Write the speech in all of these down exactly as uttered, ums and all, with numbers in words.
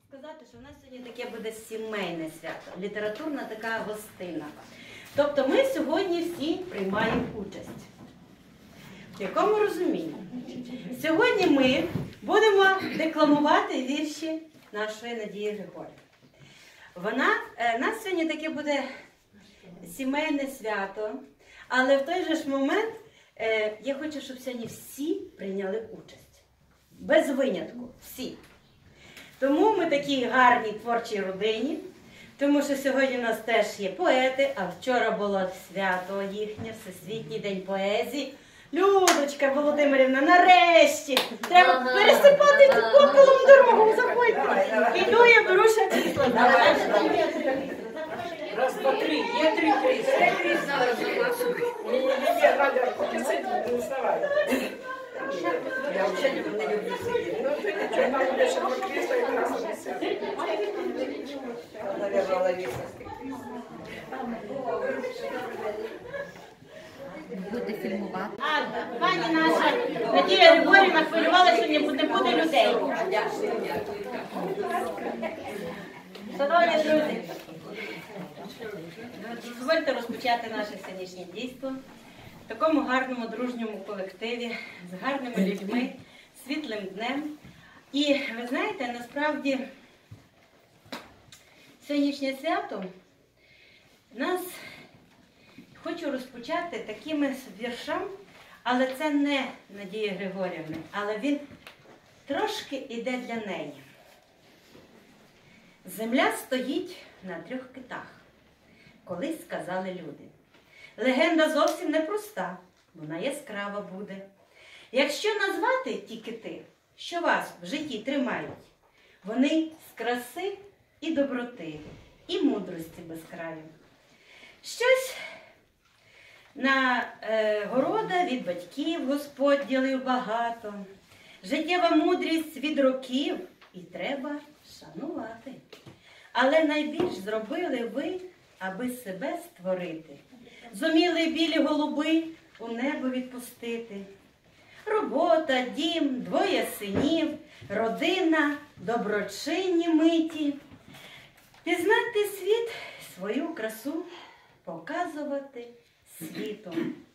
сказати, що в нас сьогодні таке буде сімейне свято, літературна така гостина. Тобто ми сьогодні всі приймаємо участь. В якому розумінні? Сьогодні ми будемо декламувати вірші нашої Надії Григорівни. Вона, у нас сьогодні таке буде сімейне свято, але в той же ж момент е, я хочу, щоб сьогодні всі прийняли участь. Без винятку. Всі. Тому ми такій гарній творчій родині, тому що сьогодні у нас теж є поети, а вчора було свято їхнє, Всесвітній день поезії. Людочка Володимирівна, нарешті! Треба пересипати цю попелом дорогу, заходьте. Іду, я беру ще крісло. Раз, два, три. Є три крісла. Три крісла зараз закласуй. Ні, ні, ні, Надя, поки сидіть, не вставай. Я взагалі не люблю сидіти. Ну, ти нічого, там буде ще два крісла і красиво сидіти. Навірно, Лариса. Буде фільмувати. А, пані наша Надія Григорівна хвилювала, що не буде, буде людей. Шановні друзі, дозвольте розпочати наше сьогоднішнє дійство в такому гарному дружньому колективі, з гарними людьми, світлим днем. І ви знаєте, насправді сьогоднішнє свято нас хочу розпочати такими віршами, але це не Надії Григорівни, але він трошки іде для неї. Земля стоїть на трьох китах, колись сказали люди. Легенда зовсім непроста, вона яскрава буде. Якщо назвати ті кити, що вас в житті тримають, вони з краси і доброти, і мудрості безкраю. Щось на е, города від батьків Господь ділив багато, життєва мудрість від років і треба шанувати. Але найбільш зробили ви, аби себе створити. Зуміли білі голуби у небо відпустити. Робота, дім, двоє синів, родина, доброчинні миті. Пізнати світ, свою красу, показувати світу.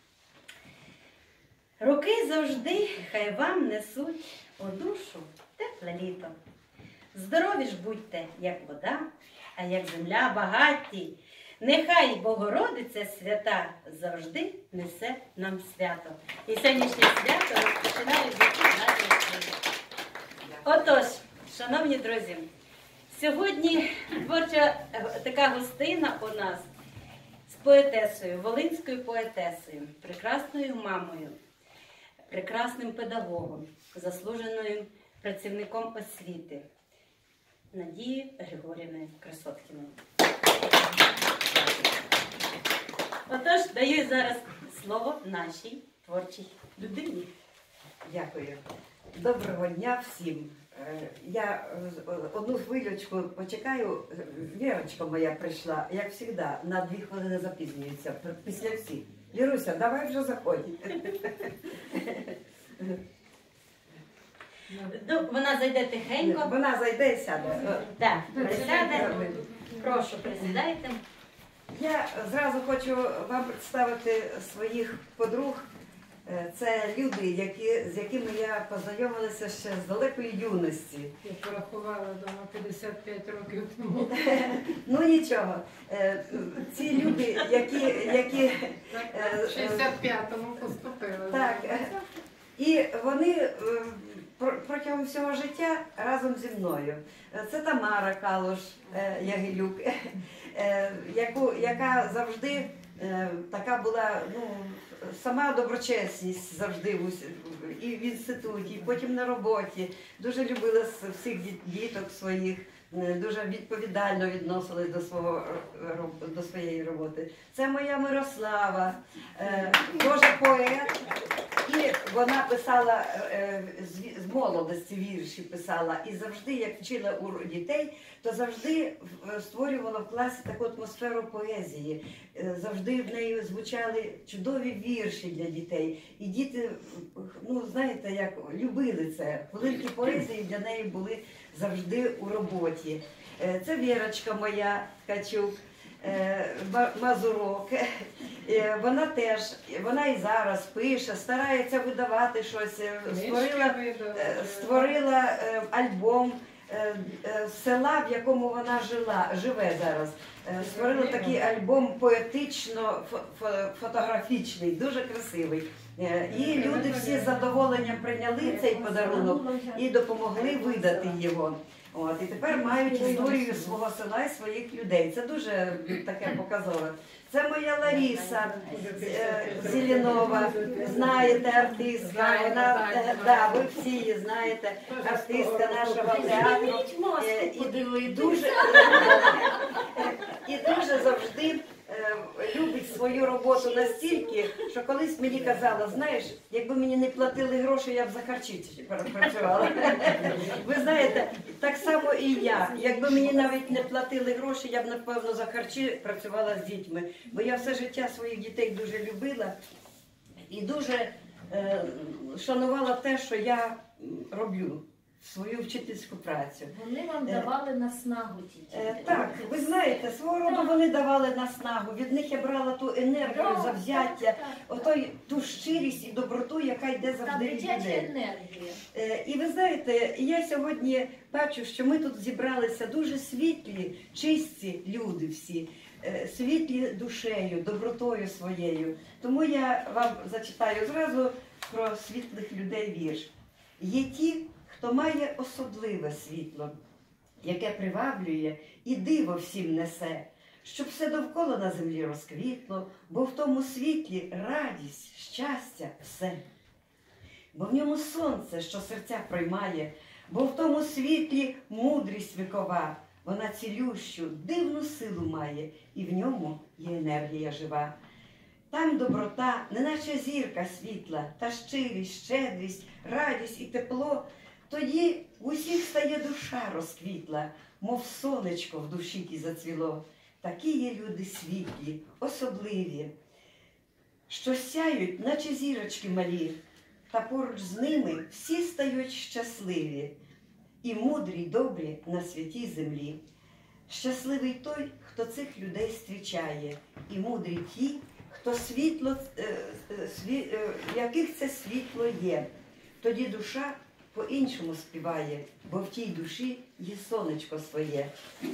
Роки завжди хай вам несуть у душу тепле літо. Здорові ж будьте, як вода, а як земля багаті. Нехай Богородиця свята завжди несе нам свято. І сьогоднішнє свято розпочинає життя нашої країни. Отож, шановні друзі, сьогодні творча така гостина у нас з поетесою, волинською поетесою, прекрасною мамою, прекрасним педагогом, заслуженою працівником освіти Надією Григорівною Красоткіною. Отож, даю зараз слово нашій творчій людині. Дякую. Доброго дня всім. Я одну хвилючку почекаю. Вірочка моя прийшла, як завжди, на дві хвилини запізнюється, після всіх. Віруся, давай вже заходь. Ну, вона зайде тихенько. Вона зайде і сяде. Так, присяде. Прошу, присідайте. Я зразу хочу вам представити своїх подруг. Це люди, які, з якими я познайомилася ще з далекої юності. Я порахувала дома п'ятдесят п'ять років тому. Ну нічого. Ці люди, які... які В шістдесят п'ятому поступили. Так. І вони протягом всього життя разом зі мною. Це Тамара Калуш Ягелюк, яку, яка завжди така була, ну, сама доброчесність завжди і в інституті, і потім на роботі. Дуже любила всіх діток своїх, дуже відповідально відносились до, свого, до своєї роботи. Це моя Мирослава, теж поет. І вона писала е, з, з молодості вірші писала. І завжди, як вчила у дітей, то завжди створювала в класі таку атмосферу поезії. Е, завжди в неї звучали чудові вірші для дітей. І діти, ну знаєте, як любили це. Хвилинки поезії для неї були завжди у роботі. Е, це Вірочка моя Ткачук. Мазурок. Вона теж, вона і зараз пише, старається видавати щось, створила, створила альбом села, в якому вона жила, живе зараз. Створила такий альбом поетично-фотографічний, дуже красивий. І люди всі з задоволенням прийняли цей подарунок і допомогли видати його. От, і тепер мають історію свого села і своїх людей. Це дуже таке показове. Це моя Лариса е, Зеленова, знаєте, артистка. Вона, е, да, ви всі її знаєте, артистка нашого театру. Е, і, і, дуже, і дуже завжди е, любить свою роботу настільки, що колись мені казала, знаєш, якби мені не платили гроші, я б за харчі працювала. Ви знаєте, так само і я. Якби мені навіть не платили гроші, я б, напевно, за харчі працювала з дітьми. Бо я все життя своїх дітей дуже любила і дуже е, шанувала те, що я роблю, свою вчительську працю. Вони вам давали наснагу тільки. Е, так, ви знаєте, свого роду вони давали наснагу. Від них я брала ту енергію, завзяття, отой, ту щирість і доброту, яка йде завжди від людей. Енергія. Е, і ви знаєте, я сьогодні бачу, що ми тут зібралися дуже світлі, чисті люди всі, е, світлі душею, добротою своєю. Тому я вам зачитаю зразу про світлих людей вірш. Є ті, хто має особливе світло, яке приваблює і диво всім несе, щоб все довкола на землі розквітло, бо в тому світлі радість, щастя, все. Бо в ньому сонце, що серця проймає, бо в тому світлі мудрість вікова, вона цілющу, дивну силу має, і в ньому є енергія жива. Там доброта, неначе зірка світла, та щирість, щедрість, радість і тепло. Тоді в усіх стає душа розквітла, мов сонечко в душі ті зацвіло. Такі є люди світлі, особливі, що сяють, наче зірочки малі, та поруч з ними всі стають щасливі, і мудрі, й добрі на святій землі. Щасливий той, хто цих людей зустрічає, і мудрі ті, хто світло, сві, в яких це світло є. Тоді душа по-іншому співає, бо в тій душі є сонечко своє.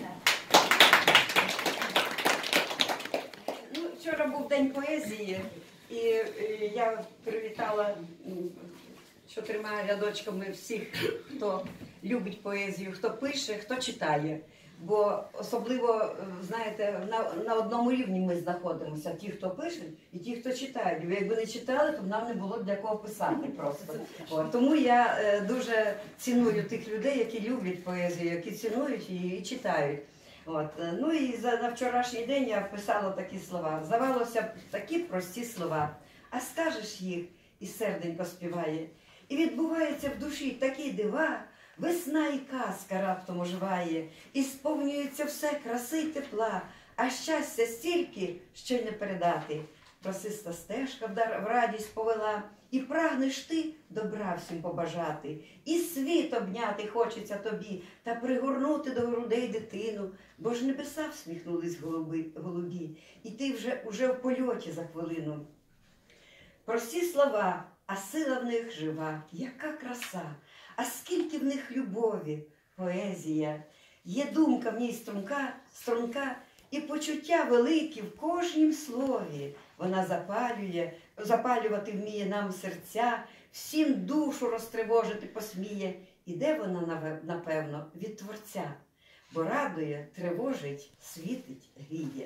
Ну, вчора був день поезії, і, і я привітала чотирма рядочками всіх, хто любить поезію, хто пише, хто читає. Бо особливо, знаєте, на, на одному рівні ми знаходимося, ті, хто пише, і ті, хто читають. Якби не читали, то б нам не було для кого писати просто. От. Тому я е, дуже ціную тих людей, які люблять поезію, які цінують її і читають. От. Ну і за, на вчорашній день я писала такі слова. Здавалося б, такі прості слова. А скажеш їх, і серденько співає. І відбуваються в душі такі дива, весна і казка раптом оживає, і сповнюється все краси й тепла, а щастя стільки, що й не передати. Просиста стежка в радість повела, і прагнеш ти добра всім побажати. І світ обняти хочеться тобі, та пригорнути до грудей дитину, бо ж небеса всміхнулись голуби, голубі, і ти вже, уже в польоті за хвилину. Прості слова, а сила в них жива, яка краса! А скільки в них любові, поезія, є думка в ній струнка, струнка, і почуття великі в кожнім слові. Вона запалює, запалювати вміє нам серця, всім душу розтривожити посміє. Іде вона, напевно, від Творця, бо радує, тривожить, світить, гріє.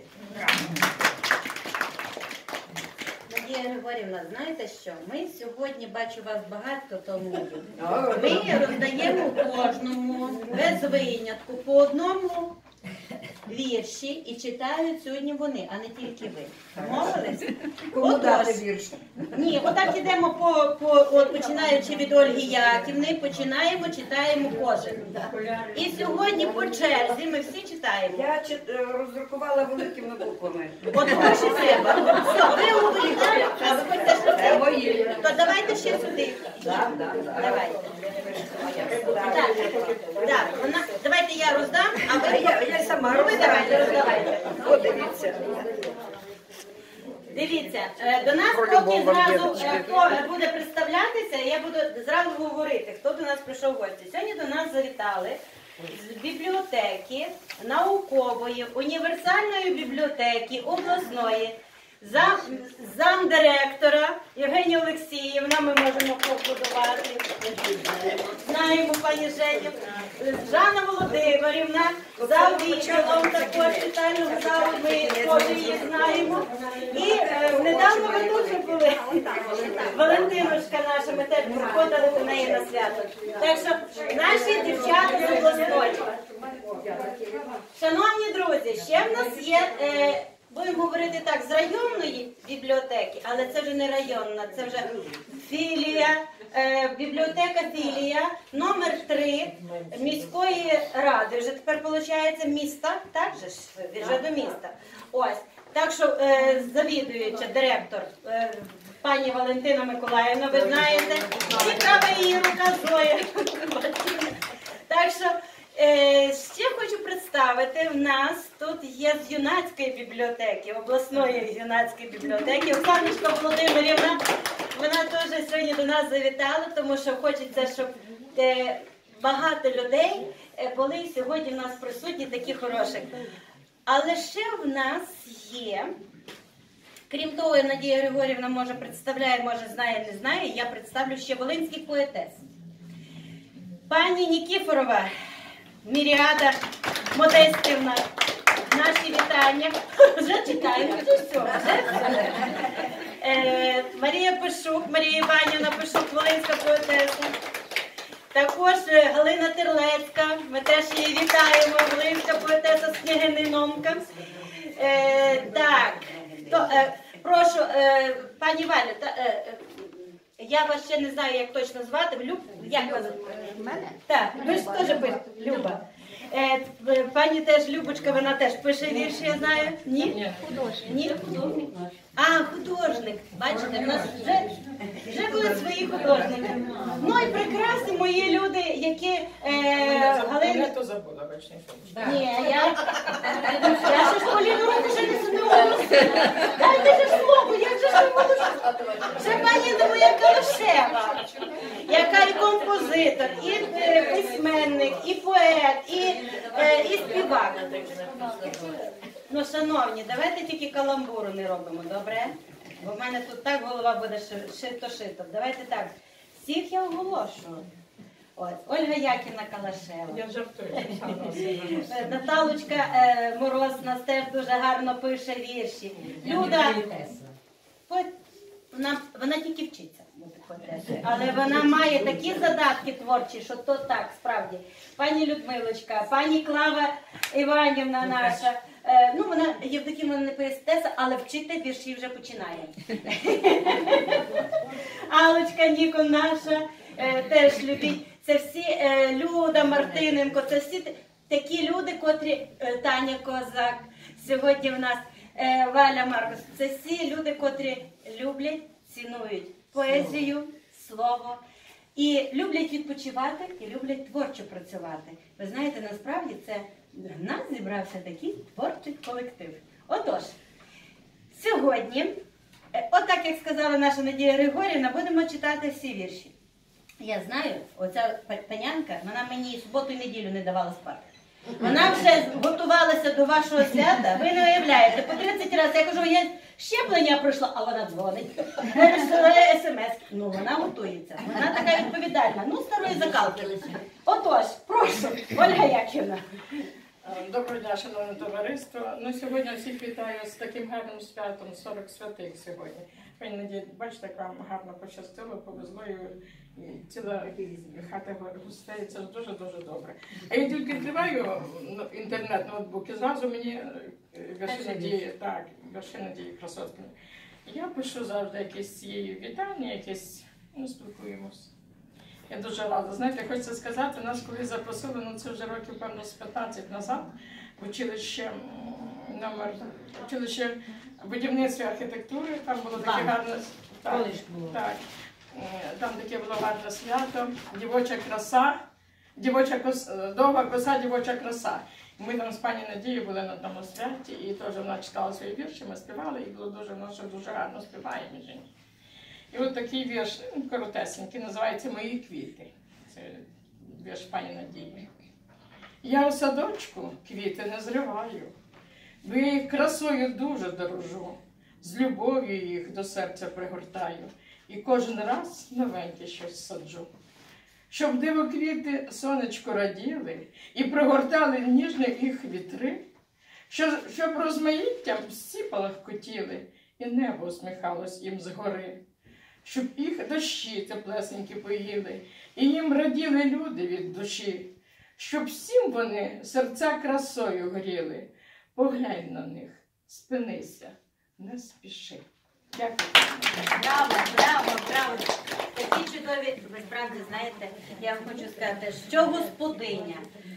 Надія Григорівна, знаєте що? Ми сьогодні, бачу вас багато талмудів. Ми роздаємо кожному, без винятку, по одному вірші і читають сьогодні вони, а не тільки ви. Домовились? Кому Отож. дати вірш? Ні, отак ідемо по, по от, починаючи від Ольги Яківни, починаємо, читаємо кожен. І сьогодні по черзі ми всі читаємо. Я чит- е, роздрукувала великими буквами. От гроші треба. Все, ви говорите, а ви хочете Це що мої. То давайте ще сюди. Да, да, да. Давайте. Так, так, вона, давайте я роздам, а А ви, я, я сама ну, ви давайте роздам. роздавайте. Подивіться. Дивіться, е, до нас поки зразу е, хто буде представлятися, я буду зразу говорити, хто до нас прийшов в гості. Сьогодні до нас завітали з бібліотеки, наукової, універсальної бібліотеки, обласної, зам, замдиректора Євгенія Олексіївна, ми можемо поаплодувати. Знаємо пані Женю. Жанна Володимирівна, за відділом також читального залу, ми теж її знаємо. І е, недавно ви дуже були. Валентиночка наша, ми теж приходили до неї на свято. Так що наші дівчата з обласної. Шановні друзі, ще в нас є, е, будемо говорити так, з районної бібліотеки, але це вже не районна, це вже філія, е, бібліотека філія номер три міської ради. Вже тепер виходить міста, так же ж, вже до міста. Ось. Так що е, завідуюча, директор, е, пані Валентина Миколаївна, ви знаєте, і права її рука Зоя. Так що е, ще хочу представити, в нас тут є з юнацької бібліотеки, обласної юнацької бібліотеки, Оксаночка Володимирівна. Вона теж сьогодні до нас завітала, тому що хочеться, щоб е, багато людей е, були сьогодні в нас присутні, такі хороші. Але ще в нас є, крім того, Надія Григорівна може представляє, може знає, не знає, я представлю ще волинських поетес. Пані Нікіфорова, Міріада Модестівна, наші вітання. Вже чекаємо, вже все. Вже. Е, Марія Пишук, Марія Іванівна Пишук, волинська поетеса. Також Галина Терлецька, ми теж її вітаємо, волинська поетеса з Княгининовка. Е, так, то, е, прошу, е, пані Валю, та, е, е, я вас ще не знаю, як точно звати. Люб, як вас? Мене? Так, ви ж теж пишете, Люба. Е, пані теж Любочка, вона теж пише вірші, я знаю. Ні? Художник. Ні? А, художник. Бачите, в нас вже, вже були свої художники. Ну і прекрасні мої люди, які е, Галина... то забула, бачите. Ні, я... Я ще ж Поліну руку ще не сумнула. Дайте же слово, як же ж не можу... Це пані моя Калашева, яка і композитор, і е, письменник, і поет, і, е, і співак. Ну, шановні, давайте тільки каламбуру не робимо, добре? Бо в мене тут так голова буде шито-шито. Давайте так, всіх я оголошую. Ось, Ольга Яківна Калашева. Я жартую. Е, Наталочка е, Мороз нас теж дуже гарно пише вірші. Люда, по- вона, вона тільки вчиться бути поетесою, але вона має такі задатки творчі, що то так, справді. Пані Людмилочка, пані Клава Іванівна наша, е, ну вона Євдокімовна не поетеса, але вчити вірші вже починає. Алочка Ніко наша, е, теж любить. Це всі е, Люда Мартиненко, це всі т- такі люди, котрі е, Таня Козак, сьогодні в нас е, Валя Маркус. Це всі люди, котрі люблять, цінують поезію, слово і люблять відпочивати, і люблять творчо працювати. Ви знаєте, насправді це в нас зібрався такий творчий колектив. Отож, сьогодні, е, отак як сказала наша Надія Григорівна, будемо читати всі вірші. Я знаю, оця панянка, вона мені суботу і неділю не давала спати. Вона вже готувалася до вашого свята, ви не уявляєте, по тридцять разів. Я кажу, я щеплення пройшла, а вона дзвонить. Вирішила смс. Ну, вона готується. Вона така відповідальна. Ну, старої закалки. Отож, прошу, Ольга Яківна. Доброго дня, шановне товариство. Ну, сьогодні всіх вітаю з таким гарним святом, сорок святих сьогодні. Пані Надія, бачите, як вам гарно пощастило, повезло і ціла хата гостей, це дуже-дуже добре. А я тільки відкриваю інтернет, ноутбук, і зразу мені вершина дії, так, вершина дії Красоткіна. Я пишу завжди якісь її вітання, якісь, ну, спілкуємося. Я дуже рада. Знаєте, хочеться сказати, нас коли запросили, ну це вже років, певно, з п'ятнадцять назад, в училище номер, училище будівництва і архітектури, там було таке гарне, так, так, там таке було гарне свято, дівоча краса, дівоча коса, довга коса, дівоча краса. Ми там з пані Надією були на тому святі, і теж вона читала свої вірші, ми співали, і було дуже, вона ще дуже гарно співає, між іншим. І от такий вірш, ну, коротесенький, називається «Мої квіти». Це вірш пані Надії. Я у садочку квіти не зриваю, бо я їх красою дуже дорожу, з любов'ю їх до серця пригортаю, і кожен раз новеньке щось саджу. Щоб дивоквіти сонечко раділи і пригортали ніжно їх вітри, щоб розмаїттям всі палахкотіли, і небо усміхалось їм згори. Щоб їх дощі теплесенькі поїли, і їм раділи люди від душі, щоб всім вони серця красою горіли. Поглянь на них, спинися, не спіши. Дякую. Браво, браво, браво. Такі чудові, ви справді знаєте, я вам хочу сказати, що господиня,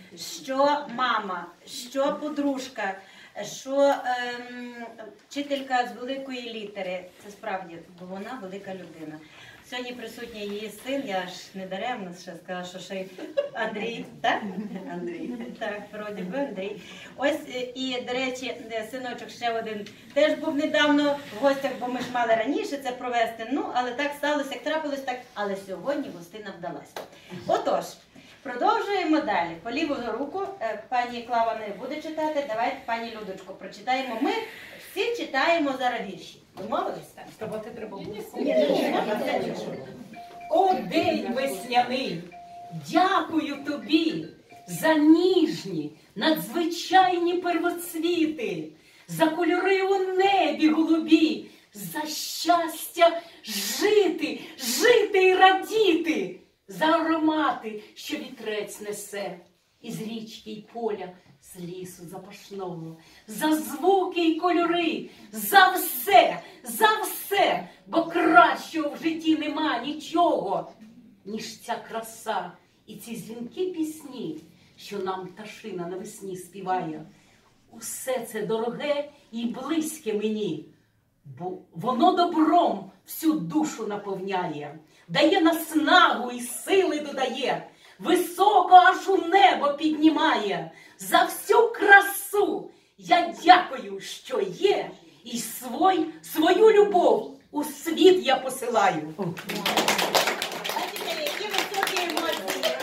що мама, що подружка, що ем, вчителька з великої літери, це справді, бо вона велика людина. Сьогодні присутній її син, я ж не даремно ще сказала, що ще й Андрій, так? Андрій, так, вроді би Андрій. Ось, і, до речі, синочок ще один теж був недавно в гостях, бо ми ж мали раніше це провести, ну, але так сталося, як трапилось, так, але сьогодні гостина вдалася. Отож, продовжуємо далі. По ліву руку пані Клава не буде читати, давайте пані Людочку прочитаємо. Ми всі читаємо зараз вірші. Домовились так? Ставати треба було. О, день весняний, дякую тобі за ніжні, надзвичайні первоцвіти, за кольори у небі голубі, за щастя жити, жити і радіти, за аромати, що вітрець несе, із річки й поля, з лісу запашного, за звуки й кольори, за все, за все, бо кращого в житті нема нічого, ніж ця краса і ці дзвінки пісні, що нам пташина навесні співає. Усе це дороге і близьке мені, бо воно добром всю душу наповняє, дає наснагу і сили додає, високо аж у небо піднімає. За всю красу я дякую, що є, і свой, свою любов у світ я посилаю. Бачите, які високі емоції.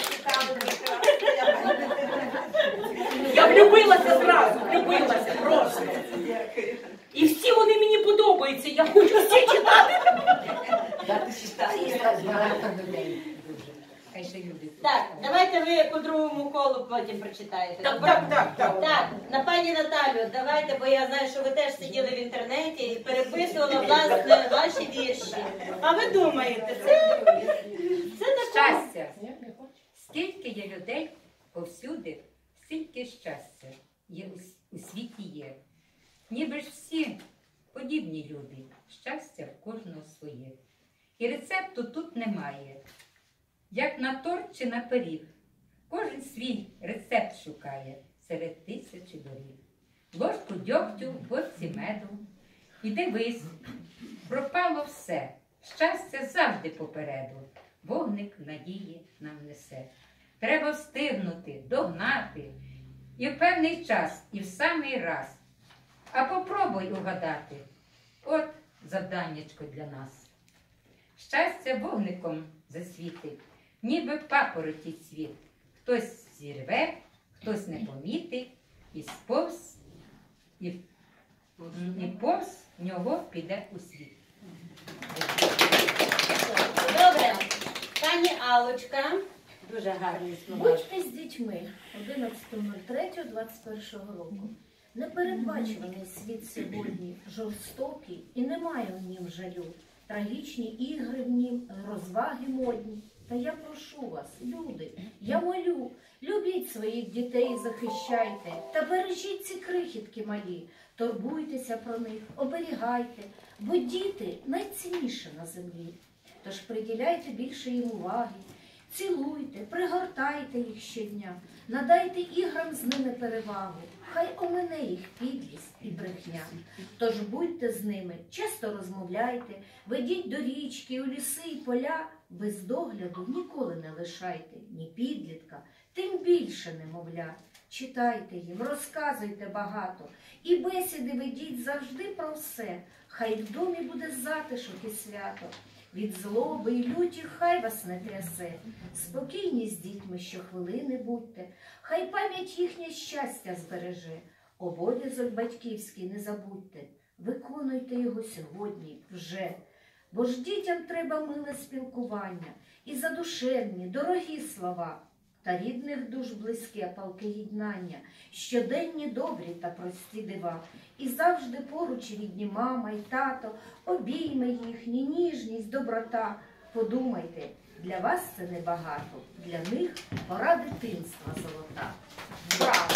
Я влюбилася зразу, влюбилася просто. І всі вони мені подобаються, я хочу всі читати. Так, давайте ви по другому колу потім прочитаєте. Так, так, так, так. Так, на пані Наталю, давайте, бо я знаю, що ви теж сиділи в інтернеті і переписували, власне, ваші вірші. А ви думаєте, це, це таке? Щастя. Скільки є людей повсюди, стільки щастя є у, у світі є. Ніби ж всі подібні люди, щастя в кожного своє. І рецепту тут немає. Як на торт чи на пиріг, кожен свій рецепт шукає серед тисячі доріг. Ложку дьогтю в бочці меду, і дивись, пропало все, щастя завжди попереду, вогник надії нам несе. Треба встигнути, догнати, і в певний час, і в самий раз. А попробуй угадати, от завданнячко для нас. Щастя вогником засвітить, ніби папороті цвіт. Хтось зірве, хтось не помітить, і сповз, і, і повз нього піде у світ. Добре. Пані Аллочка, Дуже гарні слова. Будьте з дітьми одинадцятого третього двадцять першого року. Непередбачуваний світ сьогодні, жорстокий і немає в нім жалю. Трагічні ігри в нім, розваги модні. Та я прошу вас, люди, я молю, любіть своїх дітей, захищайте, та бережіть ці крихітки малі, турбуйтеся про них, оберігайте, бо діти найцінніше на землі. Тож приділяйте більше їм уваги, цілуйте, пригортайте їх щодня, надайте іграм з ними перевагу, хай омине їх підлість і брехня. Тож будьте з ними, часто розмовляйте, ведіть до річки, у ліси і поля, без догляду ніколи не лишайте ні підлітка, тим більше немовля. Читайте їм, розказуйте багато, і бесіди ведіть завжди про все, хай в домі буде затишок і свято. Від злоби і люті хай вас не трясе, спокійні з дітьми щохвилини будьте, хай пам'ять їхнє щастя збереже. Обов'язок батьківський не забудьте, виконуйте його сьогодні вже. Бо ж дітям треба миле спілкування і задушевні, дорогі слова, та рідних душ близьке палке єднання, щоденні добрі та прості дива. І завжди поруч рідні мама й тато, обійми їхні, ніжність, доброта. Подумайте, для вас це небагато, для них пора дитинства золота. Браво!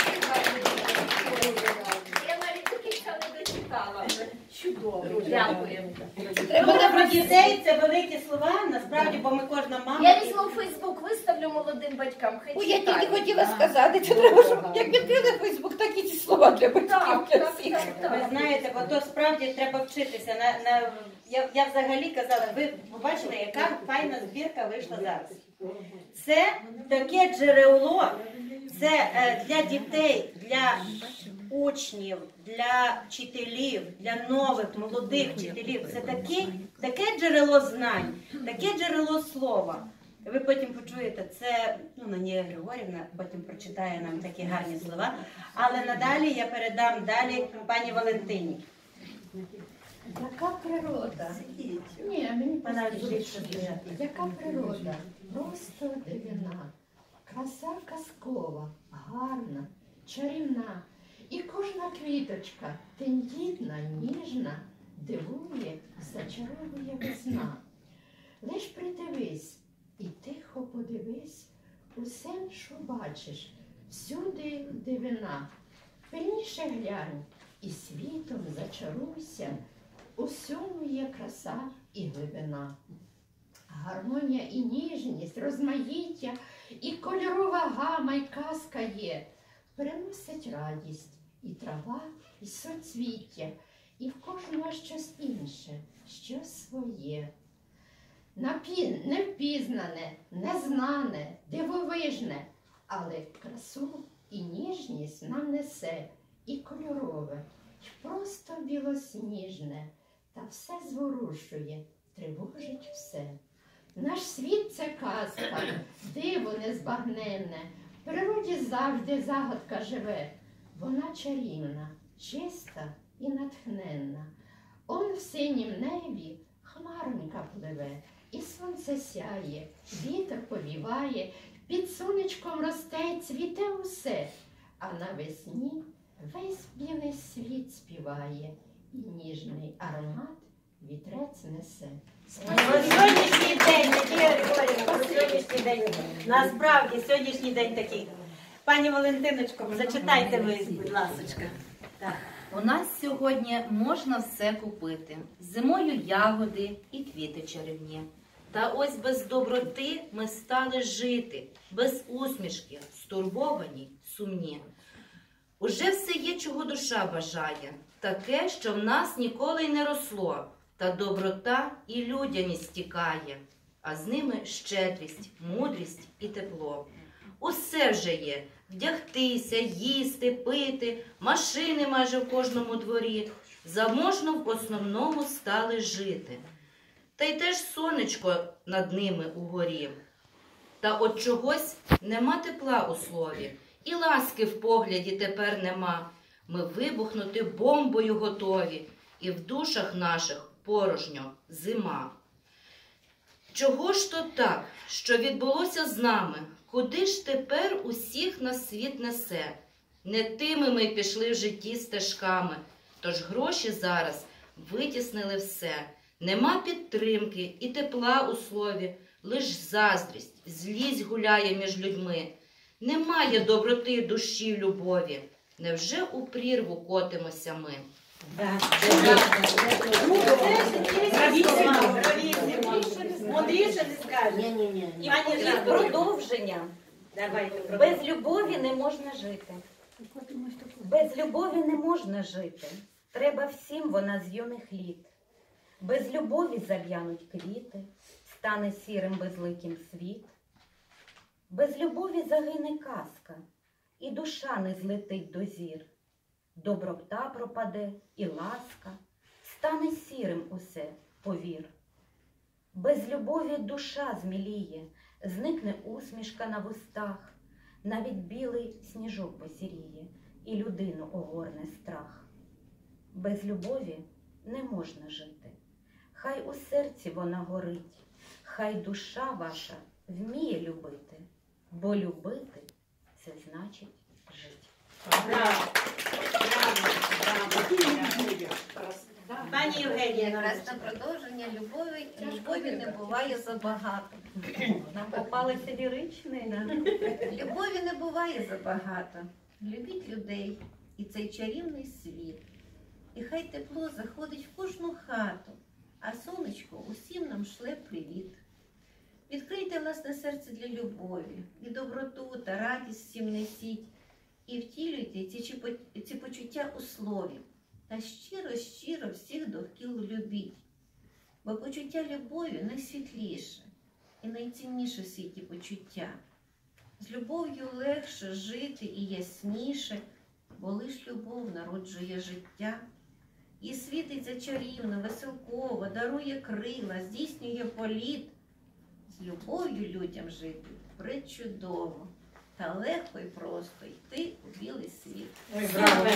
Я навіть до кінця не дочитала. Чудово, дякуємо. Треба про дітей, це великі слова, насправді, бо ми кожна мама. Я візьму в Фейсбук, виставлю молодим батькам, хай Ой, я читають. тільки хотіла сказати, це треба, щоб як відкрили Фейсбук, так і ці слова для батьків, Так, для так, всіх. так, так. Ви знаєте, бо то справді треба вчитися. На, на, я, я взагалі казала, ви побачили, яка файна збірка вийшла зараз. Це таке джерело, це е, для дітей, для учнів, для вчителів, для нових, молодих вчителів. Це таке, таке джерело знань, таке джерело слова. Ви потім почуєте, це, ну, Надія Григорівна потім прочитає нам такі гарні слова, але надалі я передам далі пані Валентині. Яка природа? Ні, мені Вона просто більше більше. знає. Яка природа? Просто дивина. Краса казкова, гарна, чарівна. І кожна квіточка тендітна, ніжна, дивує, зачаровує весна. Лиш придивись і тихо подивись, усе, що бачиш, всюди дивина. Пильніше глянь і світом зачаруйся, усьому є краса і глибина. Гармонія і ніжність, розмаїття, і кольорова гама, і казка є. Приносить радість і трава, і соцвіття, і в кожного щось інше, щось своє. Напі... Невпізнане, незнане, дивовижне, але красу і ніжність нам несе, і кольорове, і просто білосніжне, та все зворушує, тривожить все. Наш світ – це казка, диво незбагненне, в природі завжди загадка живе. Вона чарівна, чиста і натхненна. Он в синім небі хмаронька пливе, і сонце сяє, вітер повіває, під сонечком росте, цвіте усе, а навесні весь білий світ співає, і ніжний аромат вітрець несе. Ось сьогоднішній день, Надія Григорівна, ось сьогоднішній день, насправді сьогоднішній день такий. Пані Валентиночко, зачитайте ви, будь ласочка. Так. У нас сьогодні можна все купити. Зимою ягоди і квіти чарівні. Та ось без доброти ми стали жити, без усмішки, стурбовані, сумні. Уже все є, чого душа бажає, таке, що в нас ніколи й не росло. Та доброта і людяність тікає, а з ними щедрість, мудрість і тепло. Усе вже є – вдягтися, їсти, пити, машини майже в кожному дворі. Заможно в основному стали жити. Та й теж сонечко над ними угорі. Та от чогось нема тепла у слові, і ласки в погляді тепер нема. Ми вибухнути бомбою готові, і в душах наших порожньо зима. Чого ж то так, що відбулося з нами? Куди ж тепер усіх нас світ несе? Не тими ми пішли в житті стежками, тож гроші зараз витіснили все. Нема підтримки і тепла у слові, лиш заздрість, злість гуляє між людьми. Немає доброти душі, любові. Невже у прірву котимося ми? Мудріше не скажеш. Ані ж продовження. Без любові не можна жити. Без любові не можна жити. Треба всім вона з юних літ. Без любові зав'януть квіти, стане сірим безликим світ. Без любові загине казка, і душа не злетить до зір. Доброта пропаде і ласка, стане сірим усе, повір. Без любові душа зміліє, зникне усмішка на вустах, навіть білий сніжок посіріє, і людину огорне страх. Без любові не можна жити, хай у серці вона горить, хай душа ваша вміє любити, бо любити – це значить жити. Браво! Пані Євгенія, Якраз на продовження любові, любові не буває забагато. нам попалися ліричні. Любові не буває забагато. Любіть людей і цей чарівний світ. І хай тепло заходить в кожну хату, а сонечко усім нам шле привіт. Відкрийте власне серце для любові, і доброту та радість всім несіть, і втілюйте ці, ці, ці почуття у слові, та щиро-щиро всіх довкіл любіть. Бо почуття любові найсвітліше і найцінніше в світі почуття. З любов'ю легше жити і ясніше, бо лиш любов народжує життя. І світиться чарівно, веселково, дарує крила, здійснює політ. З любов'ю людям жити пречудово, та легко і просто йти у білий світ. Ой, браво!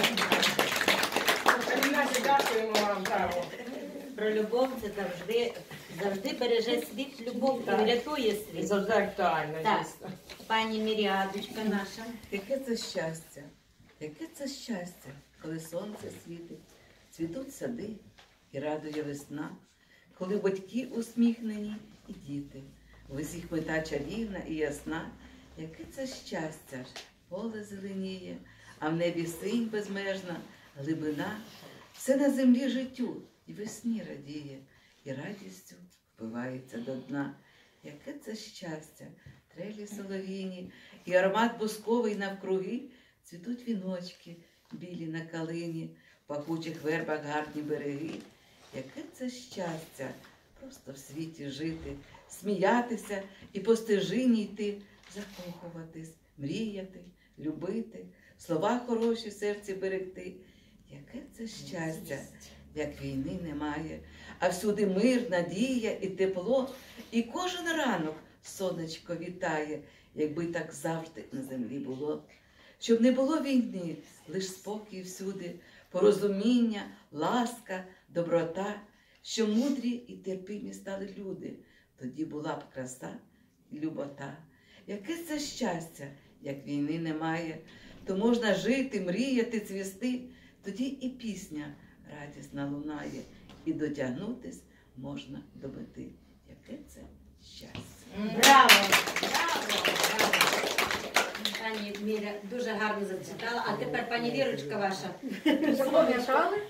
Пані, дякуємо вам, браво! Про любов це завжди, завжди береже світ, любов і врятує І світ. завжди актуально, Так. дійсно. Пані Міріадочка наша. Яке це щастя, яке це щастя, коли сонце світить, цвітуть сади і радує весна, коли батьки усміхнені і діти, в усіх мета чарівна і ясна. Яке це щастя, поле зеленіє, а в небі синь безмежна, глибина, все на землі життю і весні радіє, і радістю впивається до дна. Яке це щастя, трелі солов'їні, і аромат бусковий навкруги, цвітуть віночки білі на калині, в пахучих вербах гарні береги. Яке це щастя, просто в світі жити, сміятися і по стежині йти, закохуватись, мріяти, любити, слова хороші в серці берегти. Яке це щастя, як війни немає, а всюди мир, надія і тепло, і кожен ранок сонечко вітає, якби так завжди на землі було. Щоб не було війни, лиш спокій всюди, порозуміння, ласка, доброта, що мудрі і терпимі стали люди, тоді була б краса і любота. Яке це щастя, як війни немає, то можна жити, мріяти, цвісти, тоді і пісня радісна лунає, і дотягнутись можна до мети. Яке це щастя. Браво! Браво! Браво! Пані Міря дуже гарно зачитала, а тепер пані Вірочка ваша. Запам'ятали?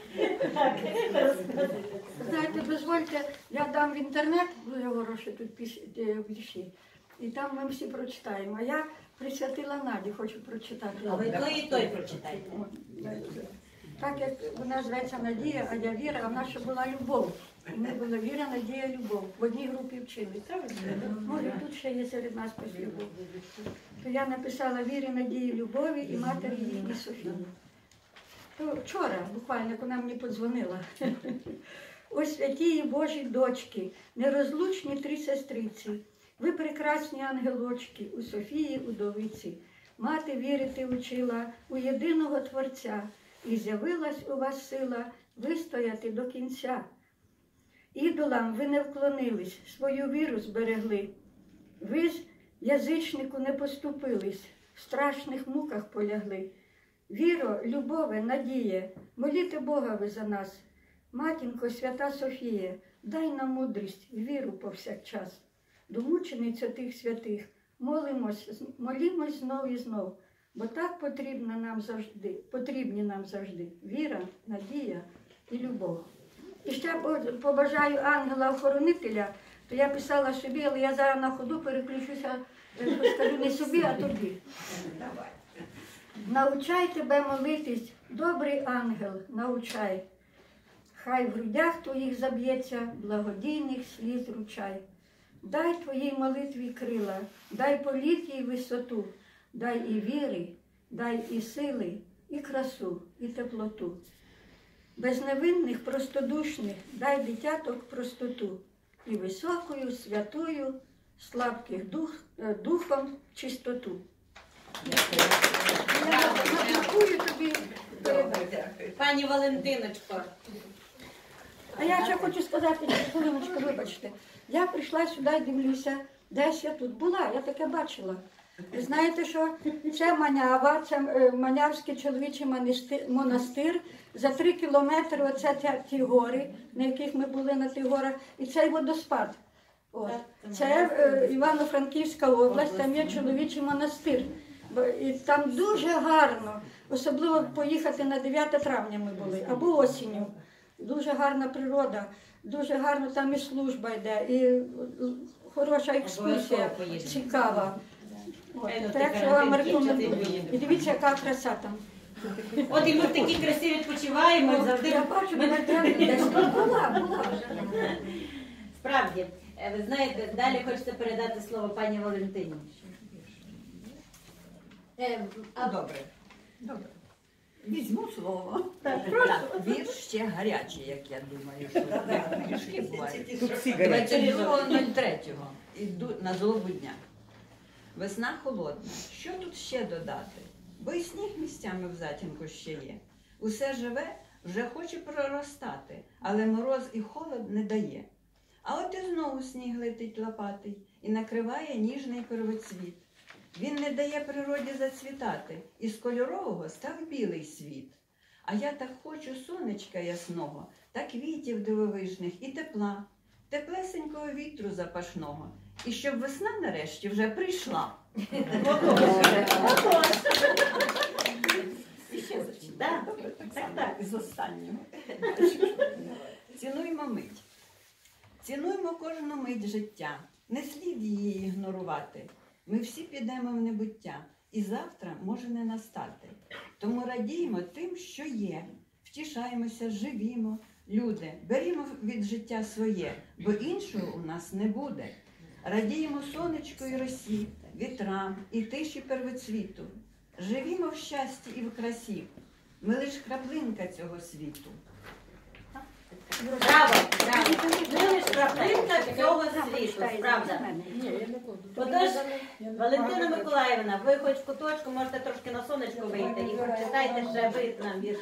Знаєте, дозвольте, я дам в інтернет, дуже хороші тут вірші, і там ми всі прочитаємо. А я присвятила Наді, хочу прочитати. А ви той і той прочитайте. Так як вона зветься Надія, а я Віра, а в нас ще була любов. Ми були Віра, Надія, любов. В одній групі вчилися. Може, тут ще є серед нас після любов. То я написала Вірі, Надії, любові і матері їхній Софії. То вчора, буквально, вона мені подзвонила. О святії Божі дочки, нерозлучні три сестриці, ви прекрасні ангелочки, у Софії удовиці. Мати вірити учила у єдиного Творця, і з'явилась у вас сила вистояти до кінця. Ідолам ви не вклонились, свою віру зберегли. Ви ж язичнику не поступились, в страшних муках полягли. Віро, любове, надія, моліте Бога ви за нас. Матінко, свята Софія, дай нам мудрість, віру повсякчас. До мучениця тих святих молимось, молімось знов і знов, бо так потрібна нам завжди, потрібні нам завжди віра, надія і любов. І ще побажаю ангела-охоронителя, то я писала собі, але я зараз на ходу переключуся, скажу не собі, а тобі. Научай тебе молитись, добрий ангел, научай. Хай в грудях твоїх заб'ється, благодійних сліз ручай. Дай твоїй молитві крила, дай політ їй висоту, дай і віри, дай і сили, і красу, і теплоту. Безневинних, простодушних, дай дитяток простоту, і високою, святою, слабких дух, духом чистоту. Я дякую тобі. Пані Валентиночко. А я ще хочу сказати, хвилиночку, вибачте. Я прийшла сюди і дивлюся, десь я тут була, я таке бачила. Ви знаєте, що це Манява, це Манявський чоловічий монастир. За три кілометри оце ті, ті гори, на яких ми були на тих горах, і цей водоспад. От. Це е, Івано-Франківська область, там є чоловічий монастир. І там дуже гарно, особливо поїхати на дев'яте травня ми були, або осінню. Дуже гарна природа, дуже гарно там і служба йде, і хороша екскурсія, цікава. От, так що вам рекомендую. І дивіться, яка краса там. От і ми в такій красі відпочиваємо, завжди. Я бачу, мене десь була, була. Справді, ви знаєте, далі хочеться передати слово пані Валентині. А добре, добре. Візьму слово. Так, просто. Вірш ще гарячий, як я думаю, що трішки буває. Тут всі двадцять другого третього іду на злобу дня. Весна холодна. Що тут ще додати? Бо і сніг місцями в затінку ще є. Усе живе, вже хоче проростати, але мороз і холод не дає. А от і знову сніг летить лопатий і накриває ніжний первоцвіт. Він не дає природі зацвітати, і з кольорового став білий світ. А я так хочу сонечка ясного, та квітів дивовижних і тепла, теплесенького вітру запашного, і щоб весна нарешті вже прийшла. Так, так. З останнього. Цінуймо мить. Цінуймо кожну мить життя, не слід її ігнорувати. Ми всі підемо в небуття, і завтра може не настати. Тому радіємо тим, що є, втішаємося, живімо. Люди, берімо від життя своє, бо іншого у нас не буде. Радіємо сонечку і росі, вітрам і тиші первоцвіту. Живімо в щасті і в красі. Ми лиш краплинка цього світу. Браво, браво. Ми лиш краплинка цього світу, правда. Отож, Валентина Миколаївна, ви хоч в куточку можете трошки на сонечко вийти і прочитайте ще ви нам вірш.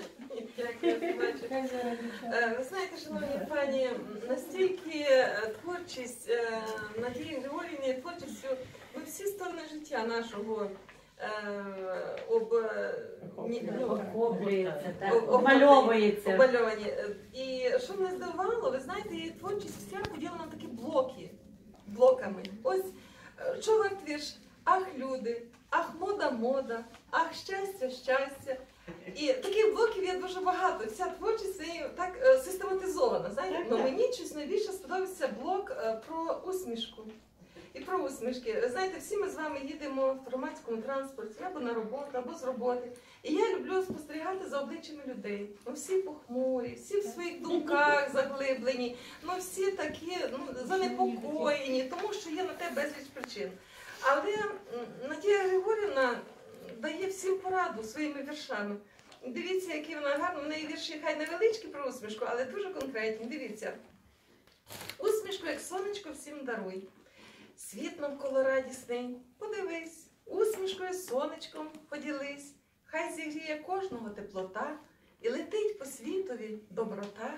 Ви знаєте, шановні пані, настільки творчість Надії Григорівни, творчістю, ви всі сторони життя нашого об, Охоплюється, так, обмальовується. Обмальовані. І що мене здивувало, ви знаєте, її творчість вся поділена на такі блоки, блоками. Ось, що вам твірш? Ах, люди, ах, мода, мода, ах, щастя, щастя. І таких блоків є дуже багато. Вся творчість нею так систематизована. Знаєте, але мені щось найбільше сподобався блок про усмішку. І про усмішки. Знаєте, всі ми з вами їдемо в громадському транспорті, або на роботу, або з роботи. І я люблю спостерігати за обличчями людей. Ну, всі похмурі, всі в своїх думках заглиблені, ну всі такі ну, занепокоєні, тому що є на те безліч причин. Але Надія Григорівна дає всім пораду своїми віршами. Дивіться, які вона гарна. В неї вірші хай невеличкі про усмішку, але дуже конкретні. Дивіться. Усмішку, як сонечко, всім даруй. Світ навколо радісний, подивись, усмішкою сонечком поділись, хай зігріє кожного теплота, і летить по світові доброта,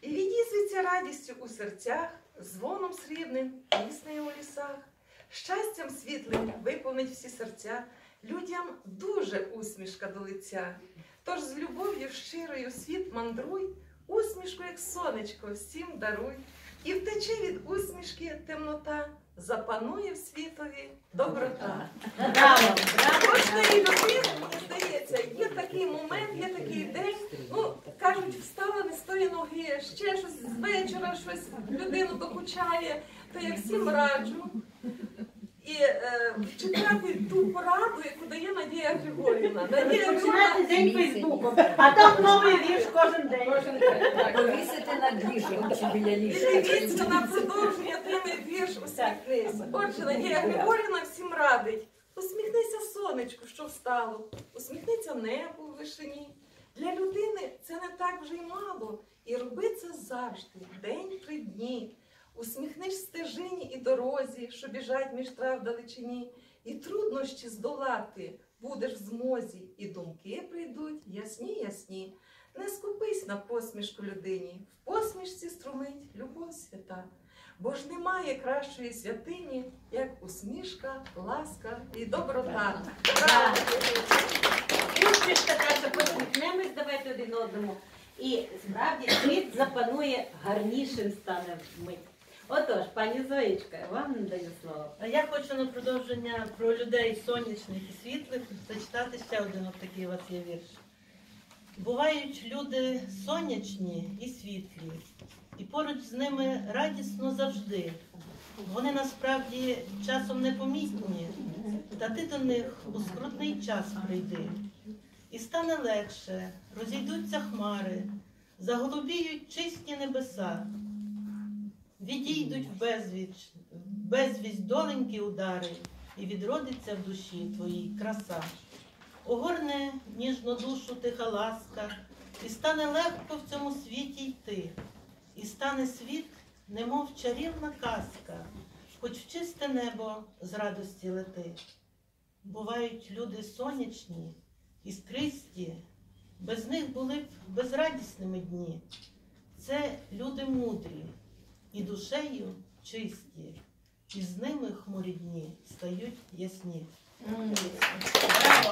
І відізвиться радістю у серцях, звоном срібним, піснею у лісах. Щастям світлим виповнить всі серця, людям дуже усмішка до лиця. Тож з любов'ю щирою світ мандруй, усмішку, як сонечко, всім даруй. І втече від усмішки темнота, запанує в світові доброта. Браво! Кожної людини, мені здається, є такий момент, є такий день, ну, кажуть, встала не з тої ноги, ще щось з вечора, щось людину докучає, то я всім раджу. І е, читати ту пораду, яку дає Надія Григорівна. Надія Починати день Фейсбуком, а там новий вірш кожен день. Повісити на двіжку чи біля І ліжка. дивіться на продовження теми вірш усміхнися. Отже, Надія Григорівна всім радить. Усміхнися сонечку, що встало. Усміхнися небу в вишині. Для людини це не так вже й мало. І роби це завжди, день при дні. Усміхнись стежині і дорозі, що біжать між трав далечині. І труднощі здолати будеш в змозі. І думки прийдуть ясні-ясні. Не скупись на посмішку людині. В посмішці струмить любов свята. Бо ж немає кращої святині, як усмішка, ласка і доброта. Браво! Усмішка така, що посміхнемось, давайте один одному. І справді світ запанує, гарнішим стане вмить. Отож, пані Зоїчка, вам надаю слово. А я хочу на продовження про людей сонячних і світлих зачитати ще один от такий у вас є вірш. Бувають люди сонячні і світлі, і поруч з ними радісно завжди. Вони насправді часом непомітні, та ти до них у скрутний час прийди. І стане легше, розійдуться хмари, заголубіють чисті небеса. Відійдуть в безвіч, безвість доленькі удари, і відродиться в душі твоїй краса. Огорне ніжну душу тиха ласка, і стане легко в цьому світі йти. І стане світ, немов чарівна казка, хоч в чисте небо з радості лети. Бувають люди сонячні, іскристі, без них були б безрадісними дні. Це люди мудрі, і душею чисті, і з ними хмурі дні стають ясні. Браво!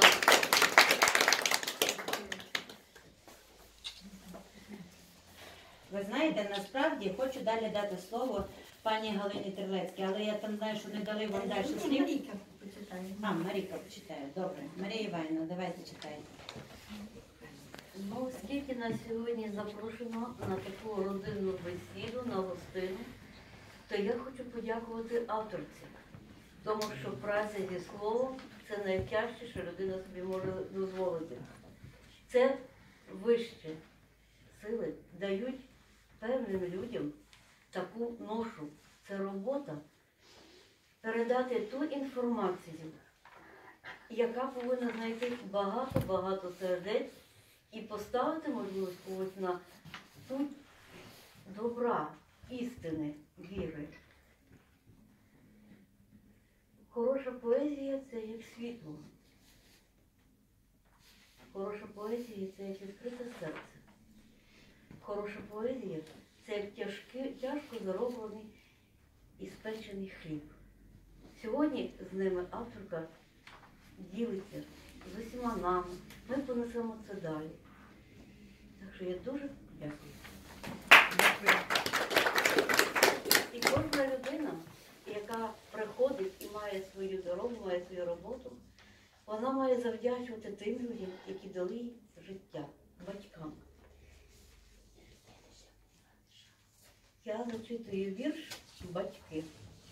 Ви знаєте, насправді хочу далі дати слово пані Галині Терлецькій, але я там знаю, що не дали вам далі слів. Марійка почитає. А, Марійка почитає. Добре. Марія Іванівна, давайте читайте. Ну, оскільки нас сьогодні запрошено на таку родинну бесіду, на гостину, то я хочу подякувати авторці, тому що праця зі словом – це найтяжче, що людина собі може дозволити. Це вище сили дають певним людям таку ношу. Це робота передати ту інформацію, яка повинна знайти багато-багато сердець, і поставити можливість когось на путь добра, істини, віри. Хороша поезія – це як світло. Хороша поезія – це як відкрите серце. Хороша поезія – це як тяжкий, тяжко зароблений і спечений хліб. Сьогодні з ними авторка ділиться з усіма нами. Ми понесемо це далі. Так що я дуже дякую. Дякую. І кожна людина, яка приходить і має свою дорогу, має свою роботу, вона має завдячувати тим людям, які дали їй життя, батькам. Я зачитую вірш «Батьки».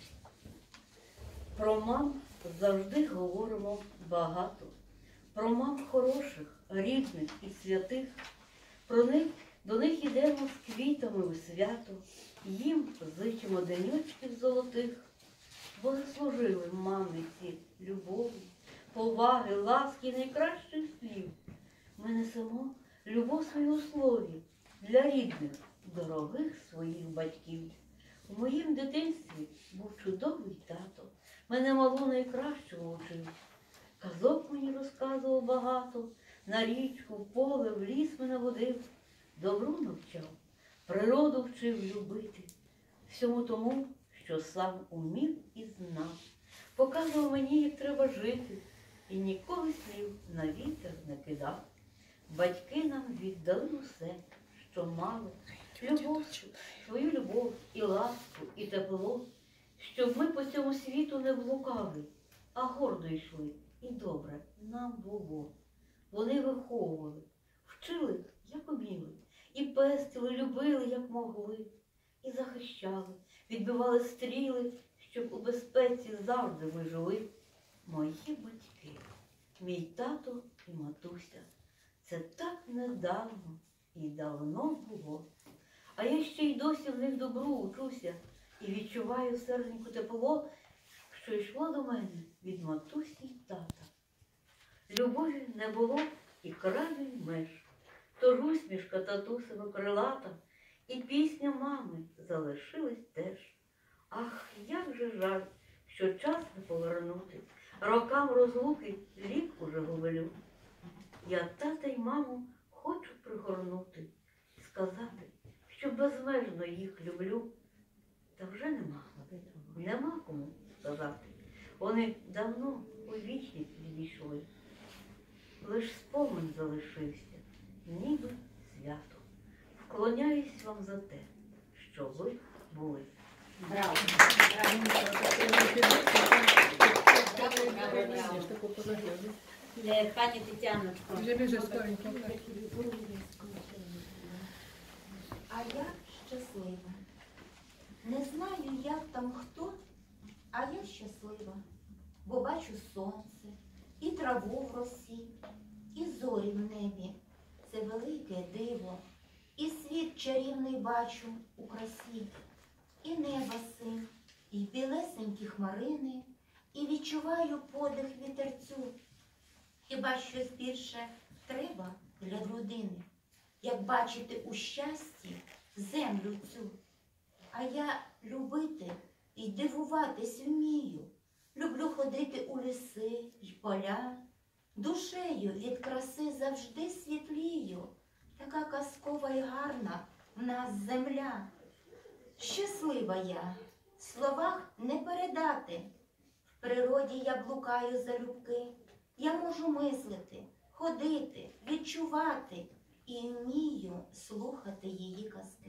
Про мам завжди говоримо багато. Про мам хороших, рідних і святих. Про них, до них ідемо з квітами у свято. Їм зичимо денючків золотих. Бо заслужили мами ці любові, поваги, ласки і найкращих слів. Ми несемо любов свою у слові для рідних, дорогих своїх батьків. У моїм дитинстві був чудовий тато. Мене малу найкращого учив. Казок мені розказував багато. На річку, в поле, в ліс мене водив. Добру навчав, природу вчив любити, всьому тому, що сам умів і знав. Показував мені, як треба жити, і ніколи слів на вітер не кидав. Батьки нам віддали усе, що мали, любов, свою любов і ласку, і тепло, щоб ми по цьому світу не блукали, а гордо йшли, і добре нам було. Вони виховували, вчили, як уміли, і пестили, любили, як могли, і захищали, відбивали стріли, щоб у безпеці завжди ми жили. Мої батьки, мій тато і матуся, це так недавно і давно було. А я ще й досі в них добру учуся і відчуваю серденько тепло, що йшло до мене від матусі й тата. Любові не було і краю, й меж, тож усмішка татусева крилата і пісня мами залишились теж. Ах, як же жаль, що час не повернути, рокам розлуки вік уже губелю. Я тата й маму хочу пригорнути, сказати, що безмежно їх люблю. Та вже нема, нема кому сказати. Вони давно у вічність відійшли. Лиш спомин залишився, ніби свято. Вклоняюсь вам за те, що ви були. Браво! Е, Пані Тетяночко. А я щаслива. Не знаю, як там хто, а я щаслива, бо бачу сонце, і траву в росі, і зорі в небі. Це велике диво, і світ чарівний бачу у красі, і неба син, і білесенькі хмарини, і відчуваю подих вітерцю. Хіба щось більше треба для людини, як бачити у щасті землю цю? А я любити і дивуватись вмію. Люблю ходити у ліси й поля. Душею від краси завжди світлію. Така казкова й гарна в нас земля. Щаслива я, в словах не передати. В природі я блукаю залюбки. Я можу мислити, ходити, відчувати і вмію слухати її казки.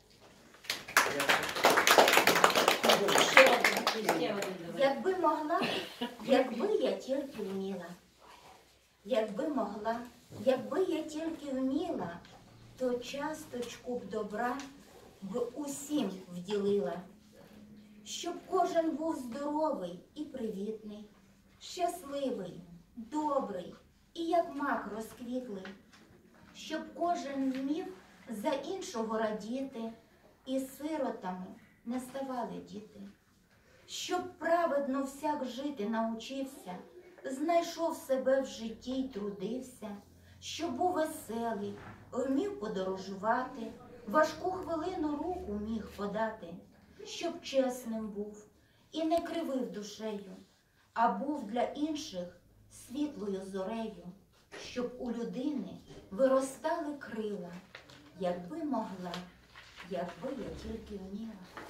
Якби могла, якби я тільки вміла, якби могла, якби я тільки вміла, то часточку б добра б усім вділила, щоб кожен був здоровий і привітний, щасливий, добрий і як мак розквітлий, щоб кожен вмів за іншого радіти, і сиротами не ставали діти. Щоб праведно всяк жити научився, знайшов себе в житті й трудився, щоб був веселий, вмів подорожувати, важку хвилину руку міг подати, щоб чесним був і не кривив душею, а був для інших світлою зорею, щоб у людини виростали крила, якби могла, якби я тільки вміла.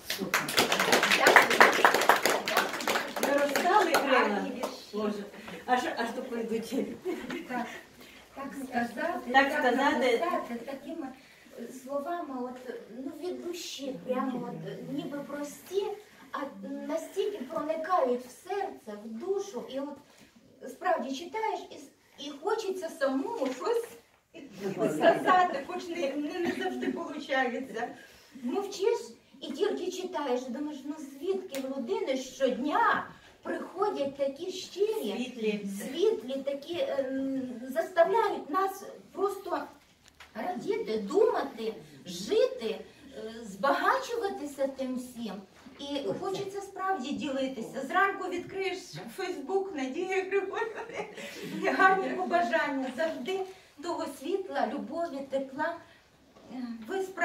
Виростали крила? Боже, аж, аж то прийдуть. Так, так сказати, Так сказати. написати такими словами от, ну, від душі, прямо от, ніби прості, а настільки проникають в серце, в душу, і от справді читаєш і, і хочеться самому щось сказати, хоч не, не, не завжди виходить. Мовчиш і тільки читаєш, думаєш, ну звідки в людини щодня приходять такі щирі, світлі, світлі такі, ем, заставляють нас просто радіти, думати, жити, е, збагачуватися тим всім. І хочеться справді ділитися. Зранку відкриєш Фейсбук, Надія Григорівна, гарні побажання, завжди того світла, любові, тепла. Ви справді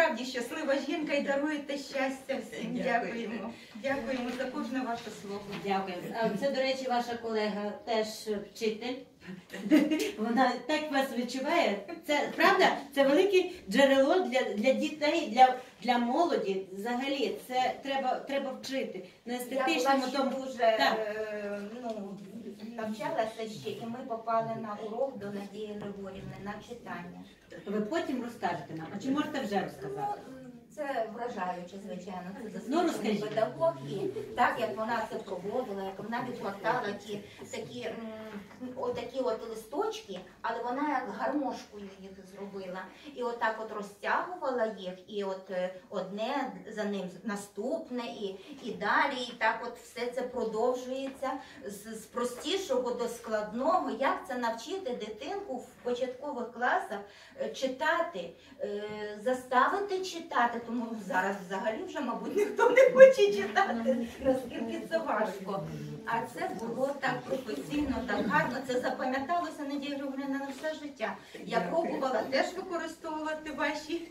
справді щаслива жінка і даруєте щастя всім. Дякуємо. Дякуємо за кожне ваше слово. Дякуємо. А це, до речі, ваша колега теж вчитель. Вона так вас відчуває. Це правда? Це велике джерело для, для дітей, для, для молоді. Взагалі, це треба, треба вчити. На естетичному Я тому. була дуже Так. е, ну, навчалася ще, і ми попали на урок до Надії Григорівни на читання. Ви потім розкажете нам. А чи можете вже розказати? Це вражаюче, звичайно. Це Ну, досвідчений розкажіть. педагог. І так, як вона це проводила, як вона відгортала ті такі, м, отакі от листочки, але вона як гармошкою їх зробила. І отак от розтягувала їх, і от е, одне за ним наступне, і, і далі, і так от все це продовжується з, з простішого до складного. Як це навчити дитинку в початкових класах е, читати, е, заставити читати, тому зараз взагалі вже, мабуть, ніхто не хоче читати, наскільки це важко. А це було так професійно, так гарно, це запам'яталося, Надія Григорівна, на все життя. Я пробувала теж використовувати ваші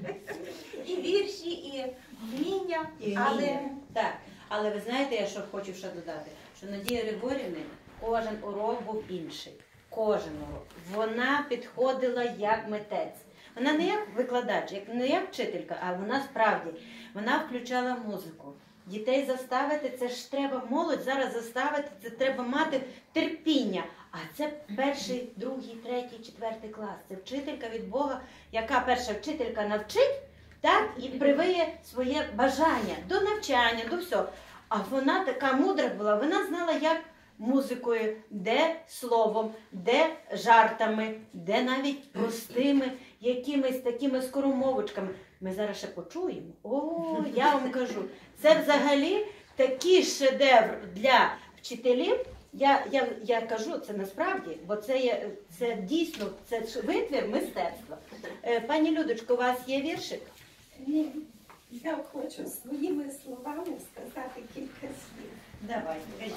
і вірші, і вміння, І але... вміння. Так, але ви знаєте, я що хочу ще додати, що Надія Григорівна, кожен урок був інший. Кожен урок. Вона підходила як митець. Вона не як викладач, як, не як вчителька, а вона справді, вона включала музику. Дітей заставити, це ж треба, молодь зараз заставити, це треба мати терпіння. А це перший, другий, третій, четвертий клас. Це вчителька від Бога, яка перша вчителька навчить, так, і привиє своє бажання до навчання, до всього. А вона така мудра була, вона знала, як музикою, де словом, де жартами, де навіть простими якимись такими скоромовочками. Ми зараз ще почуємо. О, я вам кажу, це взагалі такий шедевр для вчителів. Я, я, я кажу, це насправді, бо це, є, це дійсно це витвір мистецтва. Е, Пані Людочко, у вас є віршик? Ні, я хочу своїми словами сказати кілька слів. Давай, кажіть.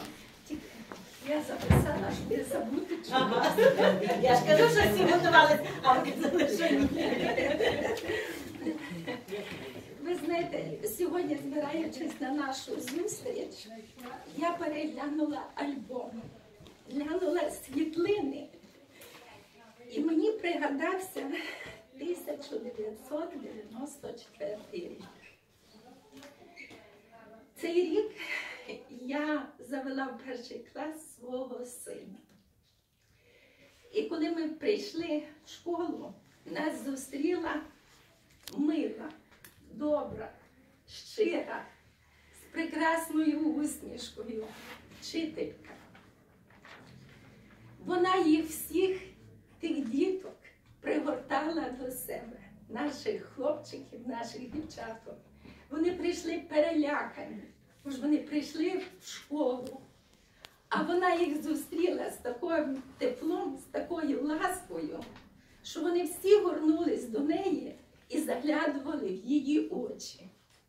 Я записала, щоб не забути, чого. Ага. Я ж кажу, що всі готувалися, а ви казали, що ні. Ви знаєте, сьогодні, збираючись на нашу зустріч, я переглянула альбом, глянула світлини, і мені пригадався тисяча дев'ятсот дев'яносто четвертий рік. Цей рік я завела в перший клас свого сина. І коли ми прийшли в школу, нас зустріла мила, добра, щира, з прекрасною усмішкою вчителька. Вона їх всіх, тих діток, пригортала до себе, наших хлопчиків, наших дівчаток. Вони прийшли перелякані, бо ж вони прийшли в школу. А вона їх зустріла з таким теплом, з такою ласкою, що вони всі горнулись до неї і заглядували в її очі.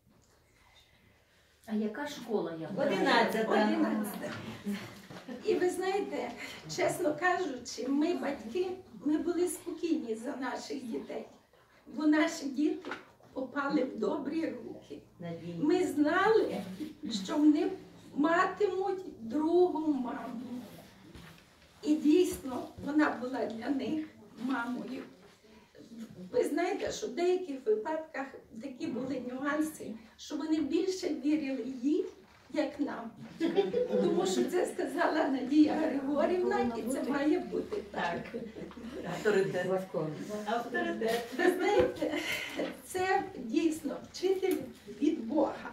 А яка школа? Одинадцята. Одинадцята. І ви знаєте, чесно кажучи, ми, батьки, ми були спокійні за наших дітей, бо наші діти попали в добрі руки. Ми знали, що вони матимуть другу маму. І дійсно, вона була для них мамою. Ви знаєте, що в деяких випадках такі були нюанси, що вони більше вірили їй, як нам. Тому що це сказала Надія Григорівна, і це має бути так. Авторитет. Авторитет. Ви знаєте, це дійсно вчитель від Бога.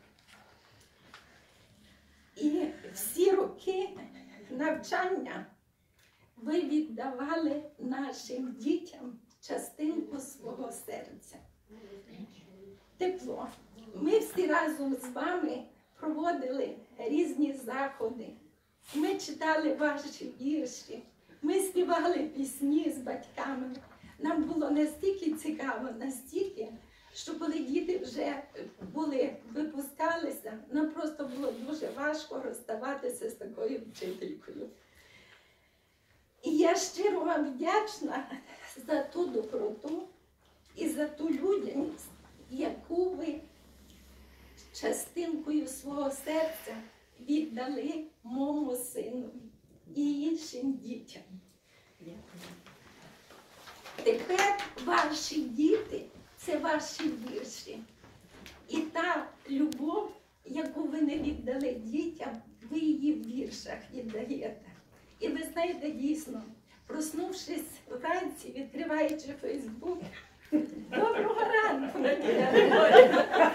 І всі роки навчання ви віддавали нашим дітям частинку свого серця. Тепло. Ми всі разом з вами проводили різні заходи. Ми читали ваші вірші, ми співали пісні з батьками. Нам було настільки цікаво, настільки, що коли діти вже були, випускалися, нам просто було дуже важко розставатися з такою вчителькою. І я щиро вам вдячна за ту доброту і за ту людяність, яку ви частинкою свого серця віддали моєму сину і іншим дітям. Тепер ваші діти – це ваші вірші. І та любов, яку ви не віддали дітям, ви її в віршах віддаєте. І ви знаєте, дійсно, проснувшись вранці, відкриваючи Фейсбук, доброго ранку, Надія Григорівна.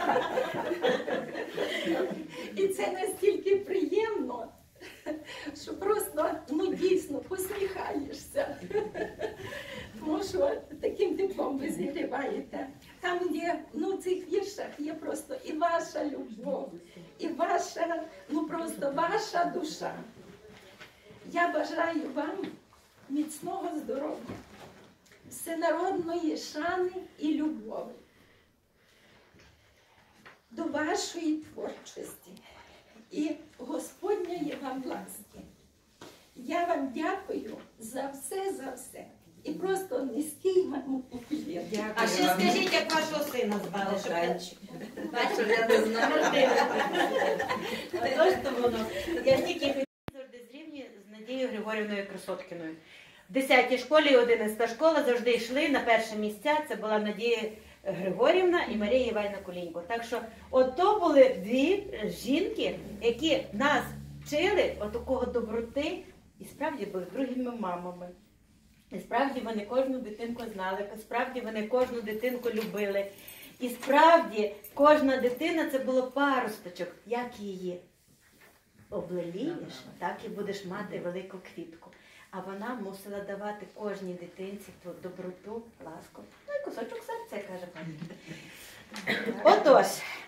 І це настільки приємно, що просто, ну дійсно, посміхаєшся. Тому що таким теплом ви зігріваєте. Там є, ну в цих віршах є просто і ваша любов, і ваша, ну просто ваша душа. Я бажаю вам міцного здоров'я, всенародної шани і любові до вашої творчості і Господньої вам ласки. Я вам дякую за все, за все. І просто низький вам уклін. А ще скажіть, як вашого сина звали, щоб я... Бачите, я не знаю. Тож то воно. Я тільки хотіла завжди зрівнюю з Надією Григорівною Красоткіною. В десятій школі, одинадцята школа, завжди йшли на перше місця. Це була Надія Григорівна і Марія Іванівна Кулінько. Так що от то були дві жінки, які нас вчили отакого доброти і справді були другими мамами. І справді вони кожну дитинку знали, і справді вони кожну дитинку любили. І справді кожна дитина це було паросточок. Як її облелієш, так і будеш мати велику квітку. А вона мусила давати кожній дитинці ту доброту, ласку. Ну і кусочок серця, каже пані. Отож.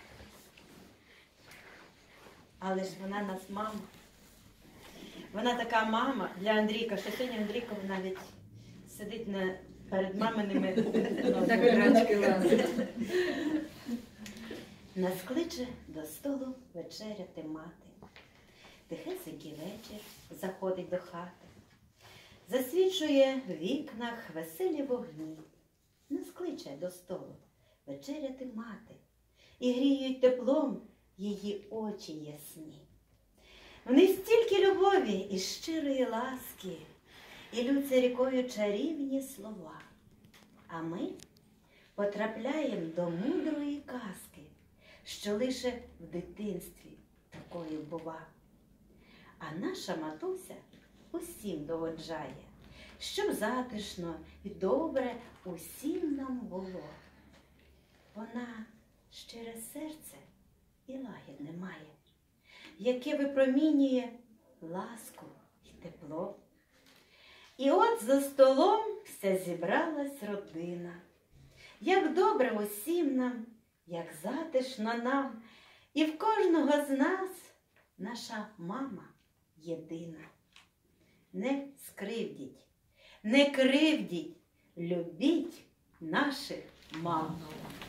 Але ж вона нас мама. Вона така мама для Андрійка, що сьогодні Андрійко навіть сидить на, перед маминими нас кличе до столу вечеряти мати. Тихесенький вечір заходить до хати. Засвічує в вікнах веселі вогні. Нас кличе до столу вечеряти мати. І гріють теплом її очі ясні. В них стільки любові і щирої ласки, і лються рікою чарівні слова. А ми потрапляємо до мудрої казки, що лише в дитинстві такою бува. А наша матуся усім догоджає, щоб затишно і добре усім нам було. Вона щире серце і лагідне має, яке випромінює ласку і тепло. І от за столом вся зібралась родина. Як добре усім нам, як затишно нам, і в кожного з нас наша мама єдина. Не скривдіть, не кривдіть, любіть наших мам.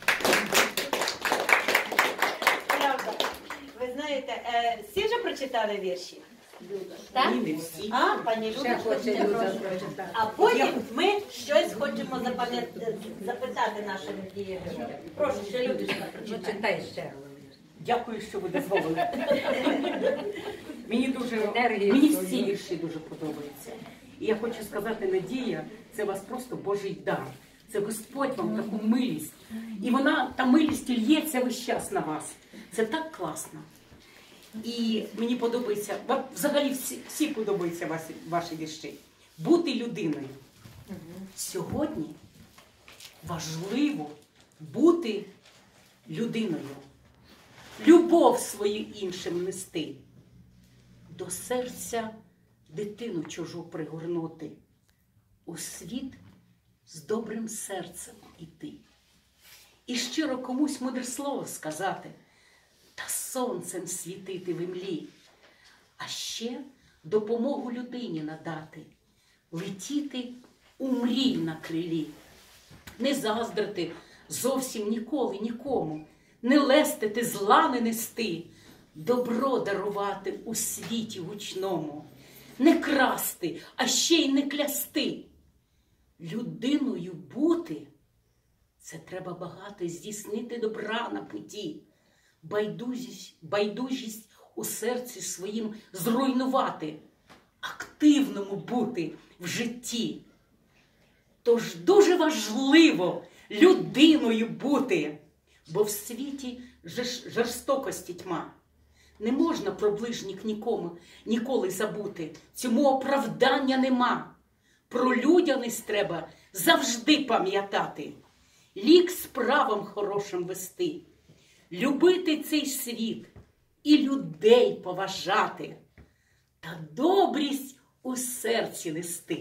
Правда. Ви знаєте, е, всі вже прочитали вірші? Так? Ні, не всі. А, пані Люда хоче прочитати. А потім ми щось хочемо запам'ят- запитати нашу Надію. Прошу, ще Людочка прочитай. Читай ще. Дякую, що ви дозволили. Мені дуже Енергію мені свою. всі вірші дуже подобаються. І я хочу сказати, Надія, це у вас просто Божий дар. Це Господь вам таку милість. І вона, та милість лється весь час на вас. Це так класно. І мені подобається, вам взагалі всі, всі подобаються ваші, ваші вірші. Бути людиною. Сьогодні важливо бути людиною. Любов свою іншим нести. До серця дитину чужу пригорнути. У світ з добрим серцем іти. І щиро комусь мудре слово сказати. Та сонцем світити в імлі. А ще допомогу людині надати. Летіти у мрій на крилі. Не заздрити зовсім ніколи нікому. Не лестити, зла не нести. Добро дарувати у світі гучному. Не красти, а ще й не клясти. Людиною бути – Це треба багато здійснити добра на путі, байдужість, байдужість у серці своїм зруйнувати, активному бути в житті. Тож дуже важливо людиною бути, бо в світі жорс- жорстокості тьма. Не можна про ближніх нікому ніколи забути, цьому оправдання нема. Про людяність треба завжди пам'ятати, лік справам хорошим вести, любити цей світ і людей поважати, та добрість у серці нести.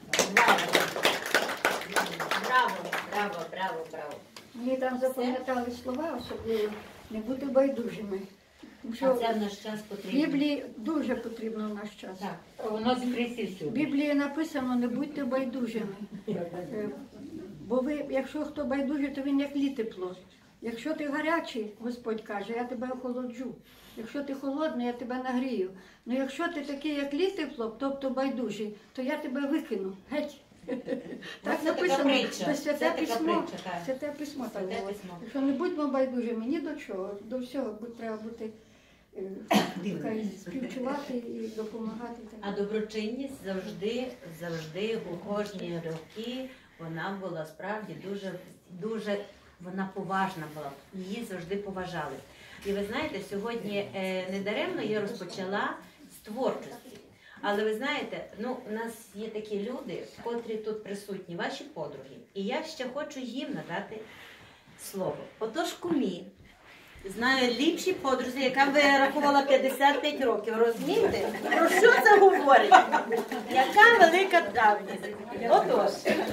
Браво, браво, браво, браво. Мені там запам'ятали слова, особливо не бути байдужими. Тому що А це в наш час потрібно. Біблії дуже потрібно в наш час. Так, воно скрізь всюди. В Біблії написано, не будьте байдужими. Е, Бо ви, якщо хто байдужий, то він як лі тепло. Якщо ти гарячий, Господь каже, я тебе охолоджу. Якщо ти холодний, я тебе нагрію. Ну якщо ти такий, як лі тепло, тобто байдужий, то я тебе викину. Геть. Так це така написано, притча. це Це святе така письмо. притча, так. Святе письмо так Святе говорить. письмо. Якщо не будьмо байдужими ні до чого, до всього будь- треба бути е, така і співчувати і допомагати. А доброчинність завжди, завжди у кожній роки вона була справді дуже, дуже, вона поважна була, її завжди поважали. І ви знаєте, сьогодні е, недаремно я розпочала з творчості. Але ви знаєте, ну, у нас є такі люди, котрі тут присутні, ваші подруги. І я ще хочу їм надати слово. Отож, кумі, знаю ліпші подрузі, яка вирахувала п'ятдесят п'ять років. Розумієте? Про що це говорить? Яка велика давність. Отож.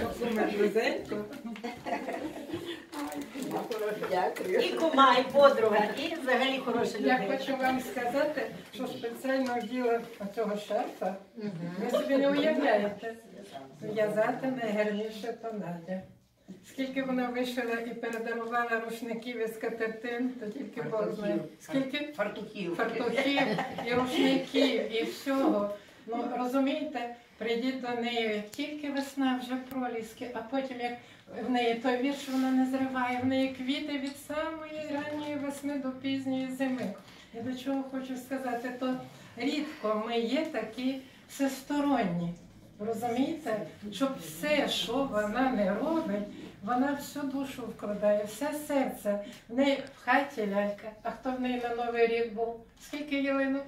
Дякую. І кума, і подруга, і взагалі хороша людина. Я хочу вам сказати, що спеціально діла цього шарфа, ви собі не уявляєте, в'язати найгарніше то Надя. Скільки вона вишила і передарувала рушників і скатертин, то тільки Бог знає. Скільки? Фартухів. Фартухів, і рушників, і всього. Ну, розумієте, прийдіть до неї, тільки весна, вже проліски, а потім, як в неї той вірш вона не зриває, в неї квіти від самої ранньої весни до пізньої зими. Я до чого хочу сказати, то рідко ми є такі всесторонні. Розумієте, щоб все, що вона не робить, вона всю душу вкладає, все серце. В неї в хаті лялька, а хто в неї на Новий рік був? Скільки ялинок?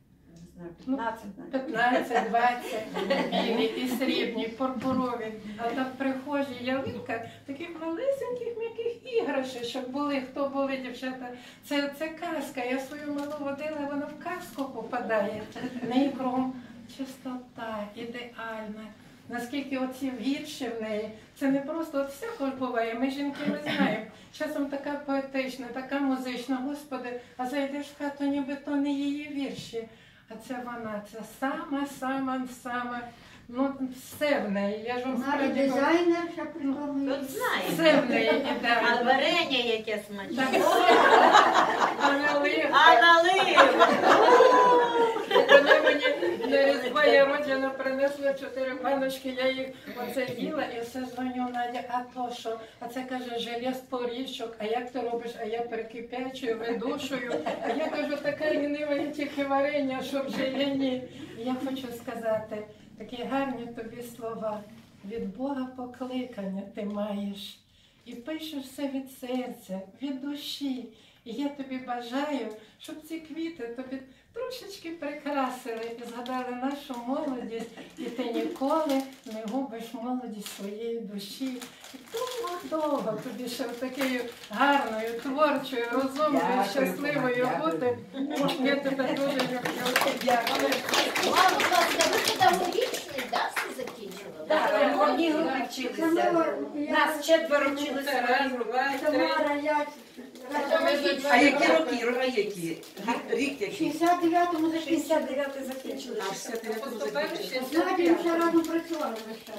п'ятнадцять, двадцять, білі і срібні, пурпурові. А там в прихожій ялинка таких малесеньких м'яких іграшок, щоб були, хто були, дівчата. Це, це казка. Я свою малу водила, вона в казку попадає. В неї кругом чистота, ідеальна. Наскільки оці вірші в неї, це не просто от всякого буває, ми жінки ми знаємо. Часом така поетична, така музична, Господи, а зайдеш в хату, ніби то не її вірші. А це вона, це сама-сама-сама, ну все в неї. Я ж вам Вона і справді кажу, дизайнерша, при тому. Тут знаєте. все в неї ідеально. А варення яке смачне. Так, а наливка. А наливка. Вони мені на Різдво я роджена принесли чотири баночки, я їх оце їла і все дзвоню, Надя, а то що? А це каже, желе з поріжок, а як ти робиш? А я перекипячую, видушую. А я кажу, така лінива, я тільки варення, щоб желе ні. І я хочу сказати, такі гарні тобі слова. Від Бога покликання ти маєш. І пишеш все від серця, від душі. І я тобі бажаю, щоб ці квіти тобі трошечки прикрасили і згадали нашу молодість. І ти ніколи не губиш молодість своєї душі. І довго-довго тобі ще такою гарною, творчою, розумною, Дякую, щасливою дякую. бути. Я тебе дуже люблю. Дякую. Мама, будь ласка, ви педагогічний, да, все закінчили? Так, в одній групі вчилися. Нас четверо вчилися. Раз, два, три. Тамара, я... А які роки? А які? Рік який? шістдесят дев'ятому за шістдесят дев'ятий закінчили. Сьогодні вже разом працювали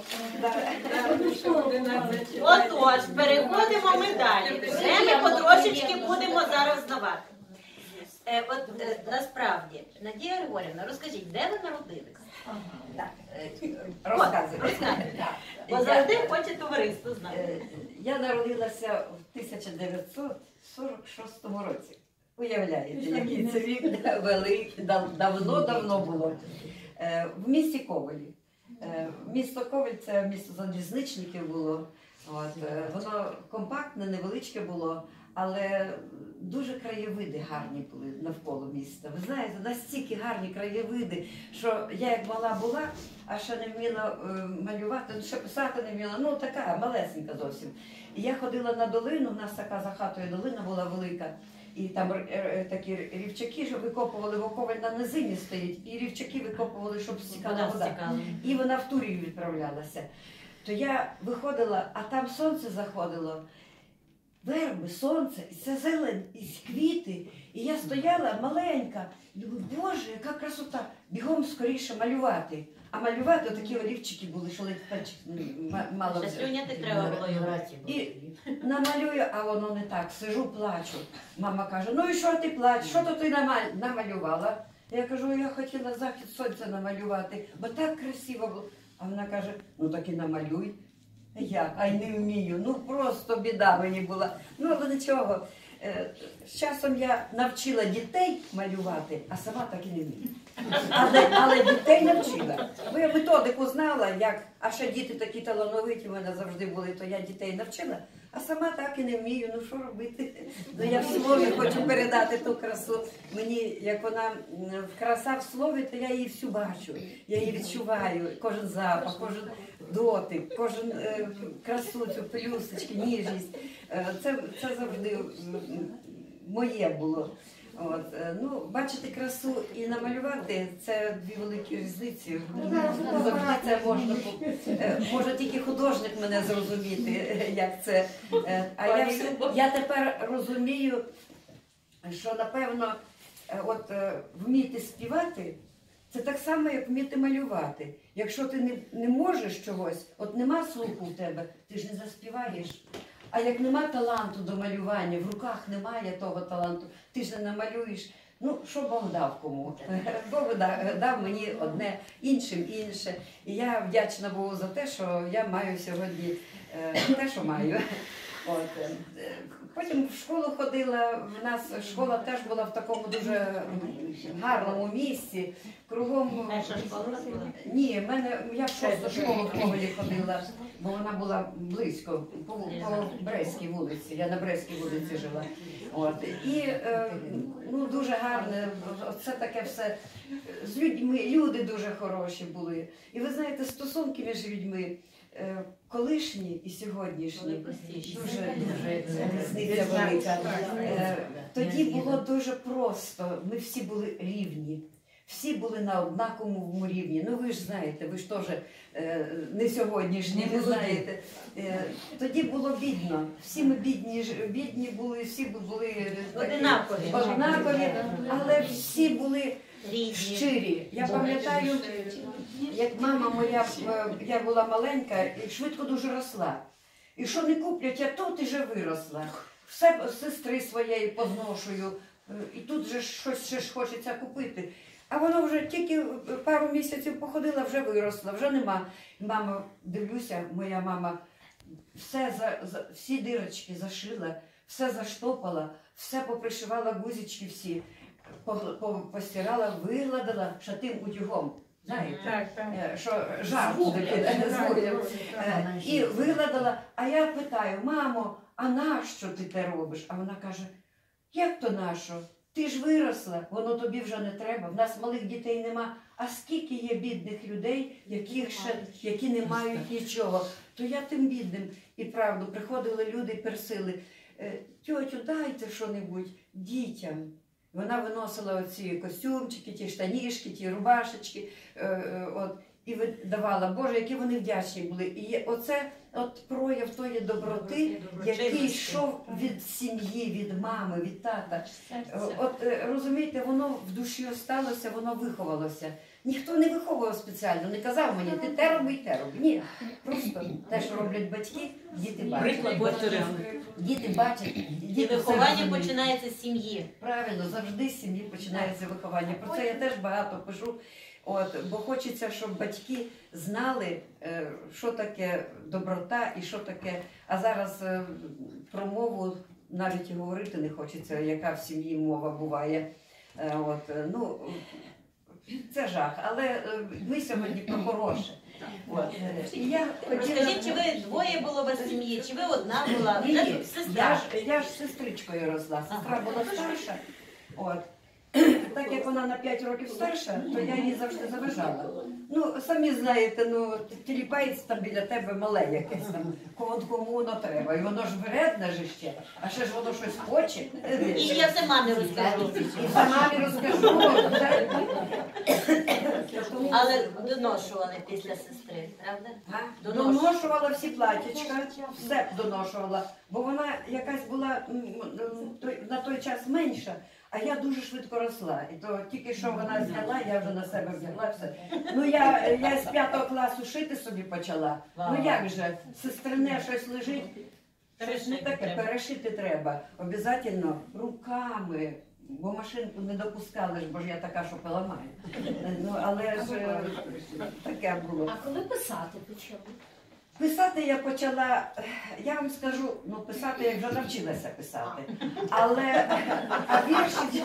весь час. Отож, переходимо ми далі. Вже ми потрошечки будемо зараз здавати. Е, от е, насправді, Надія Григорівна, розкажіть, де ви народились? Розказуй. Розказуйте. Бо завжди хоче товариство знати. я народилася в тисяча дев'ятсот сорок шостому році. Уявляєте, який це вік великий, давно-давно було. В місті Ковелі. Місто Ковель – це місто залізничників було. От, воно компактне, невеличке було, але дуже краєвиди гарні були навколо міста. Ви знаєте, настільки гарні краєвиди, що я як мала була, а ще не вміла малювати, ще писати не вміла, ну така малесенька зовсім. І я ходила на долину, у нас така за хатою долина була велика, і там такі рівчаки, що викопували, бо Ковель на низині стоїть, і рівчаки викопували, щоб стікала вода. І вона в Турію відправлялася. То я виходила, а там сонце заходило, верби, сонце, і це зелень, і квіти. І я стояла маленька, і думаю, Боже, яка красота, бігом скоріше малювати. А малювати отакі олівчики були, що ледь пальчик мало взяти. Слюняти треба було і грати. І намалюю, а воно не так, сижу, плачу. Мама каже, ну і що ти плачеш, що то ти намалювала? Я кажу, я хотіла захід сонця намалювати, бо так красиво було. А вона каже, ну так і намалюй. Як? Ай, не вмію. Ну просто біда мені була. Ну, але нічого. З часом я навчила дітей малювати, а сама так і не вмію. Але, але дітей навчила. Бо я методику знала, як, а ще діти такі талановиті в мене завжди були, то я дітей навчила, а сама так і не вмію. Ну що робити? Ну я в слові хочу передати ту красу. Мені, як вона краса в слові, то я її всю бачу. Я її відчуваю. Кожен запах, кожен дотик, кожен е, красу, цю плюсочки, ніжність. Е, це, це завжди моє було. От, ну, бачити красу і намалювати – це дві великі різниці. Завжди це можна, може тільки художник мене зрозуміти, як це. А я, я тепер розумію, що, напевно, от вміти співати – це так само, як вміти малювати. Якщо ти не, не можеш чогось, от нема слуху в тебе, ти ж не заспіваєш. А як нема таланту до малювання, в руках немає того таланту, ти ж не намалюєш. Ну, що Бог дав кому? Бог дав мені одне, іншим інше. І я вдячна Богу за те, що я маю сьогодні те, що маю. От. Потім в школу ходила, в нас школа теж була в такому дуже гарному місці. Кругом... Ні, мене, я в шосту школу в Ковелі ходила, бо вона була близько, по, по Брестській вулиці, я на Брестській вулиці жила. От. І ну, дуже гарне, це таке все, з людьми, люди дуже хороші були. І ви знаєте, стосунки між людьми, колишні і сьогоднішні, дуже, дуже різниця велика. Тоді було дуже просто, ми всі були рівні. Всі були на однаковому рівні. Ну ви ж знаєте, ви ж теж е, не сьогоднішні, не знаєте. Е, тоді було бідно. Всі ми бідні, бідні були, всі були однакові, однакові, але всі були щирі. Я пам'ятаю, як мама моя, я була маленька і швидко дуже росла. І що не куплять, я тут і вже виросла. Все сестри своєї позношую, і тут же щось ще ж хочеться купити. А воно вже тільки пару місяців походила, вже виросла, вже нема. Мама, дивлюся, моя мама все за, за, всі дирочки зашила, все заштопала, все попришивала, гузички всі, по, по, постирала, вигладила шатим утюгом. Знаєте, так, так. Що жарт такий, і вигладила. А я питаю, мамо, а нащо ти те робиш? А вона каже, як то нащо? Ти ж виросла, воно тобі вже не треба, в нас малих дітей нема. А скільки є бідних людей, яких ще, які не мають нічого, то я тим бідним. І правду, приходили люди і персили, тьотю, дайте що-небудь дітям. Вона виносила оці костюмчики, ті штанішки, ті рубашечки, от, і давала. Боже, які вони вдячні були. І оце от прояв тої доброти, який йшов від сім'ї, від мами, від тата. От розумієте, воно в душі осталося, воно виховалося. Ніхто не виховував спеціально, не казав мені, ти те роби, те роби. Ні, просто те, що роблять батьки, діти бачать. Діти бачать. І виховання починається з сім'ї. Правильно, завжди з сім'ї починається виховання. Про це я теж багато пишу. От, бо хочеться, щоб батьки знали, е, що таке доброта і що таке. А зараз е, про мову навіть і говорити не хочеться, яка в сім'ї мова буває. Е, от, е, ну, це жах, але е, ми сьогодні про хороше. От. І я хотіла... Скажіть, чи ви двоє було у вас сім'ї, чи ви одна була? Ні, Вже ні, сестра. я ж, я ж з сестричкою росла. Сестра була старша. От. Так як вона на п'ять років старша, то я її завжди заважала. Ну, самі знаєте, ну, тіліпається там біля тебе мале якесь там, кому кому воно треба. І воно ж вредне же ще, а ще ж воно щось хоче. І я це мамі розкажу. І за мамі розкажу. Але доношували після сестри, правда? Доношувала всі платічка, все доношувала, бо вона якась була м, м, той- на той час менша, а я дуже швидко росла. І то тільки що вона зняла, я вже на себе взяла все. Ну я, я з п'ятого класу шити собі почала. Ну як же, сестрине щось лежить, щось не таке, перешити треба. Обязательно руками. Бо машинку не допускали ж, бо ж я така, що поламаю. Ну, але ж е, таке було. А коли писати почали? Писати я почала, я вам скажу, ну писати я вже навчилася писати. Але а вірші,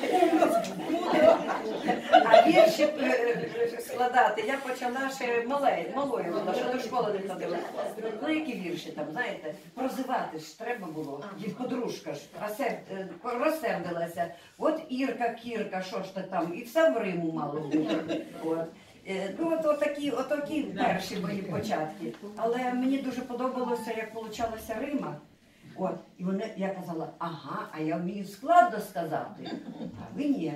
а вірші е, складати я почала ще малою, малою була, ще до школи не ходила. Ну які вірші там, знаєте, прозивати ж треба було, і подружка ж, а сер, е, розсердилася. От Ірка, Кірка, що ж ти там, і все в Риму мало бути. От. Е, Ну, от, от такі, от такі перші мої початки. Але мені дуже подобалося, як получалася Рима. От, і вони, я казала, ага, а я вмію складно сказати. А ви ні.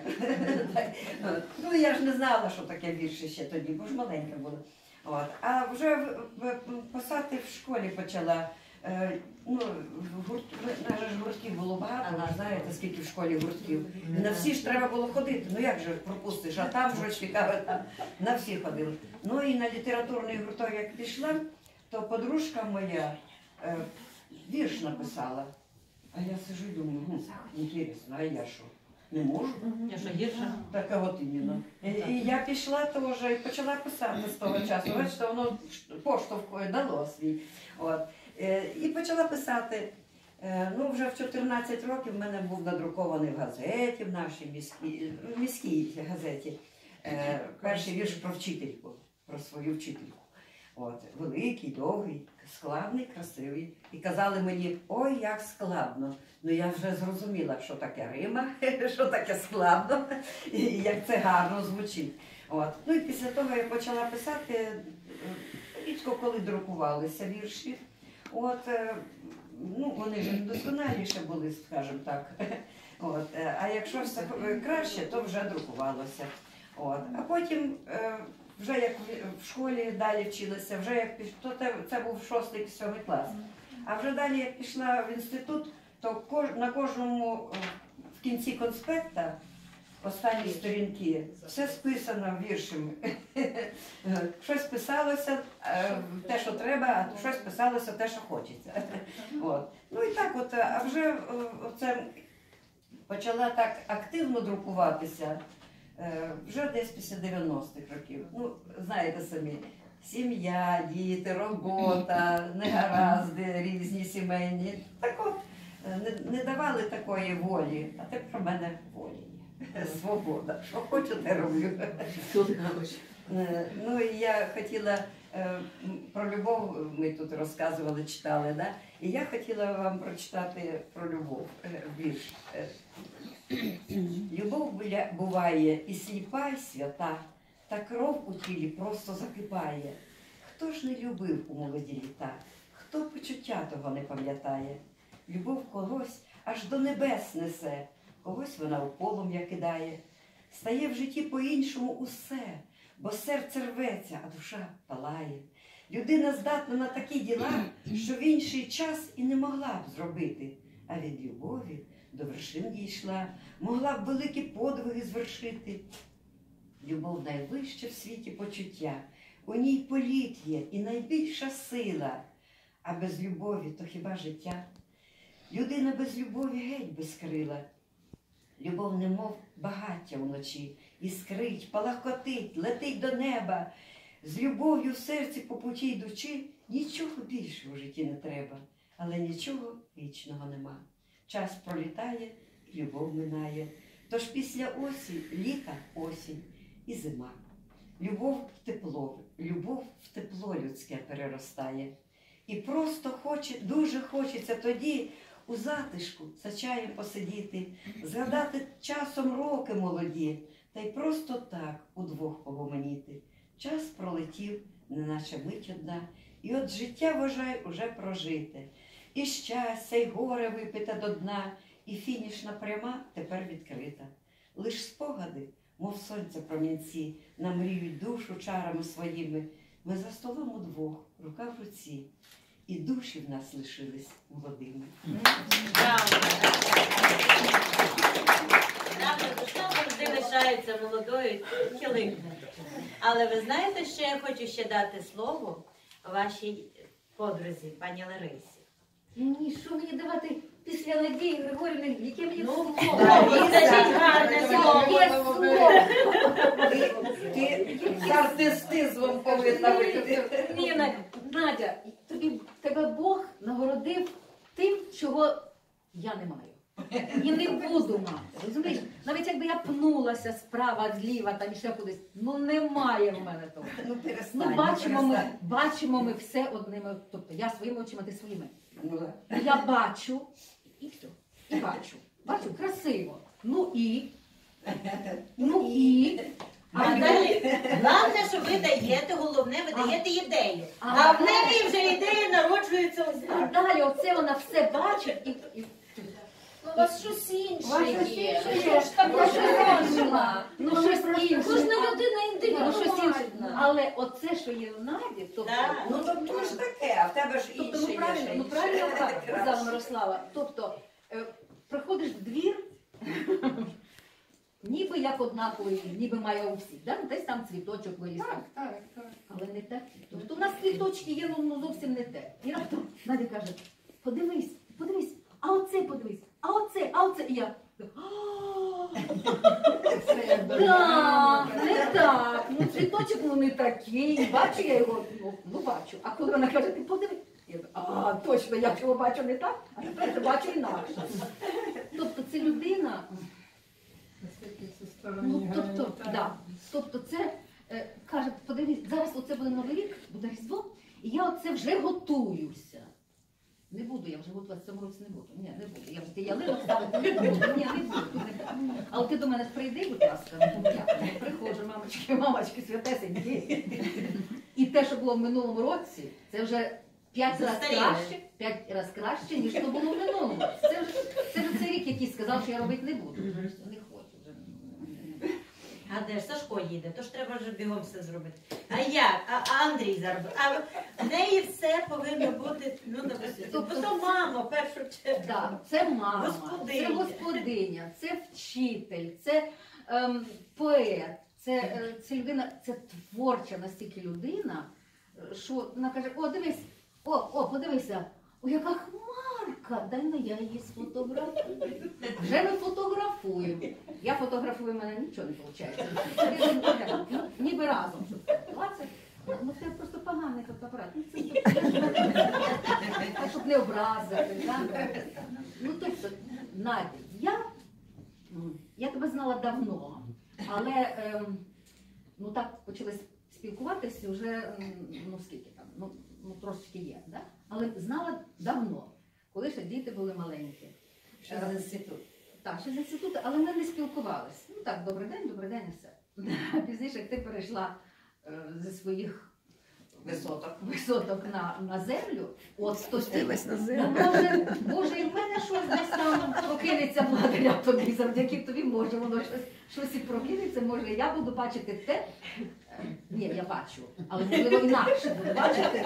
Ну, я ж не знала, що таке вірші ще тоді, бо ж маленька була. От. А вже в- в- писати в школі почала. Е, Ну, гурт, нас же ж гуртків було багато, ви ж знаєте, скільки в школі гуртків. І на всі ж треба було ходити. Ну як же пропустиш, а там щось цікаве, там на всі ходили. Ну і на літературний гурток як пішла, то подружка моя е, вірш написала. А я сижу і думаю, ну, інтересно, а я що? Не можу? Я що, гірша? Так, а от іменно. І, і я пішла теж і почала писати з того часу. Бачите, воно поштовх дало свій. От. Е, І почала писати. Е, Ну, вже в чотирнадцять років в мене був надрукований в газеті, в нашій міській, в міській газеті, е, перший вірш про вчительку, про свою вчительку. От, великий, довгий, складний, красивий. І казали мені, ой, як складно. Ну я вже зрозуміла, що таке Рима, що таке складно, і як це гарно звучить. От. Ну і після того я почала писати, е, рідко коли друкувалися вірші. От, е, ну, вони ж досконаліше були, скажімо так. От, е, а якщо все краще, то вже друкувалося. От. А потім, е, вже як в- в школі далі вчилася, вже як піш... то це, це був шостий, сьомий клас. А вже далі, як пішла в інститут, то кож... на кожному е, в кінці конспекта останні сторінки, все списано віршами. Щось писалося, е, те, що треба, а щось писалося, те, що хочеться. От. Ну і так от, а вже е, оце почала так активно друкуватися, е, вже десь після дев'яностих років. Ну, знаєте самі, сім'я, діти, робота, негаразди різні сімейні. Так от, е, не, не давали такої волі, а тепер в мене волі є. Свобода. Що хочу, те роблю. Е, Ну і я хотіла е, м, про любов, ми тут розказували, читали, да? І я хотіла вам прочитати про любов, е, вірш. Е, Любов буля- буває і сліпа, і свята, та кров у тілі просто закипає. Хто ж не любив у молоді літа? Хто почуття того не пам'ятає? Любов когось аж до небес несе, когось вона у полум'я кидає. Стає в житті по-іншому усе, бо серце рветься, а душа палає. Людина здатна на такі діла, що в інший час і не могла б зробити. А від любові до вершин дійшла, могла б великі подвиги звершити. Любов найвище в світі почуття, у ній політ є і найбільша сила. А без любові то хіба життя? Людина без любові геть без крила. Любов немов багаття вночі, іскрить, палахкотить, летить до неба. З любов'ю в серці по путі йдучи, нічого більше в житті не треба, але нічого вічного нема. Час пролітає, і любов минає. Тож після осі літа осінь і зима. Любов в тепло, любов в тепло людське переростає. І просто хоче, дуже хочеться тоді у затишку за чаєм посидіти, згадати часом роки молоді, та й просто так удвох погомоніти. Час пролетів, неначе мить одна, і от життя, вважай, уже прожите. І щастя, й горе випите до дна, і фінішна пряма тепер відкрита. Лиш спогади, мов сонця промінці, намріють душу чарами своїми. Ми за столом удвох, рука в руці, і душі в нас лишились молодими. Наша душа завжди лишається молодою, хилинкою. Але ви знаєте, що я хочу ще дати слово вашій подрузі, пані Ларисі? Ні, що мені давати після Надії Григорівни, яке мені слово? Скажіть гарне слово. Яке слово? Ти з артистизмом повинна вийти. Ні, Надя, Надя, тобі, тебе Бог нагородив тим, чого я не маю. І не буду мати. Розумієш? Навіть якби я пнулася справа, зліва, там ще кудись, ну немає в мене того. Ну, перестань, Ну, бачимо, ну, ми, перестань. бачимо ми все одними, тобто я своїми очима, ти своїми. Ну, Я бачу, і все. І бачу. Бачу, красиво. Ну і. Ну і. А далі, головне, що ви даєте, головне, ви даєте ідеї. А в неї вже ідеї народжуються ось І так. далі оце вона все бачить і. і... У вас щось інше Вас є. щось інше Ну, є. ж так Ну, щось можна. інше. Ну, щось інше. Кожна людина Ну, щось інше. індивідуальна. Але оце, що є в Наді, тобто... Ну, то то ж таке, а в тебе ж інше Тобто, ну є правильно, ще ну інше. правильно так Краще. казала Мирослава. Тобто, е, приходиш в двір, ніби як однаковий, ніби має у всіх, да? Ну, десь там цвіточок виріс. Так, так, так. Але не так. Тобто у нас цвіточки є, ну, ну зовсім не те. І раптом Надя каже, подивись, подивись, а оце подивись, а оце, а оце. І я, так, не так, ну цвіточок ну не такий, бачу я його, ну, ну бачу. А коли вона каже, ти подивись, я кажу, а точно, я його бачу не так, а тепер я бачу інакше. Тобто це людина, ну тобто, да, тобто це, е, каже, подивись, зараз оце буде Новий рік, буде Різдво, і я оце вже готуюся. Не буду, я вже готувати в цьому році не буду. Ні, не буду. Я вже ти ялинок ставити не буду. Ні, не буду. Не буду. Але ти до мене прийди, будь ласка. Ну, я не приходжу, мамочки, мамочки, святесенькі. І те, що було в минулому році, це вже п'ять разів краще, п'ять разів краще, ніж то було в минулому році. Це вже, це вже цей рік, який сказав, що я робити не буду. Не хочу вже. А де ж Сашко їде, то ж треба вже бігом все зробити. А як? А, а Андрій заробив? А в неї все повинно бути, ну, на висоті. Бо то мама, в першу чергу. Так, це мама, Господиня. це господиня, це вчитель, це ем, поет, це, е, це людина, це творча настільки людина, що вона каже, о, дивись, о, о, подивися, о, яка хмарка, дай ну я її сфотографую. Вже ми фотографуємо. Я фотографую, в мене нічого не виходить. Ну, ніби разом. двадцять. Ну це просто поганий фотоапарат. Ну, це так, щоб не образити. Да? Ну тобто, Надя, я, я тебе знала давно, але ем, ну так почали спілкуватися вже, ну скільки там, ну, ну трошки є, да? Але знала давно, коли ще діти були маленькі. Ще з інституту. Так, ще з інституту, але ми не спілкувалися. Ну так, добрий день, добрий день і все. А пізніше, як ти перейшла е, зі своїх висоток, висоток на, на землю, от то Дивись на землю. Ну, Боже, Боже, і в мене щось десь там прокинеться благодаря тобі, завдяки тобі, може, воно щось, щось і прокинеться, може, я буду бачити те. Е, Ні, я бачу, але можливо інакше буду бачити.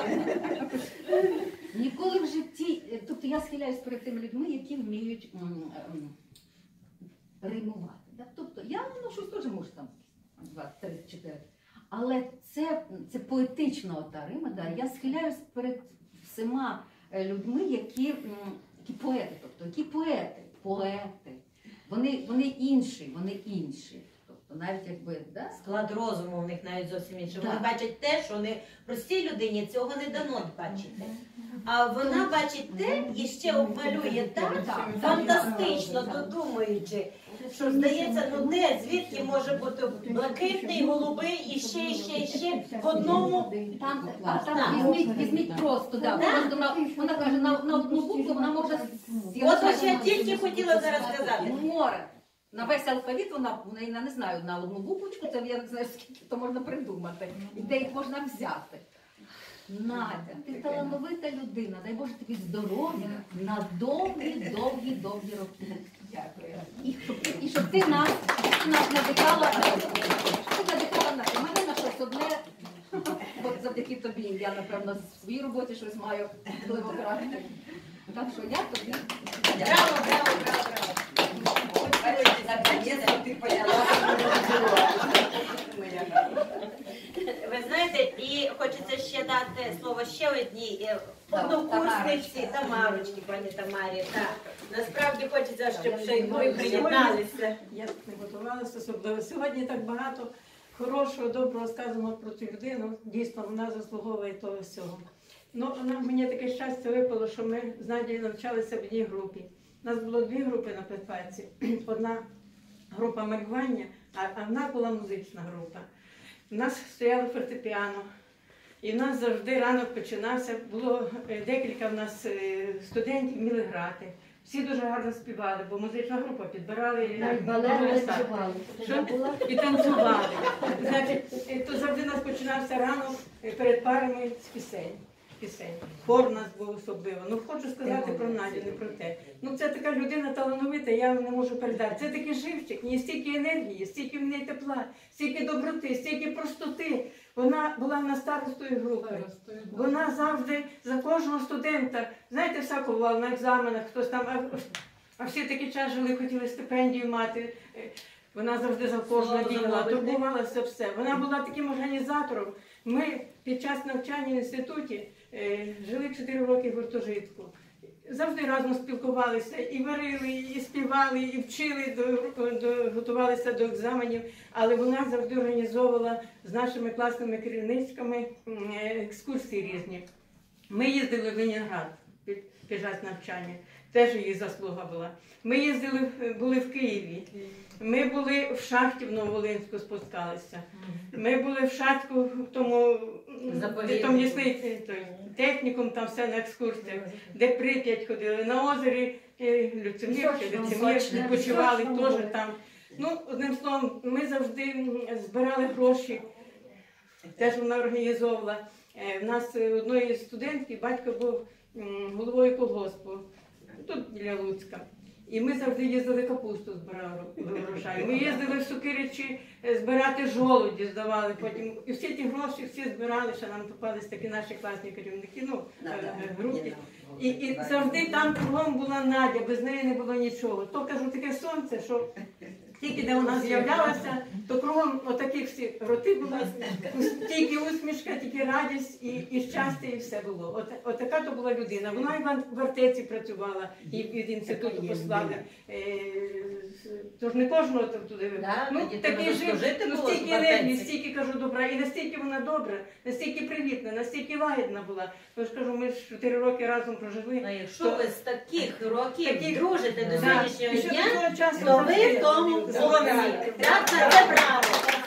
Ніколи в житті, е, тобто я схиляюсь перед тими людьми, які вміють м, м, римувати. Да? Тобто я ну, щось теж можу там, два, три, чотири. Але це, це поетична ота рима, да? Я схиляюсь перед всіма е, людьми, які, м, які поети, тобто які поети, поети. Вони, вони інші, вони інші. Тобто То навіть якби, да? Склад розуму у них навіть зовсім інший. Вони Так. бачать те, що вони простій людині цього не дано бачити. А вона бачить те і ще обмалює так, фантастично додумуючи, що здається, ну де, звідки може бути блакитний, голубий і ще, і ще, і ще в одному. Там, а Так. там візьміть, візьміть просто, да. Так. Просто на, вона каже, на, на одну букву вона може... От ось я тільки хотіла зараз сказати. Море. На весь алфавіт вона, вона, я не знаю, на одну буквочку, це я не знаю, скільки то можна придумати. І де їх можна взяти. Надя, ти талановита людина, дай Боже тобі здоров'я на довгі, довгі, довгі роки. Дякую. І щоб, і щоб ти нас, ти нас надихала, щоб ти надихала на мене на щось одне. От завдяки тобі я, напевно, в своїй роботі щось маю впливу характеру. Так що я тобі Браво, браво, браво, браво. Ви знаєте, і хочеться ще дати слово ще одній е, однокурсниці Тамарочці, пані Тамарі. Так, насправді хочеться, щоб ще й ви приєдналися. Я не готувалася особливо. Сьогодні так багато хорошого, доброго сказано про цю людину. Дійсно, вона заслуговує того всього. Ну, вона, мені таке щастя випало, що ми з Надією навчалися в одній групі. У нас було дві групи на Петфаці. Одна група малювання, а, а в нас була музична група. У нас стояло фортепіано. І в нас завжди ранок починався. Було е, декілька в нас е, студентів вміли грати. Всі дуже гарно співали, бо музична група підбирали Навіть балет балет, танцювали. що? І танцювали. Значить, е, то завжди у нас починався ранок е, перед парами з пісень. Пісень. Хор у нас був особливо. Ну, хочу сказати про Надю, не про те. Ну, це така людина талановита, я не можу передати. Це такий живчик, ні стільки енергії, стільки в неї тепла, стільки доброти, стільки простоти. Вона була на старостою групи. Вона завжди за кожного студента, знаєте, всяко бувало на екзаменах, хтось там, а, а всі такий час жили, хотіли стипендію мати. Вона завжди за кожного діяла, турбувалася все. Вона була таким організатором. Ми під час навчання в інституті е, жили чотири роки в гуртожитку. Завжди разом спілкувалися, і варили, і співали, і вчили, до, до, готувалися до екзаменів. Але вона завжди організовувала з нашими класними керівничками е, екскурсії різні. Ми їздили в Ленінград під, під час навчання, теж її заслуга була. Ми їздили, були в Києві. Ми були в шахті в Нововолинську, спускалися. Ми були в шахтку в тому, де там лісний той, технікум, там все на екскурсіях, де Прип'ять ходили, на озері Люцимир, Лицемир, відпочивали теж там. Ну, одним словом, ми завжди збирали гроші, теж вона організовувала. У нас одної студентки батько був головою колгоспу, тут біля Луцька. І ми завжди їздили капусту збирали врожай. Ми їздили в Сокиричі збирати жолуді, здавали потім. І всі ті гроші всі збирали, що нам попались такі наші класні керівники, ну, групи. І, і завжди там кругом була Надя, без неї не було нічого. То, кажу, таке сонце, що тільки де вона з'являлася, то кругом отакі всі роти були, тільки усмішка, тільки радість і, і щастя, і все було. От, от така то була людина. Вона і в Артеці працювала, і від інституту послали. Е, тож не кожного там туди. Да, ну, такий жив, ну, було стільки в Артеці. енергії, стільки, кажу, добра. І настільки вона добра, настільки привітна, настільки лагідна була. Тож, кажу, ми ж чотири роки разом прожили. Ну, якщо ви з таких років Таких- дружите до Да. сьогоднішнього І що дня, такого часу то ви завжди- в тому Да. молодці. Так, це браво.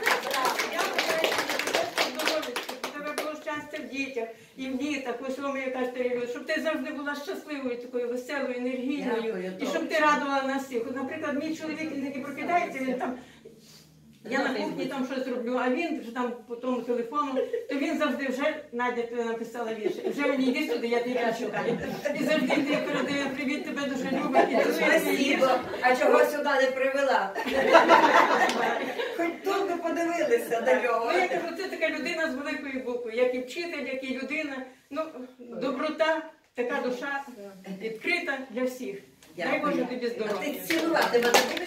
У тебе було щастя в дітях і в дітях, ось вам яка старілює, щоб ти завжди була щасливою, такою веселою, енергійною, Дякую, і щоб ти радувала нас всіх. От, наприклад, мій чоловік, він таки прокидається, він там, я на кухні там щось роблю, а він вже там по тому телефону, то він завжди вже, Надя тобі написала вірш, вже мені йди сюди, я тебе чекаю. І завжди ти передає привіт, тебе дуже любить, і Спасибо. А чого сюди не привела? Хоч тут би подивилися до нього. Ну, я кажу, це така людина з великої букви, як і вчитель, як і людина. Ну, доброта, така душа відкрита для всіх. Дай Боже тобі здоров'я. А ти цілувати мене будеш?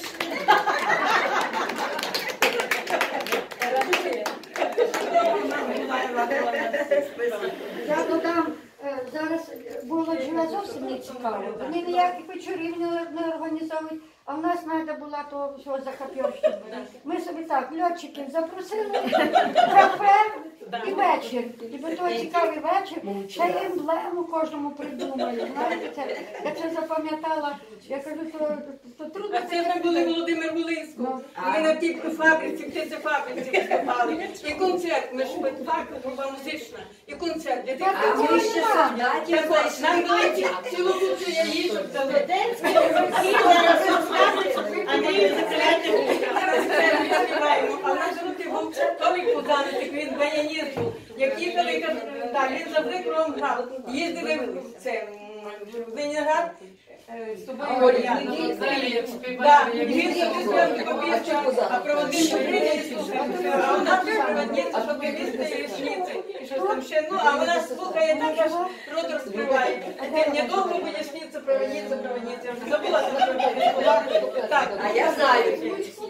Я додам, е, зараз молодь живе зовсім не цікаво. Вони ніяких вечорів не, не організовують, А в нас треба була то всього захопівщина. Ми собі так, льотчиків запросили, кафе і вечір. І би той цікавий вечір, ще й емблему кожному придумали. Знаєте, це, я це запам'ятала. Я кажу, то, то трудно. А це ми були Володимир Волинського. Ми на тій фабриці, в птицефабриці виступали. І концерт, ми ж фабрика була музична. І концерт. Де ти А ми ще солдатів знайшли. нам дали цілу кучу яїчок за Студентські зараз розказують, Андрію закляти. А в нас тут був Толік Пузаничик, він баяніст був. Як їхали, так, він завжди кругом грав. Їздили в це, в Ленінград, з тобою я. Так, він завжди побіжка, а проводив прийняти, а вона проводниця, щоб побіжка і річниці. І щось там ще, ну, а вона слухає так, аж рот розкриває. Ти мені довго будеш сниться, проводниця, проводниця. Я вже забула, що так. А я знаю.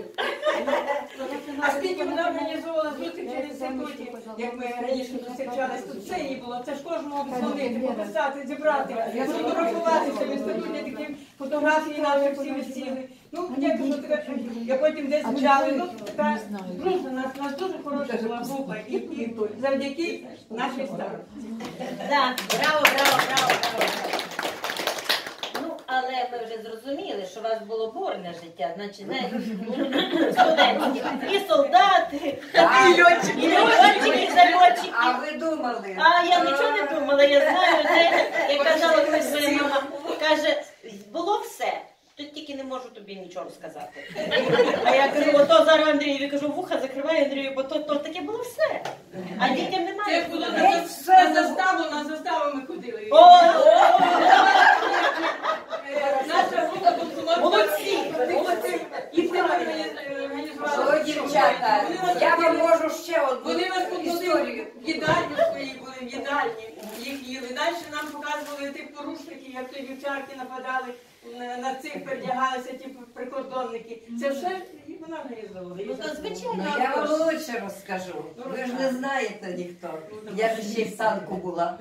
А скільки вона організовувала зустрічі в інституті, як ми раніше зустрічались, тут це її було, це ж кожному дзвонити, пописати, зібрати, сфотографуватися в інституті, такі фотографії наші всі висіли. Ну, я кажу, я потім десь взяли, ну, така дружна, нас, у нас дуже хороша була група, і, і завдяки нашій старості. Так, браво, браво, браво, браво. Ну, але ми вже зрозуміли, що у вас було бурне життя, значить, знаєте, студентські, і солдати, і льотчики, і льотчики, і зальотчики. А ви думали? А я нічого не думала, я знаю, де, як казала колись моя мама, каже, було все. Тут тільки не можу тобі нічого розказати. А я кажу, ото зараз Андрієві, кажу, вуха закривай Андрію, бо то, то таке було все. А дітям немає. Це було на, на заставу, на заставу ми ходили. О! Наша група була Молодці! Молодці! І це організували. О, дівчата, я вам можу ще одну Вони нас подали історію. в їдальню свої були, в їдальні, їх їли. Далі нам показували тих порушників, як то дівчатки нападали, на, на цих передягалися ті прикордонники. Це все і вона організовувала. Ну, то звичайно. Ну, я вам лучше розкажу. Ви ж не знаєте ніхто. Я ж ще й в танку була.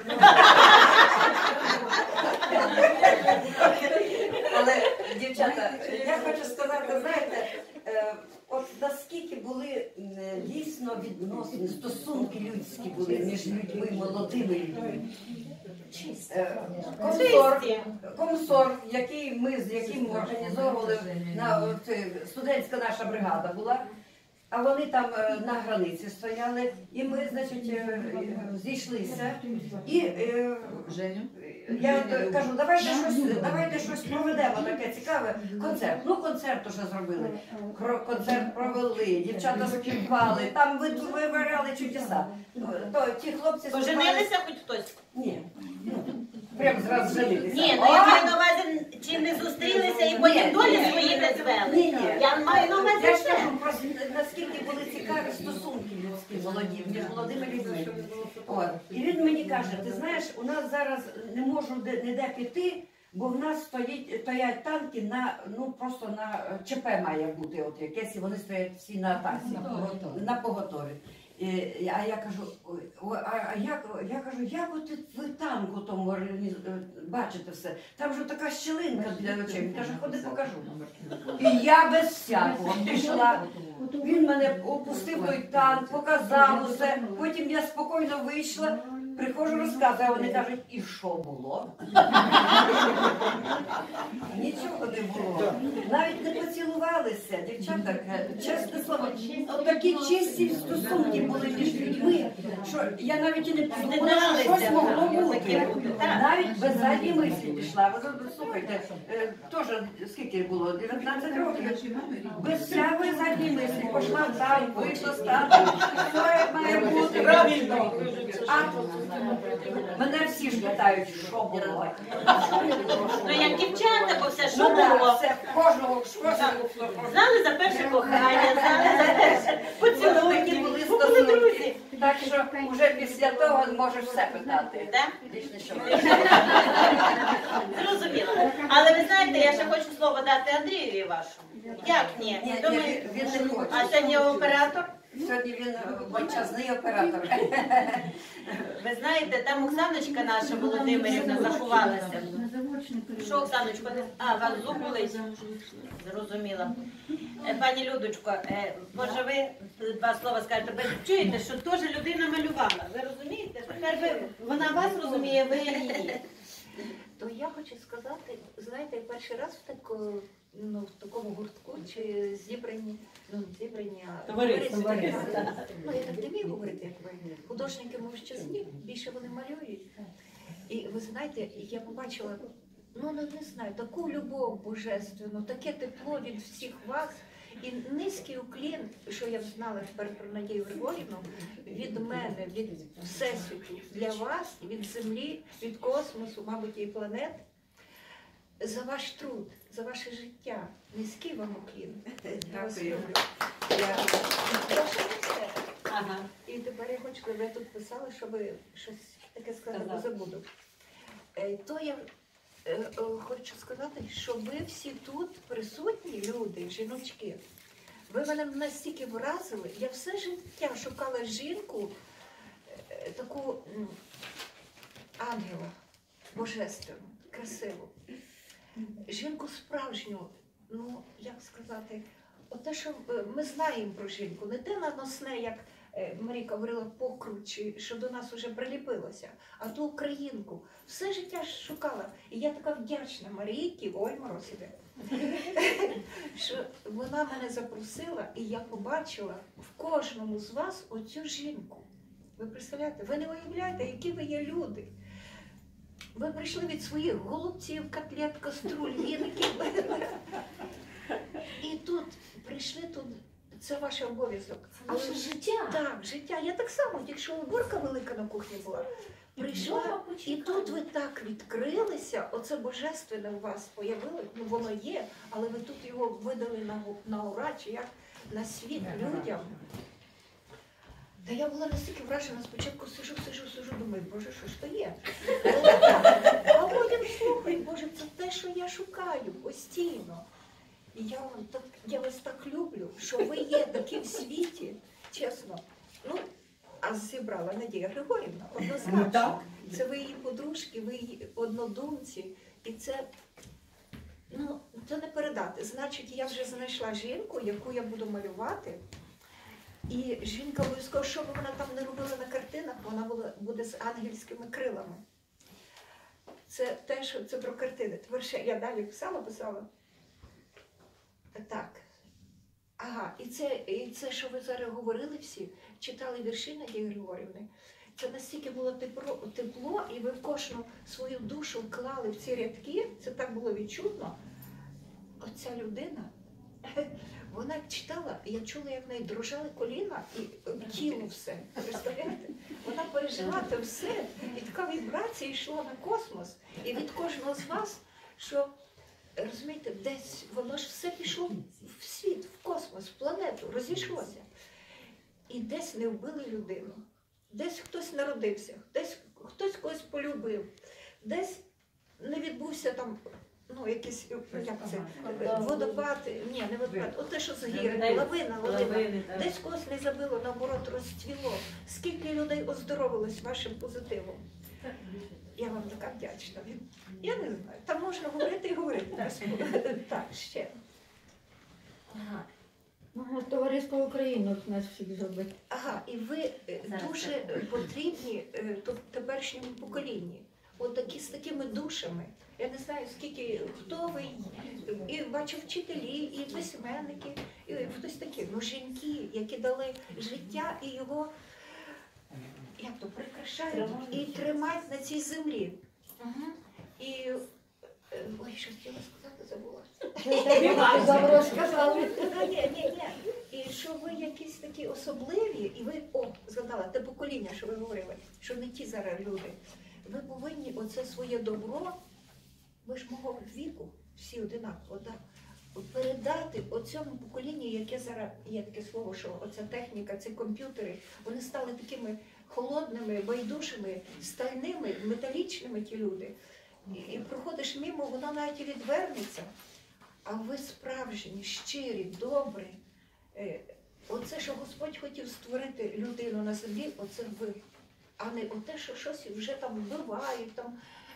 Але, дівчата, я хочу сказати, знаєте, е, от наскільки були е, дійсно відносини, стосунки людські були між людьми, молодими людьми. Е, Комсор, комсор, який ми з яким організовували, на, от, е, студентська наша бригада була, а вони там е, на границі стояли, і ми, значить, е, е, зійшлися. І е, Женю? я е, кажу, давайте щось, давайте щось проведемо таке цікаве. Концерт. Ну, концерт уже зробили. Кро- Концерт провели, дівчата співали, там ви- виваряли чудеса. То ті хлопці співали- Поженилися хоч хтось? Ні. Прям зразу женилися. Ні, ну я маю на увазі, чи не зустрілися і потім долі свої не звели. Ні, ні. Я маю на увазі Я ж все. кажу, просто наскільки були цікаві стосунки людські молоді, між молодими людьми. От. І він мені каже, ти знаєш, у нас зараз не можу де- ніде піти, бо в нас стоїть, стоять танки на, ну просто на ЧП має бути от якесь, і вони стоять всі на атасі, на поготові. І, а я кажу, ой, ой, а, а як, я кажу, як от ви танку тому організ- бачите все? Там же така щілинка для очей. Він каже, ходи покажу. І я без всякого пішла. Він мене опустив той танк, показав усе. Потім я спокійно вийшла, приходжу, розказую, а вони кажуть, і що було? Нічого не було. Навіть не поцілувалися, дівчата, чесне слово, такі чисті стосунки були між людьми, що я навіть і не подумала, що щось могло бути. Навіть без задньої мислі пішла. Ви слухайте, е, теж скільки було? дев'ятнадцять років. Без всякої задньої мислі пішла в танк, вийшла з танку. Все як має бути. Правильно. А мене всі ж питають, що було. Ну як дівчата, бо все, що Ну, да, було. все, кожного, кожного. Знали за перше кохання, знали за перше поцілунки, Такі були бо були друзі. стосунки. Так що вже після того можеш все питати. Да? Більш нічого. Зрозуміло. Але ви знаєте, я ще хочу слово дати Андрієві вашому. Як ні? Ні, Думаю, ні, він не хоче. А сьогодні оператор? Сьогодні він мовчазний оператор. Ви знаєте, там Оксаночка наша Володимирівна заховалася. Що, Оксаночко, не- а, вас зуб болить? Зрозуміла. Е, Пані Людочко, е, може ви два слова скажете? Ви чуєте, що теж людина малювала. Ви розумієте? Тепер ви, вона вас розуміє, ви її. То я хочу сказати, знаєте, я перший раз в таку, ну, в такому гуртку чи зібранні, ну, зібрані, а Товариство, товариство, товариство. так. Ну, я так не вмію говорити, як ви. Художники мовчазні, більше вони малюють. І ви знаєте, я побачила, ну, ну, не знаю, таку любов божественну, таке тепло від всіх вас. І низький уклін, що я знала тепер про Надію Григорівну, від мене, від Всесвіту, для вас, від Землі, від космосу, мабуть, і планет, за ваш труд, за ваше життя. Низький вам уклін. Я вас люблю. Я... Ага. І тепер я хочу, щоб ви тут писали, щоб ви щось таке сказали, бо забуду. Е, То я е, е, хочу сказати, що ви всі тут присутні люди, жіночки. Ви мене настільки вразили. Я все життя шукала жінку, е, таку м, ангела, божественну, красиву. Жінку справжню, ну, як сказати, оте, що е, ми знаємо про жінку, не те наносне, як е, Марійка говорила, покручі, що до нас вже приліпилося, а ту українку. Все життя шукала. І я така вдячна Марійці, ой, мороз іде, що вона мене запросила, і я побачила в кожному з вас оцю жінку. Ви представляєте? Ви не уявляєте, які ви є люди. Ви прийшли від своїх голубців, котлет, каструль, віників. І тут прийшли тут, це ваш обов'язок. Наше життя. Так, життя. Я так само, якщо уборка велика на кухні була, прийшла, і тут ви так відкрилися, оце божественне у вас появилось, ну воно є, але ви тут його видали на, на ура, чи як на світ людям. Та я була настільки вражена, спочатку сижу, сижу, сижу, думаю, боже, що ж то є? А потім слухаю, боже, це те, що я шукаю постійно. І я, вам так, я вас так люблю, що ви є такі в світі, чесно. Ну, а зібрала Надія Григорівна, однозначно. Ну, так. Це ви її подружки, ви її однодумці. І це, ну, це не передати. Значить, я вже знайшла жінку, яку я буду малювати. І жінка обов'язково, що б вона там не робила на картинах, вона була, буде з ангельськими крилами. Це те, що це про картини. Тепер ще я далі писала, писала. Так. Ага, і це, і це, що ви зараз говорили всі, читали вірші Надії Григорівни. Це настільки було тепло, тепло, і ви в кожну свою душу вклали в ці рядки, це так було відчутно. Оця людина, вона як читала, я чула, як в неї дрожали коліна і тіло все. Представляєте? Вона пережила це все, і така вібрація йшла на космос. І від кожного з вас, що, розумієте, десь воно ж все пішло в світ, в космос, в планету, розійшлося. І десь не вбили людину, десь хтось народився, десь хтось когось полюбив, десь не відбувся там, ну, якийсь, як це, водопад, ні, не водопад, оте, що з гір, лавина, лавина, десь когось не забило, наоборот, розцвіло. Скільки людей оздоровилось вашим позитивом. Я вам така вдячна. Я не знаю, там можна говорити і говорити. Так, ще. Ага. Можна товариство України нас всіх зробити. Ага, і ви е, дуже потрібні е, то- теперішньому поколінні. От такі з такими душами. Я не знаю, скільки, хто ви, і бачу вчителі, і письменники, і хтось такі, ну жінки, які дали життя і його, як то, прикрашають і тримають на цій землі. Угу. І, е, ой, що хотіла сказати, забула. Добре сказали. Ні, ні, ні. І що ви якісь такі особливі, і ви, о, згадала, те покоління, що ви говорили, що не ті зараз люди. Ви повинні оце своє добро, ви ж мого віку, всі одинаково, так, передати оцьому поколінню, яке зараз, є таке слово, що оця техніка, ці комп'ютери, вони стали такими холодними, байдужими, стальними, металічними ті люди. І, і проходиш мимо, воно навіть і відвернеться. А ви справжні, щирі, добрі. Е, Оце, що Господь хотів створити людину на землі, оце ви. А не оте, що щось вже там вбивають, там,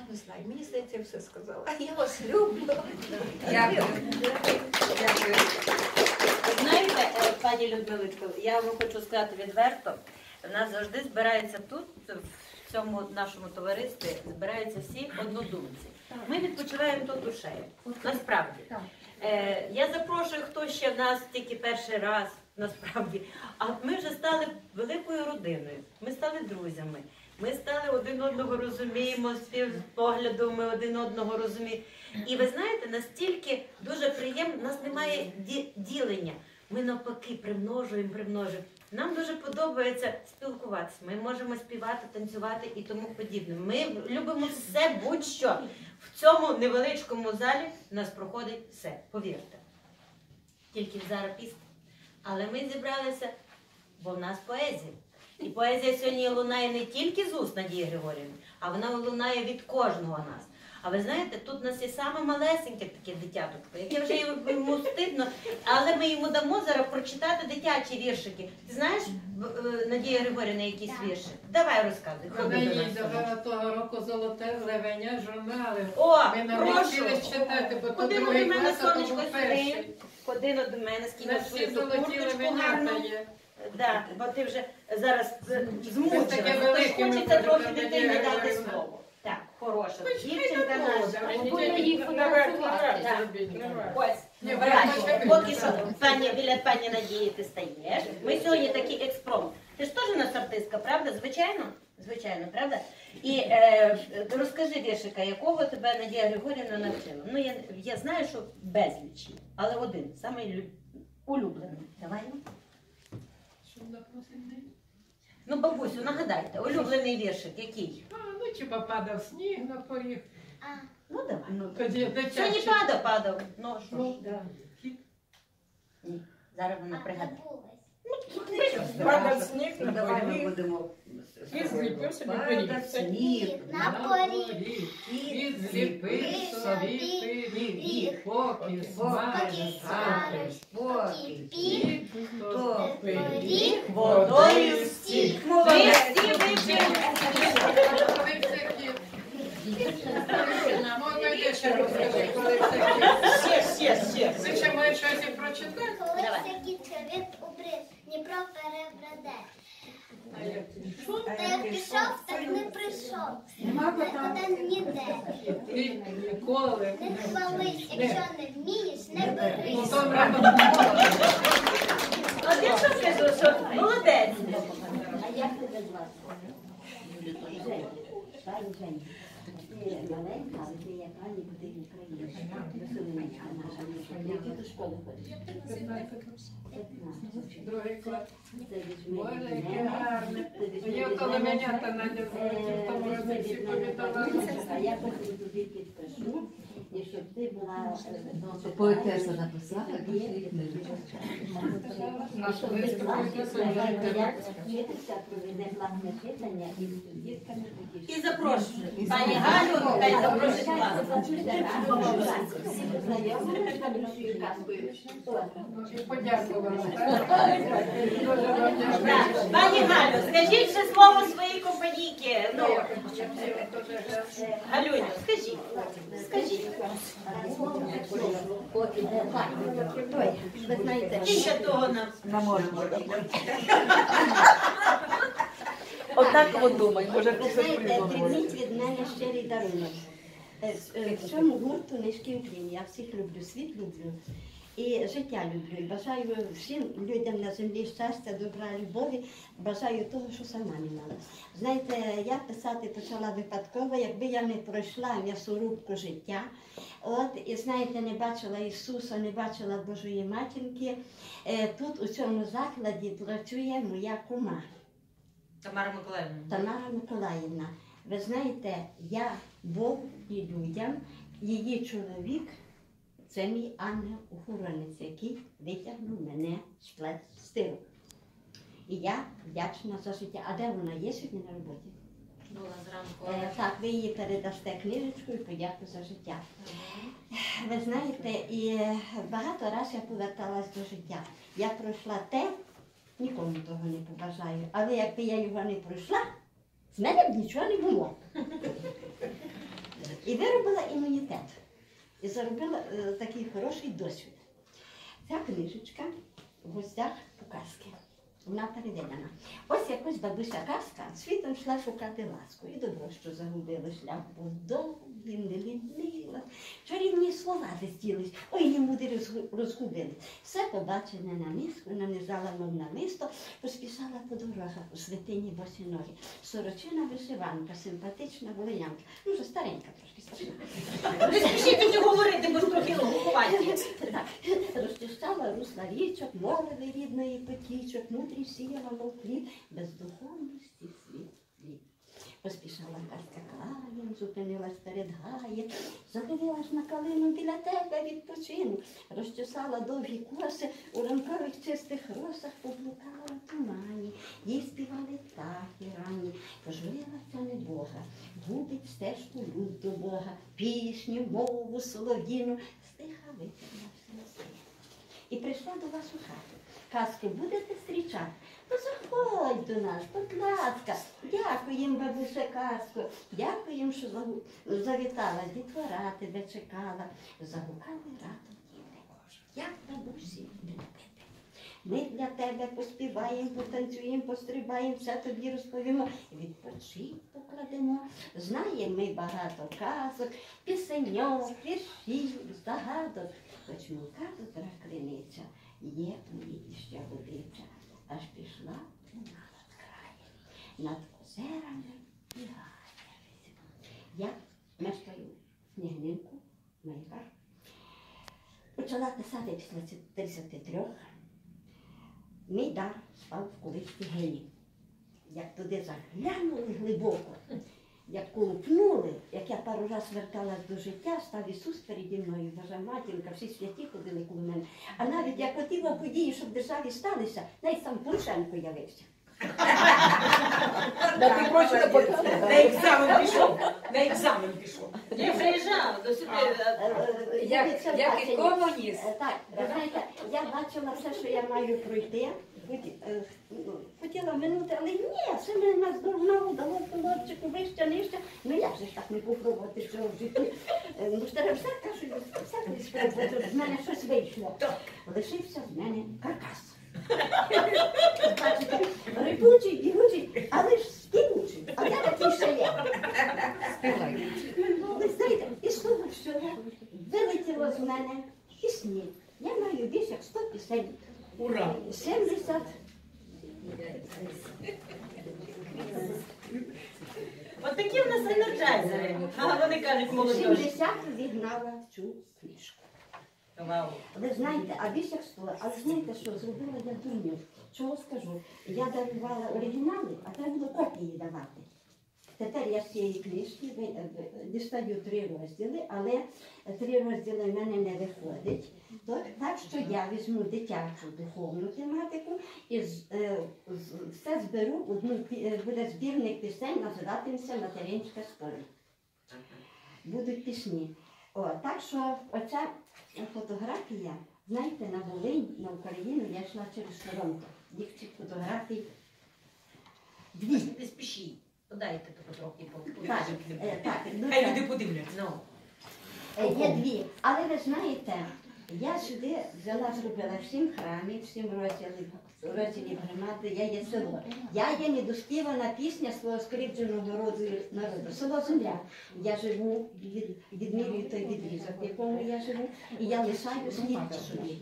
Я не знаю, мені здається, я все сказала. Я вас люблю. Дякую. Дякую. Знаєте, е, пані Людмилочко, я вам хочу сказати відверто, в нас завжди збирається тут, в цьому нашому товаристві, збираються всі однодумці. Ми відпочиваємо тут душею, насправді. Е, я запрошую, хто ще в нас тільки перший раз, насправді, а ми вже стали великою родиною, ми стали друзями, ми стали один одного розуміємо, співпогляду ми один одного розуміємо. І ви знаєте, настільки дуже приємно, у нас немає ді- ділення. Ми навпаки примножуємо, примножуємо. Нам дуже подобається спілкуватися. Ми можемо співати, танцювати і тому подібне. Ми любимо все, будь-що. В цьому невеличкому залі у нас проходить все, повірте. Тільки зараз пісня. Але ми зібралися, бо в нас поезія. І поезія сьогодні лунає не тільки з уст Надії Григорівни, а вона лунає від кожного нас. А ви знаєте, тут у нас є саме малесеньке таке дитяточко, яке вже йому стидно, але ми йому дамо зараз прочитати дитячі віршики. Ти знаєш, Надія Григорівна, якісь вірші? Давай розказуй. Ходи до нас. Вона того року золоте злевеня журнали. О, ми прошу. навчились читати, бо то Ходи до другий мене, клас, а то сонечко, був сюди. перший. Ходи до мене, скинь На свою всі ту золоті курточку левенята гарну. є. Да, бо ти вже зараз е, змучена. таке Тож велике, ми хочеться будемо трохи Надія дитині дати Григорівна. слово. Так, хороша. Дівчинка наша. Буде їх фотографувати. Ось, Ні, бачиш, ви поки що пані, біля пані Надії ти стаєш. Ми сьогодні такий експромт. Ти ж теж у нас артистка, правда? Звичайно? Звичайно, правда? І е, розкажи віршика, якого тебе Надія Григорівна навчила. Ну, я, я знаю, що безліч, але один, самий лю- улюблений. Давай. ну. Ну, бабусю, нагадайте, улюблений віршик, який? А, ну чи попадав сніг на поріг. Ну, давай. Ну, тоді дитячі. Сьогодні падав, падав. Ну, що ж? Ну, да. Ні, зараз вона пригадає. Падав сніг на Давай поріг. ми будемо. І зліпив собі Падав пиріг. сніг На поріг. І зліпив собі пиріг. Поки смажить сахар. Поки пік, то пиріг водою стік. Молодець. Всі вивчили. Можна я ще розкажу, коли все кіт. Ще, ще, ще. Ви ще маєте щось і прочитати? Коли все кітка від убрив, Дніпро перебраде. Та як пішов, так не прийшов. Нікуди ніде. Ти ніколи Не хвались, якщо не вмієш, не берись. От я що скажу, що молодець. А як тебе звати? Женя. Пані Женя. Ти маленька, але ти є пані, бо ти в Україні. Веселиночка наша. Які ти школи ходиш? Другий клас. Це візьми Боже, від яке мене. гарне. Це візьми Я від коли мене. менята Надя звертів, в тому Е, році візьми всі від мене повідомили. Поетеса. Я потім тобі підпишу. І щоб ти була... Поетеса написала, то ще їх не І щоб ти класна, як вчитися, проведе класне читання і з дітками потішити. І запрошую. Пані Галю, хай запрошують вас. Подякувала. Так, пані Галю, скажіть ще слово своїй компанійки. Ну, Галюню, скажіть. Скажіть. Ви знаєте, І ще того нам. Наможемо. Однаково думай, може ви знаєте, прийміть від мене щирий дарунок. Е, е, В цьому гурту «Низький уклін». Я всіх люблю, світ люблю. І життя люблю. І бажаю всім людям на землі щастя, добра, любові. Бажаю того, що сама не мала. Знаєте, я писати почала випадково, якби я не пройшла м'ясорубку життя. От, і знаєте, не бачила Ісуса, не бачила Божої Матінки. Е, Тут у цьому закладі працює моя кума. Тамара Миколаївна. Тамара Миколаївна. Ви знаєте, я Бог і людям, її чоловік, це мій ангел-охоронець, який витягнув мене з плеч стиру. І я вдячна за життя. А де вона є сьогодні на роботі? Була зранку. Е, так, ви їй передасте книжечку і подяку за життя. Ви знаєте, і багато разів я поверталась до життя. Я пройшла те, нікому того не побажаю. Але якби я його не пройшла, з мене б нічого не було. І виробила імунітет. І заробила е, такий хороший досвід. Ця книжечка в гостях у казки. Вона переведена. Ось якось бабуся казка світом йшла шукати ласку. І добро, що загубили шлях, був довгий, не лінила. Чарівні слова летілись, ой, не мудрі розгубили. Все побачене на миску, нанизала мов намисто, поспішала по дорогах у святині босі ноги. Сорочина вишиванка, симпатична волинянка. Ну, вже старенька трошки. Не спішіть мені говорити, бо ж трохи логувати. Так, розчищала русла річок, мови рідної потічок, мудрі сіяла мовклі, бездуховності світ світ. Поспішала казка краєм, зупинилась перед гаєм, задивилась на калину, біля тебе відпочину. Розчесала довгі коси, у ранкових чистих росах поблукала в тумані. Їй співали птахи ранні, пожурилася небога, губить стежку люд до Бога, пісню, мову, солов'їну, стиха витерла сльози. І прийшла до вас у хату. Казку будете зустрічати? Ну, заходь до нас, будь ласка. Дякуємо, бабуся казку. Дякуємо, що завітала. Дітвора тебе чекала. Загукали радо діти. Як бабусі любити. Ми для тебе поспіваємо, потанцюємо, пострибаємо, все тобі розповімо. Відпочить покладемо. Знаємо ми багато казок, пісеньок, віршів, загадок. Хоч мілка добра криниця, є у ній ще водиця. Аж пішла у над краєм, над озерами і гаєм. Я мешкаю в Снігнинку, Майках. Почала писати після тридцяти трьох. Мій дар спав в колишній гені. Як туди заглянули глибоко, як колупнули, як я пару раз верталась до життя, став Ісус переді мною, Божа матінка, всі святі ходили коло мене. А навіть я хотіла події, щоб в державі сталися, навіть сам Порошенко явився. На екзамен пішов. На екзамен пішов. Я приїжджав до сюди. Як- як і комуніст. Так, ви знаєте, я бачила все, що я маю пройти. Хоті- е, ну, Хотіла минути, але ні, все мене наздогнало, дало половчику, вище, нижче. Ну як же ж так не попробувати цього в житті? Е, Ну ж треба все кажу, все колись спробувати. З мене щось вийшло. Лишився з мене каркас. Бачите, рипучий, бігучий, але ж співучий. А я такий ще є. Ви знаєте, і слово, що вилетіло з мене пісні. Я маю більше як сто пісень. Ура! сімдесят. От такі в нас енерджайзери. А вони кажуть, молодіж. сімдесят відгнала цю книжку. Вау. Ви знаєте, а більше як сто. Але знаєте, що зробила я дурню? Чого скажу? Я дарувала оригінали, а треба було копії давати. Тепер я з цієї книжки ви- ви- дістаю три розділи, але три розділи в мене не виходить. То- Так що я візьму дитячу духовну тематику і з- е, з- все зберу, в одну пі- е, буде збірник пісень, називатиметься «Материнська сповідь». Будуть пісні. О, так що оця фотографія, знаєте, на Волинь, на Україну я йшла через Торонто. Їх цих фотографій дві. Не спішіть. Подайте тут трохи по- Так, е, так, ну, Хай це- люди подивляться. Ну. Е, Є дві. Але ви знаєте, я сюди взяла, зробила в сім храмів, в сім розділів, розділів громади, я є село. Я є недоспівана пісня свого скрипдженого роду народу. Село Земля. Я живу, від, відмірюю той відрізок, в якому я живу, і я лишаю слід собі.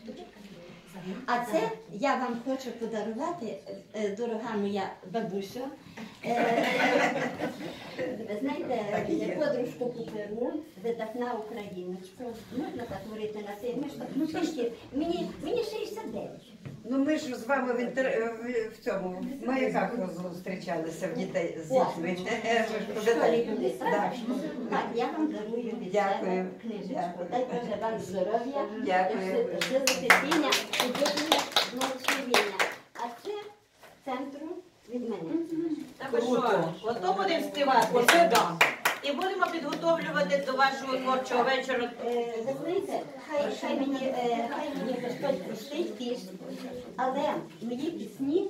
А це я вам хочу подарувати, е, дорога моя бабусю. Е, Ви знаєте, подружку Куперу, видатна україночка. Можна так говорити на цей ми ж так, ну скажіть, мені, мені шістдесят дев'ять. Ну ми ж з вами в, інтер... в- в цьому в маяках зустрічалися в дітей з О, дітьми. в школі були, правда? Так, я вам дарую від Дякую. себе книжечку. Дай Боже вам здоров'я, Дякую. сили терпіння, удовлення, благословіння. А це центру від мене. Та ви що? Ото будемо співати. Оце да. І будемо підготовлювати до вашого творчого вечора. Е, Ви знаєте, хай, хай мені, е, хай мені Господь простить пісню, але мої пісні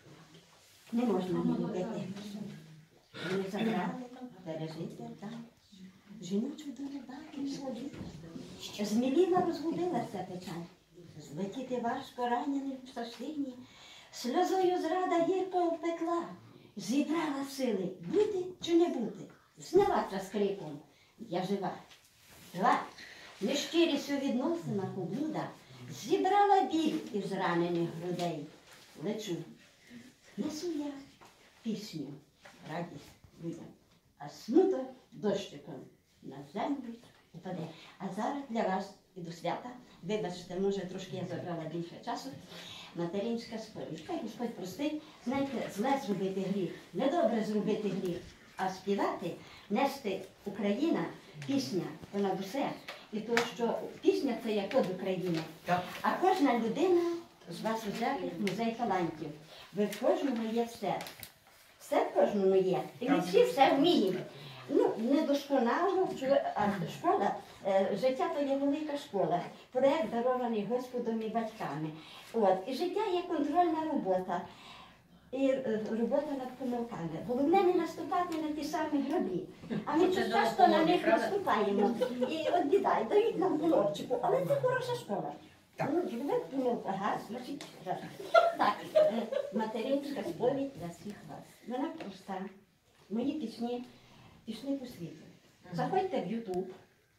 не можна не любити. Вони забрали, пережити, так. жіночу долю дати свою. Зміліла, розгубилася печаль, злетіти важко ранений в пташині, сльозою зрада гірко обпекла, зібрала сили бути чи не бути, знялася з криком: я жива, жива, нещирість у відносинах облуда, зібрала біль із ранених грудей, лечу, несу я пісню, радість людям, а смуток дощиком на землю упаде. А зараз для вас і до свята, вибачте, може трошки я забрала більше часу, материнська сповідь. Хай Господь простить, знаєте, зле зробити гріх, недобре зробити гріх, а співати, нести Україна, пісня понад усе. І то, що пісня це є код України. А кожна людина з вас взяти музей талантів. Ви в кожному є все. Все в кожному є. І ми всі все вміємо. Ну, недосконало, а школа, е, життя то є велика школа, проєкт дарований Господом і батьками. От. І життя є контрольна робота, і е, робота над помилками. Головне не наступати на ті самі граблі. А ми Це часто на них правда? наступаємо. І от біда, і дають нам булочку, але це хороша школа. Ну, живе помилка, ага, значить, раз. Так, е, материнська сповідь для всіх вас. Вона проста. Мої пісні пішли по світу. Заходьте в Ютуб,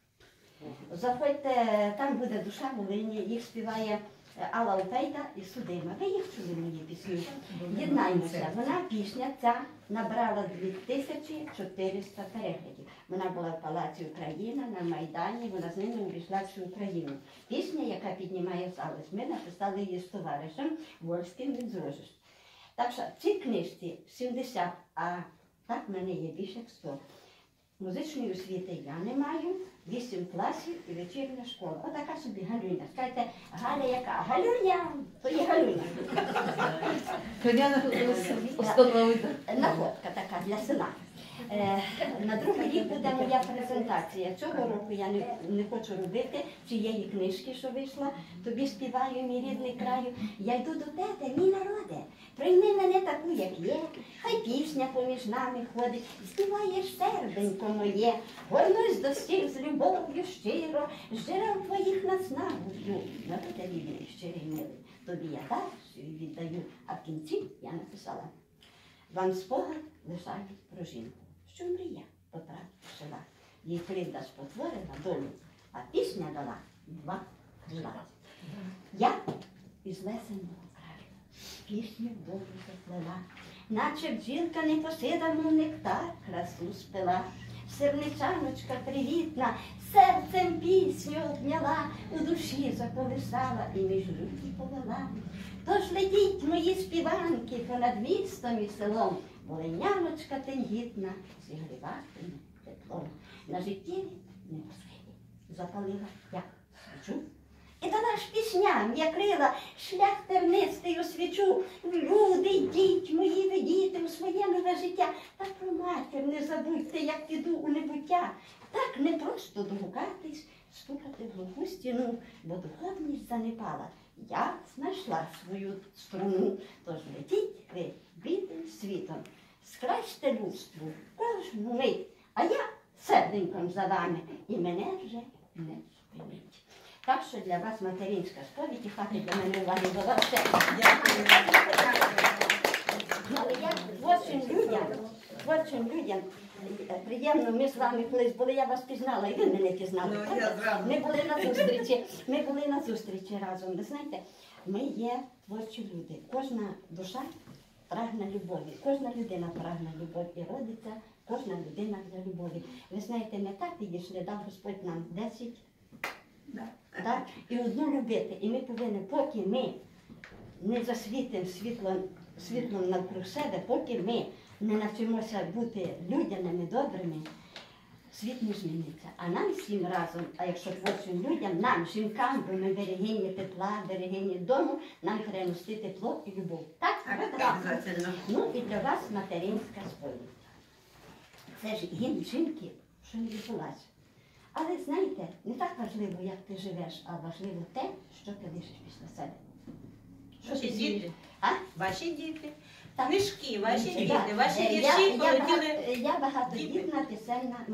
заходьте, там буде «Душа Волині», їх співає Алла Опейда і Судима. Ви їх чули, мої пісні? Єднаємося. Вона, пісня ця, набрала дві тисячі чотириста переглядів. Вона була в Палаці Україна, на Майдані, вона з ними увійшла всю Україну. Пісня, яка піднімає залез. Ми написали її з товаришем Вольським, він з Рожищ. Так що в цій книжці сімдесят, а так в мене є більше як сто. Музичної освіти я не маю, вісім класів і вечірня школа. Отака собі Галюня. Скажете, Галя яка? Галюня, то є Галюня. Находка така для села. Е, на другий рік буде моя презентація. Цього року я не, не хочу робити цієї книжки, що вийшла. Тобі співаю, мій рідний краю. Я йду до тебе, мій народе. Прийми мене таку, як є. Хай пісня поміж нами ходить. Співаєш серденько моє. Горнусь до всіх з любов'ю щиро. З джерел твоїх наснагу п'ю. Народе рідний, щирий милий. Тобі я далі віддаю. А в кінці я написала: вам спогад лишають про жінку, що мрія потрапила. Їй кривда спотворила долю, а пісня дала два крила. Я із лесеного краю пісню добру заплела, наче бджілка непосида, мов нектар, красу спила. Сирничаночка привітна, серцем пісню обняла, у душі заколисала і між руки повела. Тож летіть мої співанки понад містом і селом, волиняночка тендітна зігріватиме теплом. На життєві небосхилі запалила я свічу і дала ж пісням я крила шлях тернистий освічу. Люди, йдіть мої, ведіте у своє нове життя, та про матір не забудьте, як піду у небуття. Так не просто догукатись, стукати в глуху стіну, бо духовність занепала. Я знайшла свою струну, тож летіть ви білим світом, скрачте людству кожну мить, а я серденьком за вами, і мене вже не спинить. Так що для вас материнська сповідь, і хати для мене уваги була все. Дякую. Але я творчим людям, творчим людям, приємно, ми з вами колись були, я вас пізнала, і ви мене пізнали. Ну, я зразу. Ми були на зустрічі, ми були на зустрічі разом. Ви знаєте, ми є творчі люди. Кожна душа прагне любові, кожна людина прагне любові і родиться, кожна людина для любові. Ви знаєте, не так підійшли, дав Господь нам десять, так, і одну любити. І ми повинні, поки ми не засвітимо світлом, світлом навкруг себе, поки ми не навчимося бути людяними, добрими, світ не зміниться. А нам всім разом, а якщо творчим людям, нам, жінкам, бо ми берегині тепла, берегині дому, нам треба нести тепло і любов. Так? Так, обов'язково. Ну і для вас материнська сповідь. Це ж гімн жінки, що не відбулася. Але знаєте, не так важливо, як ти живеш, а важливо те, що ти лишиш після себе. Ваші ти діти. зробиш? А? Ваші діти. Так. Книжки, ваші Так. діти, ваші Е, вірші я, я, полетіли. багато, я багатодітна пісенна мама.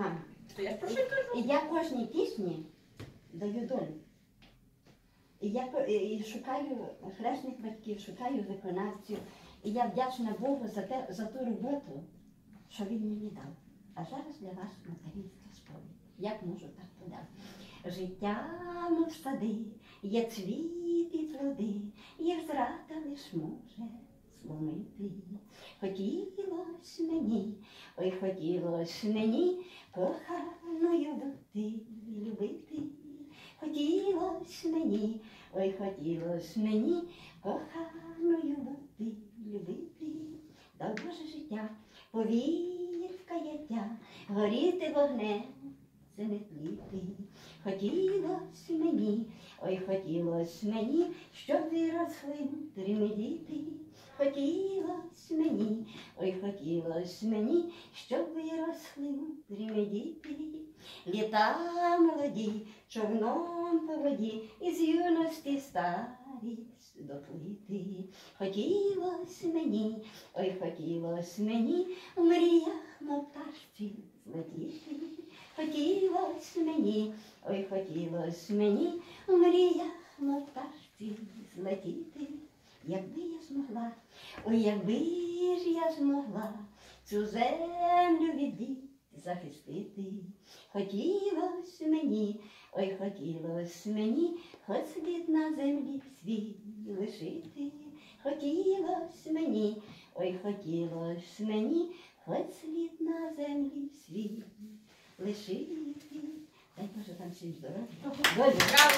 То я ж про що й кажу. І я кожній пісні даю долю. І я ко- і- і шукаю хресних батьків, шукаю виконавців. І я вдячна Богу за, те, за ту роботу, що він мені дав. А зараз для вас материнська сповідь. Як можу так подати? Життя, мов сади, є цвіт і плоди, їх зрада лиш може зломити. Хотілось мені, ой, хотілось мені коханою бути, любити. Хотілось мені, ой, хотілось мені коханою бути, любити. Дай Боже життя, повір в каяття, горіти вогнем, це не тліти. Хотілось мені, ой, хотілось мені, щоб виросли трими діти. Хотілось мені, ой, хотілось мені, щоб виросли трими діти. Літа молоді, човном по воді, із юності старість доплити. Хотілось мені, ой, хотілось мені, в мріях мов пташці злетіти. Хотілось мені, ой, хотілось мені, в мріях мов пташці злетіти. Якби я змогла, ой, якби ж я змогла цю землю від дітей захистити. Хотілось мені, ой, хотілось мені, хоч слід на землі свій лишити. Хотілось мені, ой, хотілось мені, хоч слід на землі свій лишити. Дай Боже вам всім здоров'я. Браво,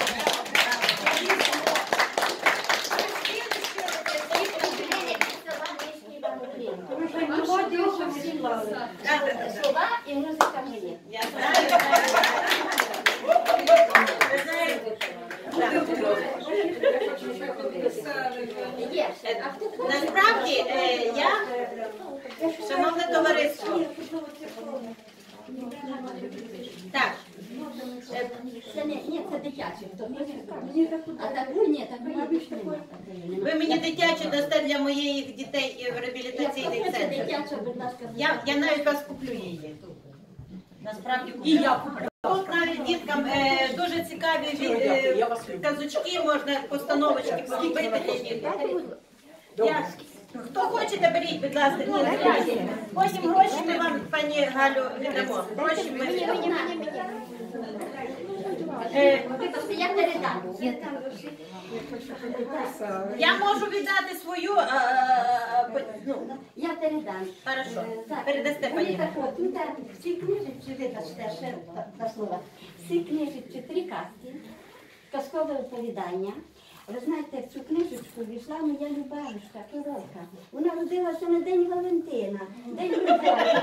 слова і музика мені. Я знаю. Ви знаєте, насправді е, я, шановне товариство, так, Е, Це не, ні, це дитяче. А таку ні, такої більш немає. ви мені дитяче дасте для моїх дітей в реабілітаційний Це центр. дитяча, будь ласка. Я, я навіть вас куплю її. Насправді куплю. І я куплю. Тут навіть діткам е, дуже цікаві е, казочки, можна постановочки зробити для діток. Я- Хто хочете, беріть, будь ласка. Ні, не беріть. Потім гроші ми вам, пані Галю, віддамо. Гроші ми віддамо. Е, Я передам. Я можу віддати свою, а, а, по- ну, Я передам. Хорошо. Е, так. Передасте, Вони пані. так от, ну так, всі книжечки, вибачте, ще та- та слова. Всі книжечки, три казки, казкове оповідання. Ви знаєте, в цю книжечку війшла моя Любавушка, Коровка. Вона родилася на День Валентина, День любові.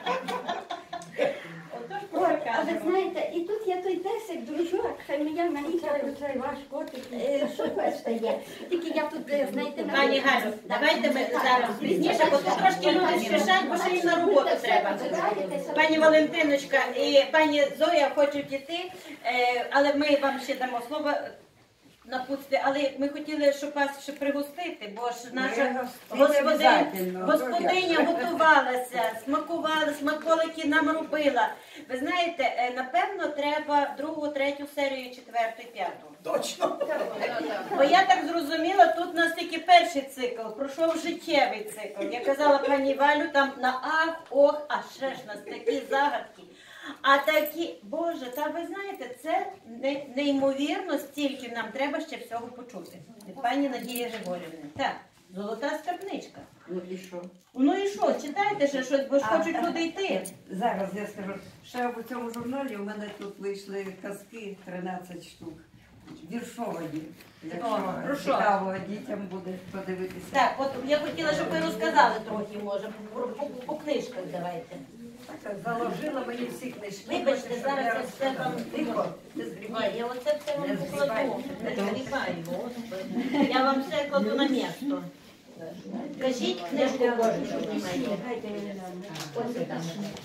Ой, а ви знаєте, і тут є той песик, дружок, хай моя маленька, цей ваш котик, е, що хочете є. Тільки я тут, е, знаєте, на... Пані Галю, давайте ми зараз пізніше, бо тут трошки люди спішать, бо ще й на роботу треба. Пані Валентиночка і пані Зоя хочуть іти, е, але ми вам ще дамо слово напутстві, але ми хотіли, щоб вас ще пригостити, бо ж наша господиня, господиня готувалася, смакувала, смаколики нам робила. Ви знаєте, е, напевно, треба другу, третю серію, четверту, п'яту. Точно. Бо я так зрозуміла, тут у нас тільки перший цикл, пройшов життєвий цикл. Я казала пані Валю, там на ах, ох, а ще ж у нас такі загадки. А такі, Боже, та ви знаєте, це не, неймовірно, стільки нам треба ще всього почути. Від пані Надії Григорівни. Так, золота скарбничка. Ну і що? Ну і що, читайте ще щось, бо ж А, хочуть люди йти. Зараз я скажу. Ще в цьому журналі у мене тут вийшли казки тринадцять штук. Віршовані. Якщо О, про що? цікаво дітям буде подивитися. Так, от я хотіла, щоб ви розказали трохи, може, по, по, по книжках давайте. Так, заложила мені всі книжки. Вибачте, Щоб зараз я я все вам... Тихо, не Ні, згрібай. я оце все вам Не покладу. Не згрібаю, Господи. Я вам все кладу на місто. Кажіть книжку кожну, що ви маєте. Ось так.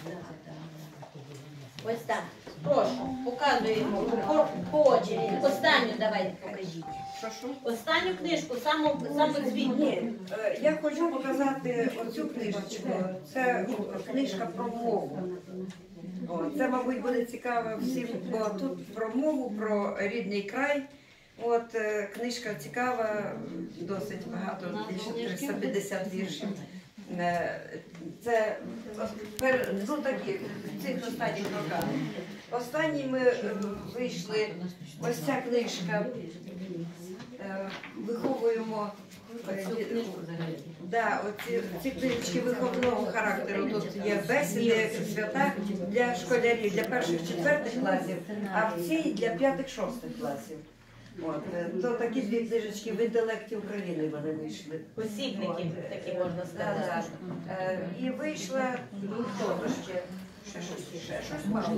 Ось так. Прошу, показуємо по, по очереді. Останню давайте покажіть. Останню книжку, саму, саму звітну. Ні, е, я хочу показати оцю книжечку. Це книжка про мову. О, це, мабуть, буде цікаво всім, бо тут про мову, про рідний край. От е, книжка цікава, досить багато, більше триста п'ятдесят віршів. Е, Це пер- ну, такі, в цих останніх роках. Останні ми е, вийшли, ось ця книжка, е, виховуємо. е, Да, оці, ці книжки виховного характеру. Тут є бесіди, свята для школярів, для перших четвертих класів, а в цій для п'ятих-шостих класів. От, е, то такі дві книжечки в інтелекті України вони вийшли. Посібники, такі можна сказати. Да, да. Е, І вийшла, ну, що то ще? Ще щось, ще щось мало.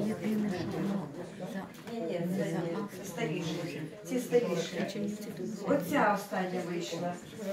Ні, ні, це ні, це старіші. Ці старіші. Оця остання вийшла.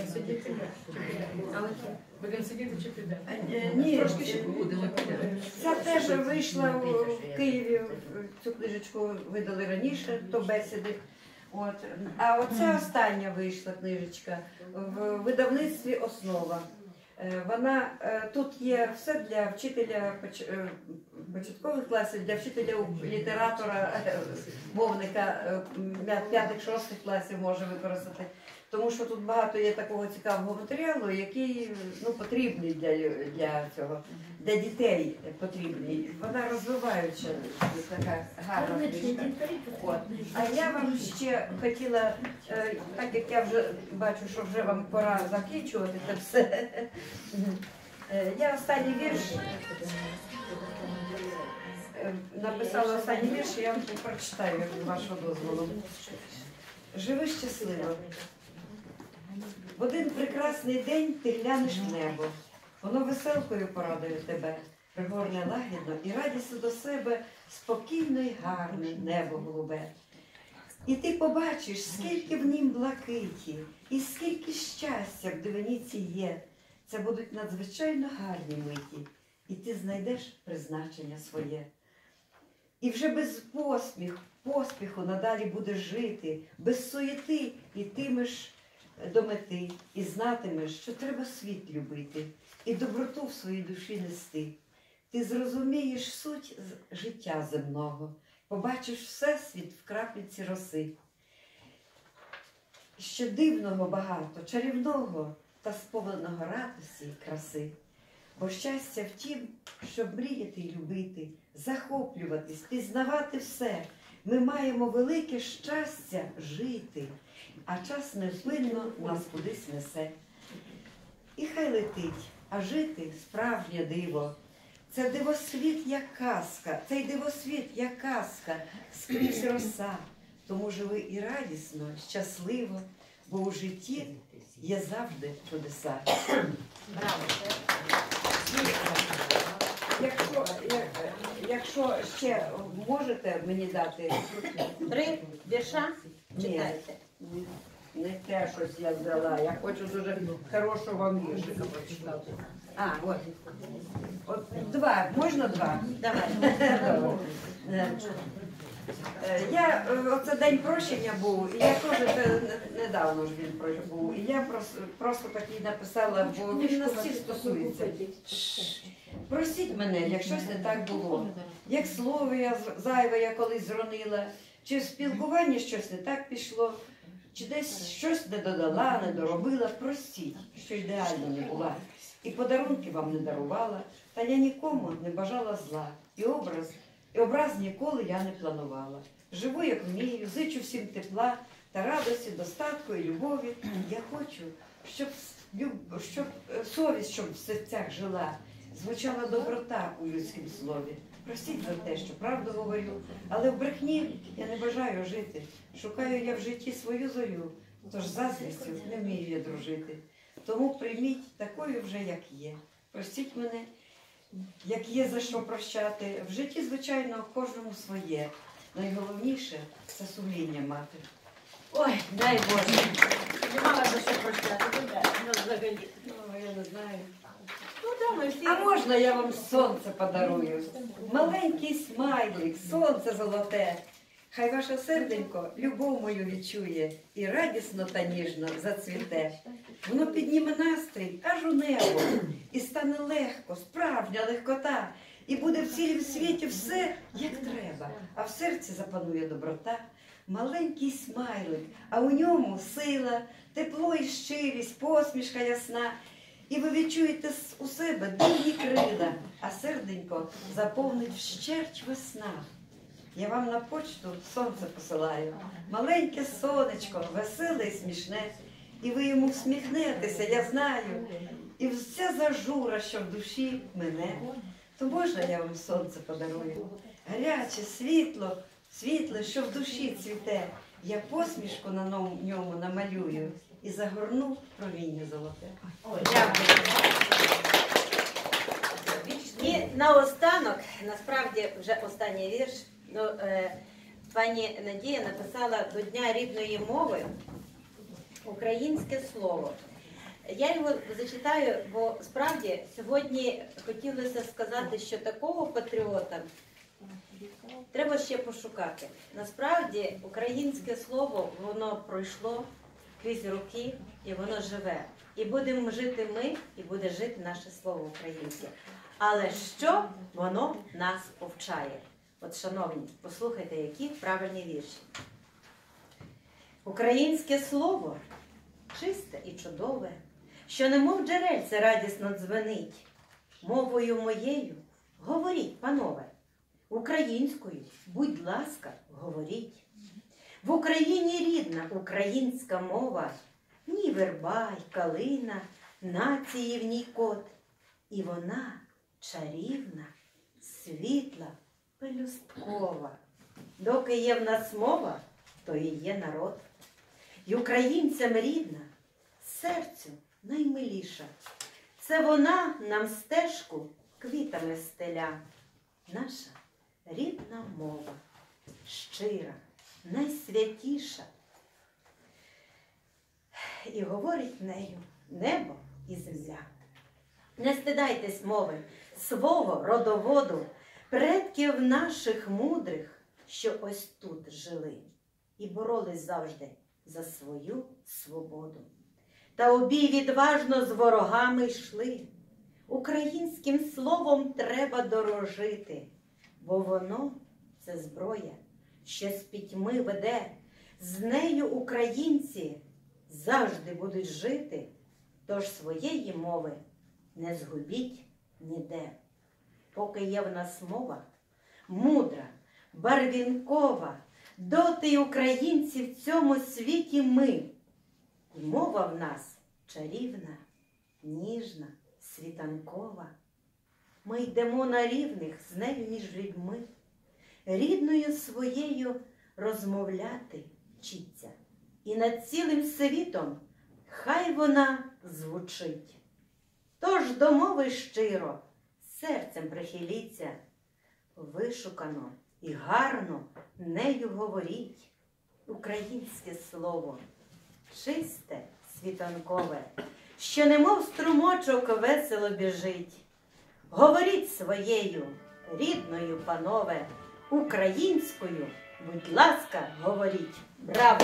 Будемо сидіти чи підемо? Е, Ні, Трошки ще будемо. ця теж вийшла в Києві, цю книжечку видали раніше, то бесіди. От. А оця остання вийшла книжечка в видавництві «Основа». Е, Вона, е, тут є все для вчителя поч- е, початкових класів, для вчителя літератора, е, мовника е, п'ятих-шостих класів може використати. Тому що тут багато є такого цікавого матеріалу, який ну, потрібний для, лю- для цього, для дітей потрібний. Вона розвиваюча, така гарна книжка. От. А я вам ще хотіла, е, так як я вже бачу, що вже вам пора закінчувати це все. Е, Я останній вірш е, написала останній вірш, я вам прочитаю з вашого дозволу. Живи щасливо. В один прекрасний день ти глянеш в небо. Воно веселкою порадує тебе, пригорне лагідно і радістю до себе спокійно й гарне небо голубе. І ти побачиш, скільки в нім блакиті, і скільки щастя в дивиніці є. Це будуть надзвичайно гарні миті, і ти знайдеш призначення своє. І вже без посміх, поспіху надалі будеш жити, без суєти йтимеш до мети і знатимеш, що треба світ любити і доброту в своїй душі нести. Ти зрозумієш суть з- життя земного, побачиш всесвіт в крапліці роси. Ще дивного багато, чарівного та сповненого радості й краси. Бо щастя в тім, щоб мріяти й любити, захоплюватись, пізнавати все. Ми маємо велике щастя жити, а час невпинно нас кудись несе. І хай летить, а жити справжнє диво. Це дивосвіт, як казка, цей дивосвіт, як казка, скрізь роса. Тому живи і радісно, щасливо, бо у житті є завжди чудеса. Браво! Якщо, як- якщо ще можете мені дати Три вірша Ні. читайте. Не те щось я взяла, я хочу дуже хорошого вам віршика прочитати. А, от. От два, можна два? Давай. Добре. Е, е, Я, е, оце день прощення був, і я теж це не- недавно ж він про- був. І я просто, просто такий написала, бо він нас всіх стосується. Простіть мене, як щось не так було. Як слово я з- зайве я колись зронила, чи в спілкуванні щось не так пішло, чи десь щось не додала, не доробила. Простіть, що ідеально не була. І подарунки вам не дарувала, та я нікому не бажала зла. І образ, і образ ніколи я не планувала. Живу, як вмію, зичу всім тепла та радості, достатку і любові. Я хочу, щоб, люб- щоб е, совість, щоб в серцях жила, звучала доброта у людськім слові. Простіть за те, що правду говорю, але в брехні я не бажаю жити. Шукаю я в житті свою зорю, тож заздрістю не вмію я дружити. Тому прийміть такою вже, як є. Простіть мене, як є за що прощати. В житті, звичайно, кожному своє. Найголовніше – це сумління мати. Ой, дай Боже. Не мала за що прощати, ну так, ну взагалі. Ну, я не знаю. Ну да, ми всі. А можна я вам сонце подарую? Маленький смайлик, сонце золоте. Хай ваше серденько любов мою відчує і радісно та ніжно зацвіте. Воно підніме настрій аж у небо і стане легко, справжня легкота. І буде в цілім світі все, як треба. А в серці запанує доброта, маленький смайлик, а у ньому сила, тепло і щирість, посмішка ясна. І ви відчуєте у себе дивні крила, а серденько заповнить вщерть весна. Я вам на почту сонце посилаю, маленьке сонечко, веселе і смішне. І ви йому всміхнетеся, я знаю, і вся зажура, що в душі мене. То можна я вам сонце подарую? Гаряче, світло, світле, що в душі цвіте. Я посмішку на ньому намалюю і загорну в проміння золоте. Дякую. І наостанок, насправді вже останній вірш, ну, е, пані Надія написала до Дня рідної мови українське слово. Я його зачитаю, бо справді сьогодні хотілося сказати, що такого патріота треба ще пошукати. Насправді українське слово, воно пройшло крізь роки і воно живе. І будемо жити ми, і буде жити наше слово українське. Але що воно нас повчає? От, шановні, послухайте, які правильні вірші. Українське слово чисте і чудове, що немов джерельце радісно дзвенить. Мовою моєю говоріть, панове, українською, будь ласка, говоріть. В Україні рідна українська мова, ні верба й калина, нації в ній код. І вона чарівна, світла, пелюсткова. Доки є в нас мова, то і є народ. І українцям рідна, серцю наймиліша. Це вона нам стежку квітами стеля. Наша рідна мова, щира, найсвятіша. І говорить нею небо і земля. Не стидайтесь мови свого родоводу, предків наших мудрих, що ось тут жили і боролись завжди за свою свободу. Та у бій відважно з ворогами йшли. Українським словом треба дорожити, бо воно – це зброя, що з пітьми веде. З нею українці завжди будуть жити, тож своєї мови не згубіть ніде. Поки є в нас мова мудра, барвінкова, доти й українці в цьому світі ми. І мова в нас чарівна, ніжна, світанкова. Ми йдемо на рівних з нею між людьми. Рідною своєю розмовляти вчиться. І над цілим світом хай вона звучить. Тож до мови щиро серцем прихиліться, вишукано і гарно нею говоріть. Українське слово чисте, світанкове, що немов струмочок весело біжить. Говоріть своєю рідною, панове, українською, будь ласка, говоріть. Браво!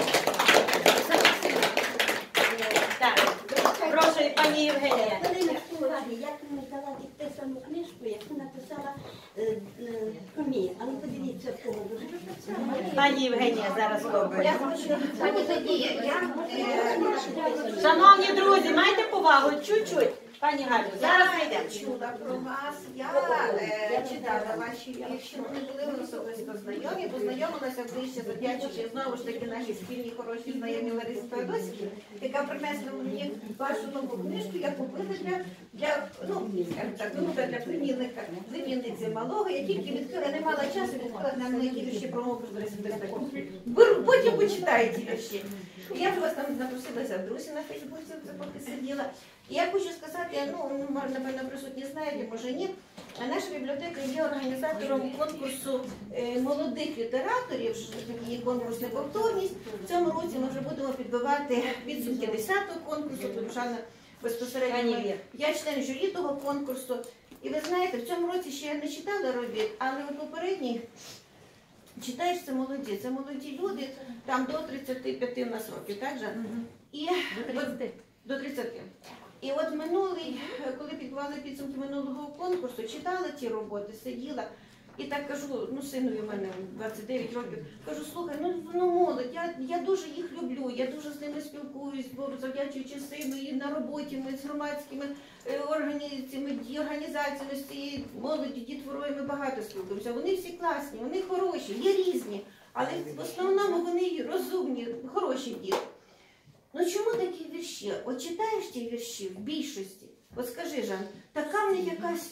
Так, прошу, пані Євгенія. Я комусь дала підписану книжку, яку написала Комі. А ну подивіться, в кого дуже написала. Пані Євгенія зараз робить. Пані Надія, я... Шановні друзі, майте повагу, чуть-чуть. Пані Галю, зараз йдемо. Чула про вас, я е, читала ваші вірші, ми були особисто знайомі, познайомилася ближче, завдячуючи знову ж таки наші спільні хороші знайомі Ларисі Феодосівні, яка принесла мені вашу нову книжку, я купила для, для ну, скажімо так, ну, для племінника, племінниці малого, я тільки відкрила, не мала часу, відкрила на великі вірші про мову Ларисі Феодосівні. Беру, потім почитаю ті вірші. Я ж вас там запросилася в друзі на Фейсбуці, це поки сиділа. І я хочу сказати, ну, напевно, присутні знають, може ні, наша бібліотека є організатором конкурсу молодих літераторів, такий конкурс «Неповторність». В цьому році ми вже будемо підбивати підсумки десятого конкурсу, тому що безпосередньо я член журі того конкурсу. І ви знаєте, в цьому році ще не читала робіт, але в попередній читаєш, це молоді, це молоді люди, там до тридцяти п'яти у нас років, так же? І до тридцяти. І от минулий, коли підбивали підсумки минулого конкурсу, читала ті роботи, сиділа. І так кажу, ну синові в мене двадцять дев'ять років, кажу, слухай, ну, ну молодь, я, я дуже їх люблю, я дуже з ними спілкуюсь, бо завдячуючи сину і на роботі ми з громадськими е, організаціями, організаціями, з цією молоді, дітворою ми багато спілкуємося. Вони всі класні, вони хороші, є різні, але в основному вони розумні, хороші діти. Ну чому такі вірші? От читаєш ті вірші в більшості, от скажи, Жан, така в них якась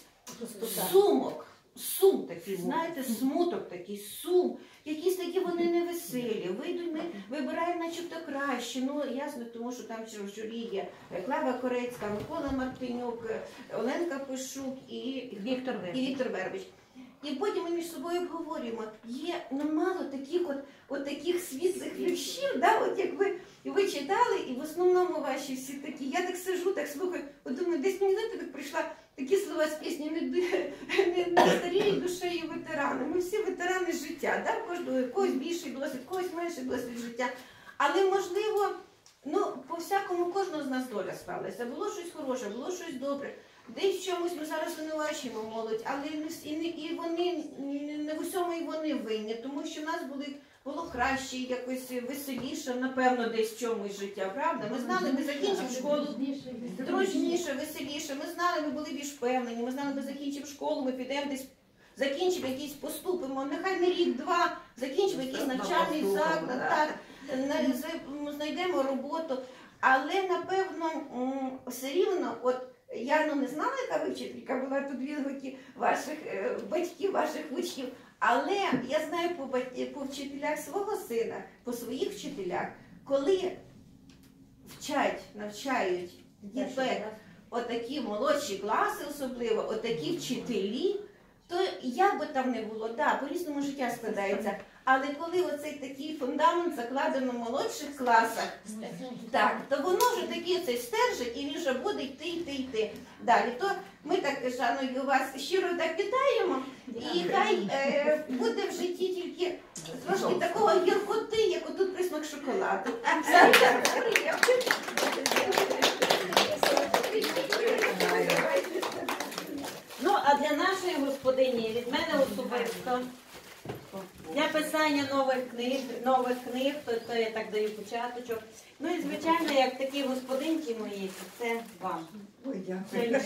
сумок. Сум такий, знаєте, смуток такий, сум. Якісь такі вони невеселі. Вийдуть, ми вибираємо начебто краще. Ну, ясно, тому що там в журі є Клава Корецька, Микола Мартинюк, Оленка Пишук і Віктор Вербич. І Віктор Вербич. І потім ми між собою обговорюємо, є ну, мало таких от, от таких світлих віршів, да? От як ви, ви читали, і в основному ваші всі такі. Я так сижу, так слухаю, от думаю, десь мені знаєте, так прийшла такі слова з пісні «Не, не, не старіють душею ветерани». Ми всі ветерани життя, да? Кожного, когось більший досвід, когось менший досвід життя. Але можливо, ну, по-всякому кожного з нас доля склалася. Було щось хороше, було щось добре. Десь в чомусь ми зараз винувачуємо молодь, але і, не, і вони, не в усьому і вони винні, тому що в нас були, було краще, якось веселіше, напевно, десь в чомусь життя, правда? Ми знали, ми закінчимо школу, дружніше, веселіше, ми знали, ми були більш впевнені, ми знали, ми закінчимо школу, ми підемо десь, закінчимо якийсь, поступимо, нехай не рік-два, закінчимо якийсь навчальний заклад, так, знайдемо роботу, але, напевно, все рівно, от, я ну, не знала, яка ви вчителька була тут відгуки ваших е, батьків, ваших учнів, але я знаю по, по вчителях свого сина, по своїх вчителях, коли вчать, навчають дітей отакі молодші класи особливо, отакі вчителі, то як би там не було, да, по-різному життя складається. Але коли оцей такий фундамент закладено в молодших класах, так, то воно вже такий цей стержик, і він вже буде йти, йти, йти. Далі, то ми так, Жанною, вас щиро так вітаємо, і хай е, буде в житті тільки трошки такого гіркоти, як отут присмак шоколаду. Ну, а для нашої господині, від мене особисто, для писання нових книг, нових книг, то, то я так даю початочок. Ну і, звичайно, як такі господинки мої, це вам. Ой, дякую.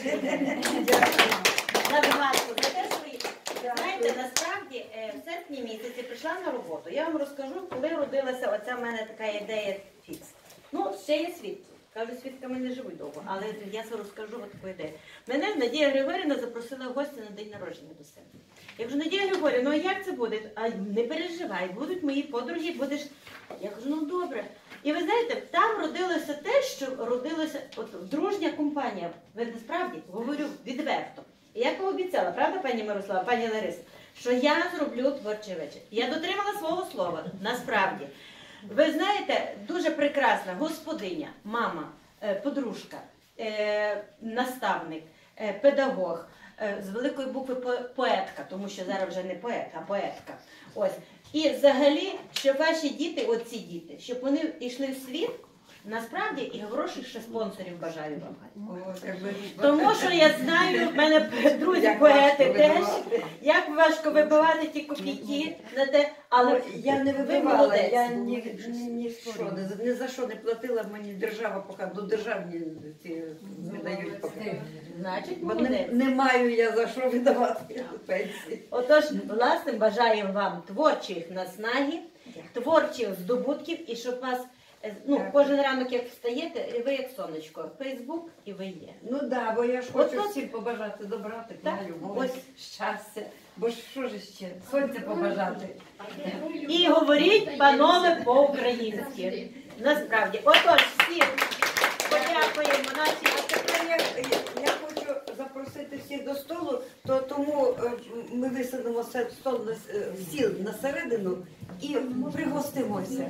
За звачку, за те, що ви, знаєте, насправді, в серпні місяці прийшла на роботу. Я вам розкажу, коли родилася оця в мене така ідея фікс. Ну, ще є свідки. Кажу, свідками не живуть довго, але я це розкажу от таку ідею. Мене Надія Григорівна запросила в гості на день народження до себе. Я кажу, Надія Григорівна, ну а як це буде? А не переживай, будуть мої подруги, будеш... Я кажу, ну добре. І ви знаєте, там родилося те, що родилося, от дружня компанія. Ви насправді, говорю відверто. І я пообіцяла, правда, пані Мирослава, пані Лариса, що я зроблю творчий вечір. Я дотримала свого слова, насправді. Ви знаєте, дуже прекрасна господиня, мама, подружка, наставник, педагог, з великої букви поетка, тому що зараз вже не поет, а поетка. Ось. І взагалі, щоб ваші діти, оці діти, щоб вони йшли в світ, насправді і хороших ще спонсорів бажаю вам. Тому що я знаю, в мене друзі поети теж, як важко вибивати ті копійки на те, але я не вибивала, я ні, ні, ні що, не, не за що не платила, мені держава поки, до державні ці видають поки. Значить, бо не, не маю я за що видавати пенсії. Отож, власне, бажаємо вам творчих наснаги, творчих здобутків і щоб вас ну, кожен ранок, як встаєте, ви як сонечко, Фейсбук і ви є. Ну так, да, бо я ж хочу от, всім побажати добра, тепла, любові, щастя. Бо що ж ще? Сонця побажати. І говоріть, панове, по-українськи. Насправді. Отож, всім подякуємо нашій. А тепер я, я, я хочу запросити всіх до столу, то тому ми висадимо стол на стіл на середину і пригостимося.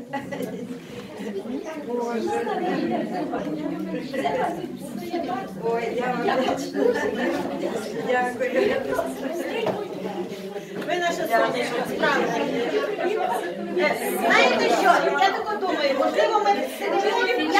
Боже. Ой, я вам дякую. Ви наша сонячка, справді. Знаєте що? Я так думаю, можливо, ми